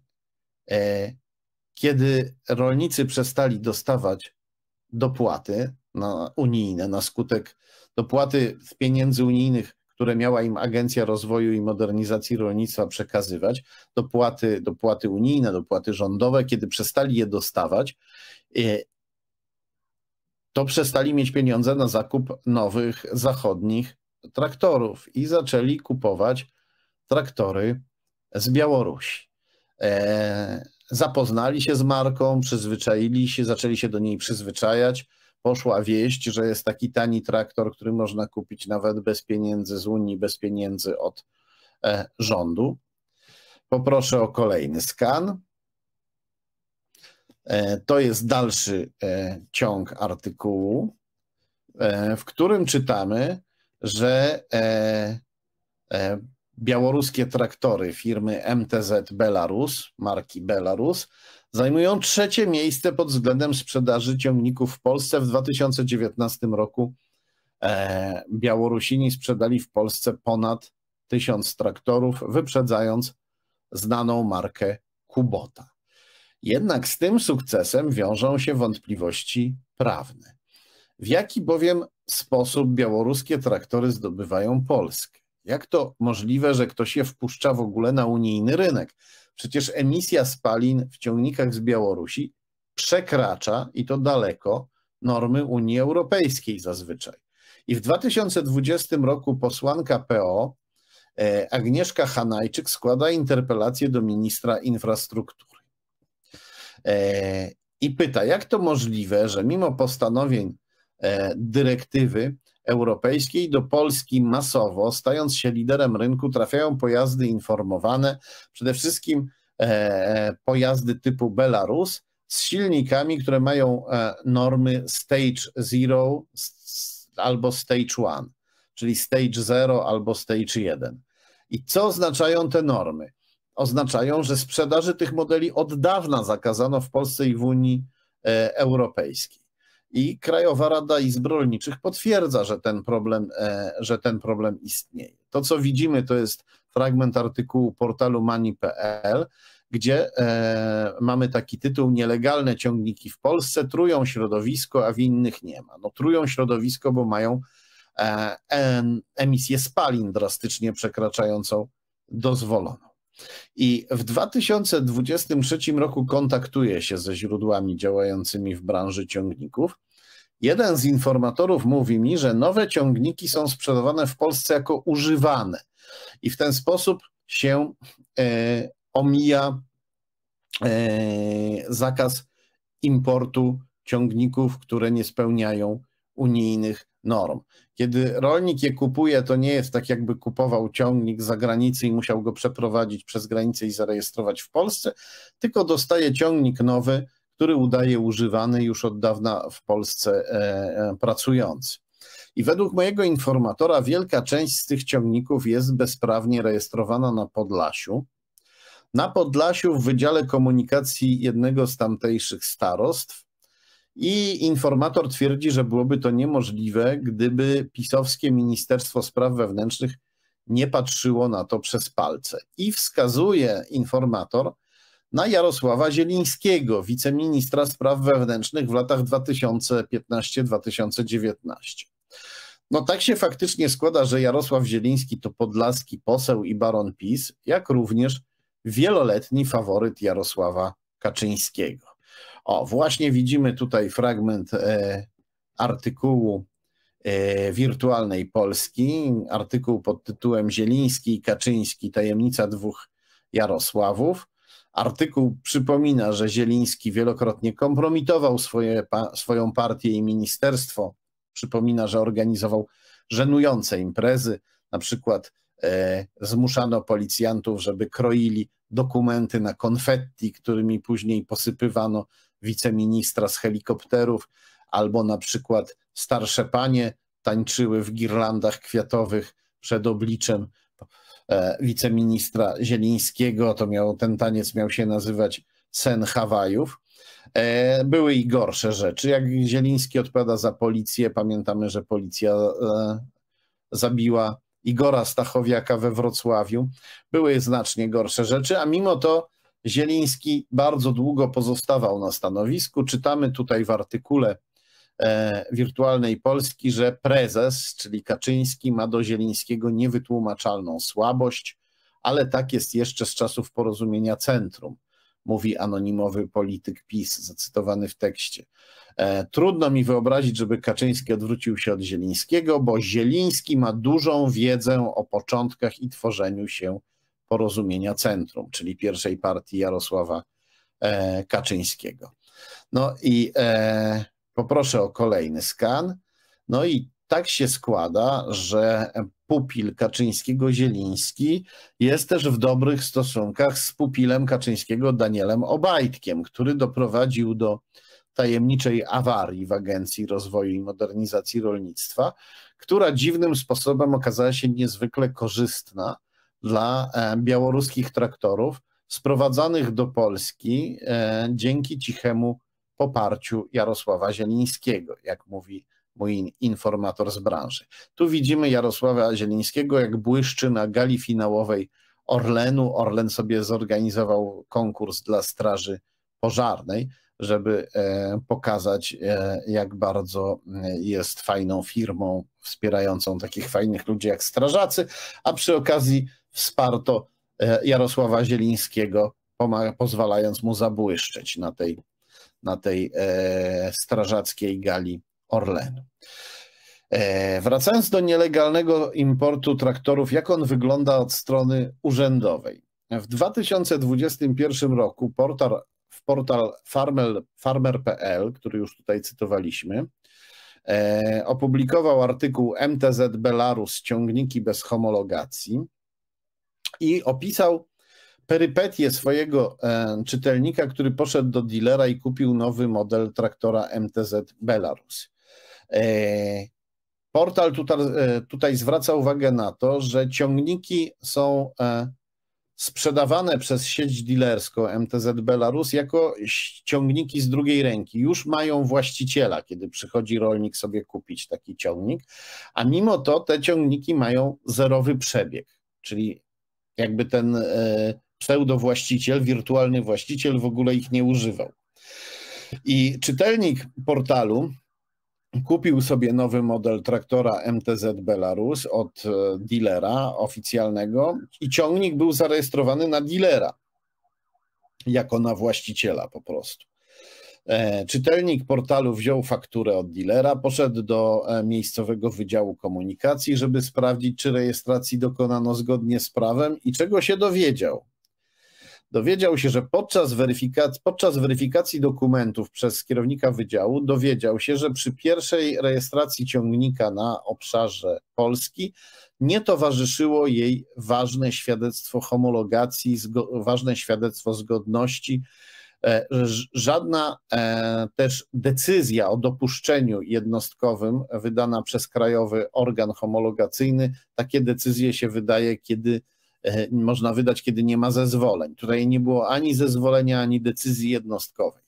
S8: kiedy rolnicy przestali dostawać dopłaty unijne na skutek dopłaty z pieniędzy unijnych, które miała im Agencja Rozwoju i Modernizacji Rolnictwa przekazywać, dopłaty unijne, dopłaty rządowe, kiedy przestali je dostawać, to przestali mieć pieniądze na zakup nowych zachodnich traktorów i zaczęli kupować traktory z Białorusi. Zapoznali się z marką, przyzwyczaili się, zaczęli się do niej przyzwyczajać. Poszła wieść, że jest taki tani traktor, który można kupić nawet bez pieniędzy z Unii, bez pieniędzy od rządu. Poproszę o kolejny skan. To jest dalszy ciąg artykułu, w którym czytamy, że białoruskie traktory firmy MTZ Belarus, marki Belarus, zajmują 3. miejsce pod względem sprzedaży ciągników w Polsce. W 2019 roku Białorusini sprzedali w Polsce ponad 1000 traktorów, wyprzedzając znaną markę Kubota. Jednak z tym sukcesem wiążą się wątpliwości prawne. W jaki bowiem sposób białoruskie traktory zdobywają Polskę? Jak to możliwe, że ktoś je wpuszcza w ogóle na unijny rynek? Przecież emisja spalin w ciągnikach z Białorusi przekracza, i to daleko, normy Unii Europejskiej zazwyczaj. I w 2020 roku posłanka PO Agnieszka Hanajczyk składa interpelację do ministra infrastruktury. I pyta, jak to możliwe, że mimo postanowień dyrektywy europejskiej do Polski masowo, stając się liderem rynku, trafiają pojazdy informowane, przede wszystkim pojazdy typu Belarus z silnikami, które mają normy Stage 0 albo Stage 1, czyli Stage 0 albo Stage 1. I co oznaczają te normy? Oznaczają, że sprzedaży tych modeli od dawna zakazano w Polsce i w Unii Europejskiej. I Krajowa Rada Izb Rolniczych potwierdza, że ten problem istnieje. To, co widzimy, to jest fragment artykułu portalu money.pl, gdzie mamy taki tytuł: nielegalne ciągniki w Polsce trują środowisko, a w innych nie ma. No, trują środowisko, bo mają emisję spalin drastycznie przekraczającą dozwoloną. I w 2023 roku kontaktuję się ze źródłami działającymi w branży ciągników. Jeden z informatorów mówi mi, że nowe ciągniki są sprzedawane w Polsce jako używane i w ten sposób się omija zakaz importu ciągników, które nie spełniają unijnych norm. Kiedy rolnik je kupuje, to nie jest tak, jakby kupował ciągnik z zagranicy i musiał go przeprowadzić przez granicę i zarejestrować w Polsce, tylko dostaje ciągnik nowy, który udaje używany, już od dawna w Polsce pracujący. I według mojego informatora wielka część z tych ciągników jest bezprawnie rejestrowana na Podlasiu. Na Podlasiu w Wydziale Komunikacji jednego z tamtejszych starostw. I informator twierdzi, że byłoby to niemożliwe, gdyby pisowskie Ministerstwo Spraw Wewnętrznych nie patrzyło na to przez palce. I wskazuje informator na Jarosława Zielińskiego, wiceministra spraw wewnętrznych w latach 2015-2019. No tak się faktycznie składa, że Jarosław Zieliński to podlaski poseł i baron PiS, jak również wieloletni faworyt Jarosława Kaczyńskiego. O, właśnie widzimy tutaj fragment artykułu Wirtualnej Polski, artykuł pod tytułem Zieliński i Kaczyński, tajemnica dwóch Jarosławów. Artykuł przypomina, że Zieliński wielokrotnie kompromitował swoją partię i ministerstwo. Przypomina, że organizował żenujące imprezy, na przykład zmuszano policjantów, żeby kroili dokumenty na konfetti, którymi później posypywano wiceministra z helikopterów, albo na przykład starsze panie tańczyły w girlandach kwiatowych przed obliczem wiceministra Zielińskiego, ten taniec miał się nazywać Sen Hawajów. Były i gorsze rzeczy. Jak Zieliński odpowiada za policję, pamiętamy, że policja zabiła Igora Stachowiaka we Wrocławiu. Były znacznie gorsze rzeczy, a mimo to Zieliński bardzo długo pozostawał na stanowisku. Czytamy tutaj w artykule Wirtualnej Polski, że prezes, czyli Kaczyński, ma do Zielińskiego niewytłumaczalną słabość, ale tak jest jeszcze z czasów Porozumienia Centrum, mówi anonimowy polityk PiS, zacytowany w tekście. Trudno mi wyobrazić, żeby Kaczyński odwrócił się od Zielińskiego, bo Zieliński ma dużą wiedzę o początkach i tworzeniu się Porozumienia Centrum, czyli pierwszej partii Jarosława Kaczyńskiego. No i poproszę o kolejny skan. No i tak się składa, że pupil Kaczyńskiego-Zieliński jest też w dobrych stosunkach z pupilem Kaczyńskiego Danielem Obajtkiem, który doprowadził do tajemniczej awarii w Agencji Rozwoju i Modernizacji Rolnictwa, która dziwnym sposobem okazała się niezwykle korzystna dla białoruskich traktorów sprowadzanych do Polski dzięki cichemu poparciu Jarosława Zielińskiego, jak mówi mój informator z branży. Tu widzimy Jarosława Zielińskiego, jak błyszczy na gali finałowej Orlenu. Orlen sobie zorganizował konkurs dla Straży Pożarnej, żeby pokazać, jak bardzo jest fajną firmą wspierającą takich fajnych ludzi jak strażacy, a przy okazji wsparto Jarosława Zielińskiego, pozwalając mu zabłyszczeć na tej strażackiej gali Orlenu. Wracając do nielegalnego importu traktorów, jak on wygląda od strony urzędowej. W 2021 roku portal farmer.pl, który już tutaj cytowaliśmy, opublikował artykuł MTZ Belarus ciągniki bez homologacji i opisał perypetię swojego czytelnika, który poszedł do dealera i kupił nowy model traktora MTZ Belarus. Portal tutaj zwraca uwagę na to, że ciągniki są sprzedawane przez sieć dealerską MTZ Belarus jako ciągniki z drugiej ręki. Już mają właściciela, kiedy przychodzi rolnik sobie kupić taki ciągnik, a mimo to te ciągniki mają zerowy przebieg, czyli jakby ten pseudowłaściciel, wirtualny właściciel w ogóle ich nie używał. I czytelnik portalu kupił sobie nowy model traktora MTZ Belarus od dealera oficjalnego i ciągnik był zarejestrowany na dealera, jako na właściciela po prostu. Czytelnik portalu wziął fakturę od dealera, poszedł do miejscowego Wydziału Komunikacji, żeby sprawdzić, czy rejestracji dokonano zgodnie z prawem i czego się dowiedział. Dowiedział się, że podczas weryfikacji dokumentów przez kierownika wydziału dowiedział się, że przy pierwszej rejestracji ciągnika na obszarze Polski nie towarzyszyło jej ważne świadectwo homologacji, ważne świadectwo zgodności. Żadna też decyzja o dopuszczeniu jednostkowym wydana przez krajowy organ homologacyjny, takie decyzje się wydaje, kiedy można wydać, kiedy nie ma zezwoleń. Tutaj nie było ani zezwolenia, ani decyzji jednostkowej.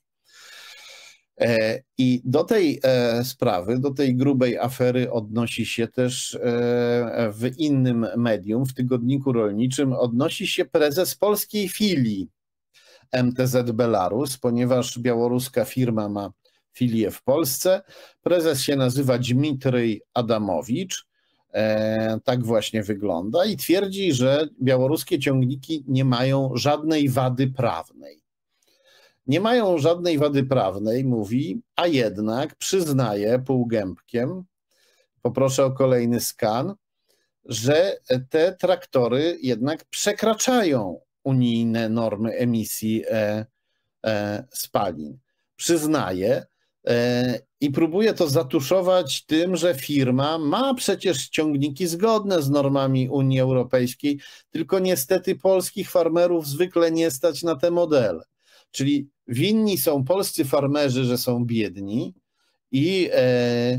S8: I do tej sprawy, do tej grubej afery odnosi się też w innym medium, w Tygodniku Rolniczym, odnosi się prezes polskiej filii MTZ Belarus, ponieważ białoruska firma ma filię w Polsce. Prezes się nazywa Dmitrij Adamowicz. Tak właśnie wygląda i twierdzi, że białoruskie ciągniki nie mają żadnej wady prawnej. Nie mają żadnej wady prawnej, mówi, a jednak przyznaje półgębkiem, poproszę o kolejny skan, że te traktory jednak przekraczają unijne normy emisji spalin. Przyznaje i próbuje to zatuszować tym, że firma ma przecież ciągniki zgodne z normami Unii Europejskiej, tylko niestety polskich farmerów zwykle nie stać na te modele. Czyli winni są polscy farmerzy, że są biedni i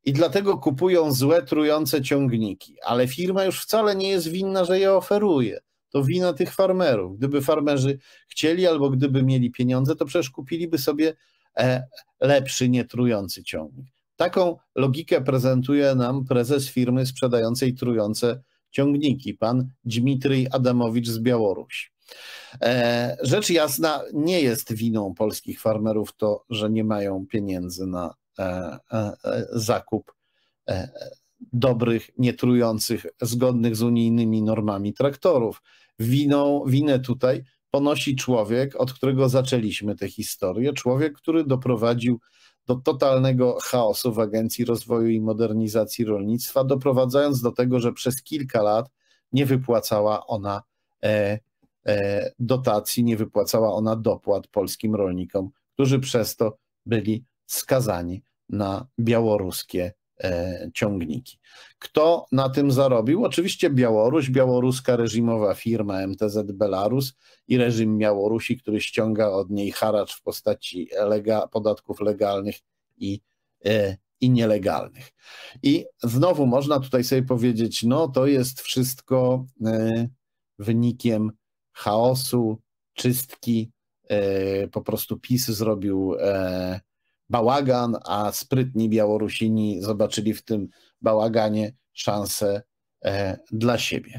S8: i dlatego kupują złe, trujące ciągniki. Ale firma już wcale nie jest winna, że je oferuje. To wina tych farmerów. Gdyby farmerzy chcieli albo gdyby mieli pieniądze, to przecież kupiliby sobie lepszy, nietrujący ciągnik. Taką logikę prezentuje nam prezes firmy sprzedającej trujące ciągniki, pan Dmitrij Adamowicz z Białorusi. Rzecz jasna, nie jest winą polskich farmerów to, że nie mają pieniędzy na zakup dobrych, nietrujących, zgodnych z unijnymi normami traktorów. Winę tutaj ponosi człowiek, od którego zaczęliśmy tę historię, człowiek, który doprowadził do totalnego chaosu w Agencji Rozwoju i Modernizacji Rolnictwa, doprowadzając do tego, że przez kilka lat nie wypłacała ona dotacji, nie wypłacała ona dopłat polskim rolnikom, którzy przez to byli skazani na białoruskie ciągniki. Kto na tym zarobił? Oczywiście Białoruś, białoruska reżimowa firma MTZ Belarus i reżim Białorusi, który ściąga od niej haracz w postaci podatków legalnych i nielegalnych. I znowu można tutaj sobie powiedzieć, no to jest wszystko wynikiem chaosu, czystki, po prostu PiS zrobił bałagan, a sprytni Białorusini zobaczyli w tym bałaganie szansę dla siebie.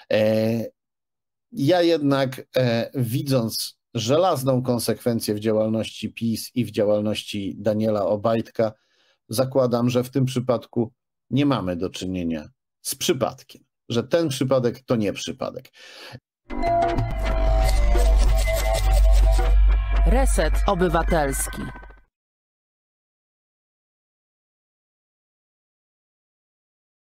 S8: Ja jednak widząc żelazną konsekwencję w działalności PiS i w działalności Daniela Obajtka, zakładam, że w tym przypadku nie mamy do czynienia z przypadkiem, że ten przypadek to nie przypadek.
S9: Reset Obywatelski.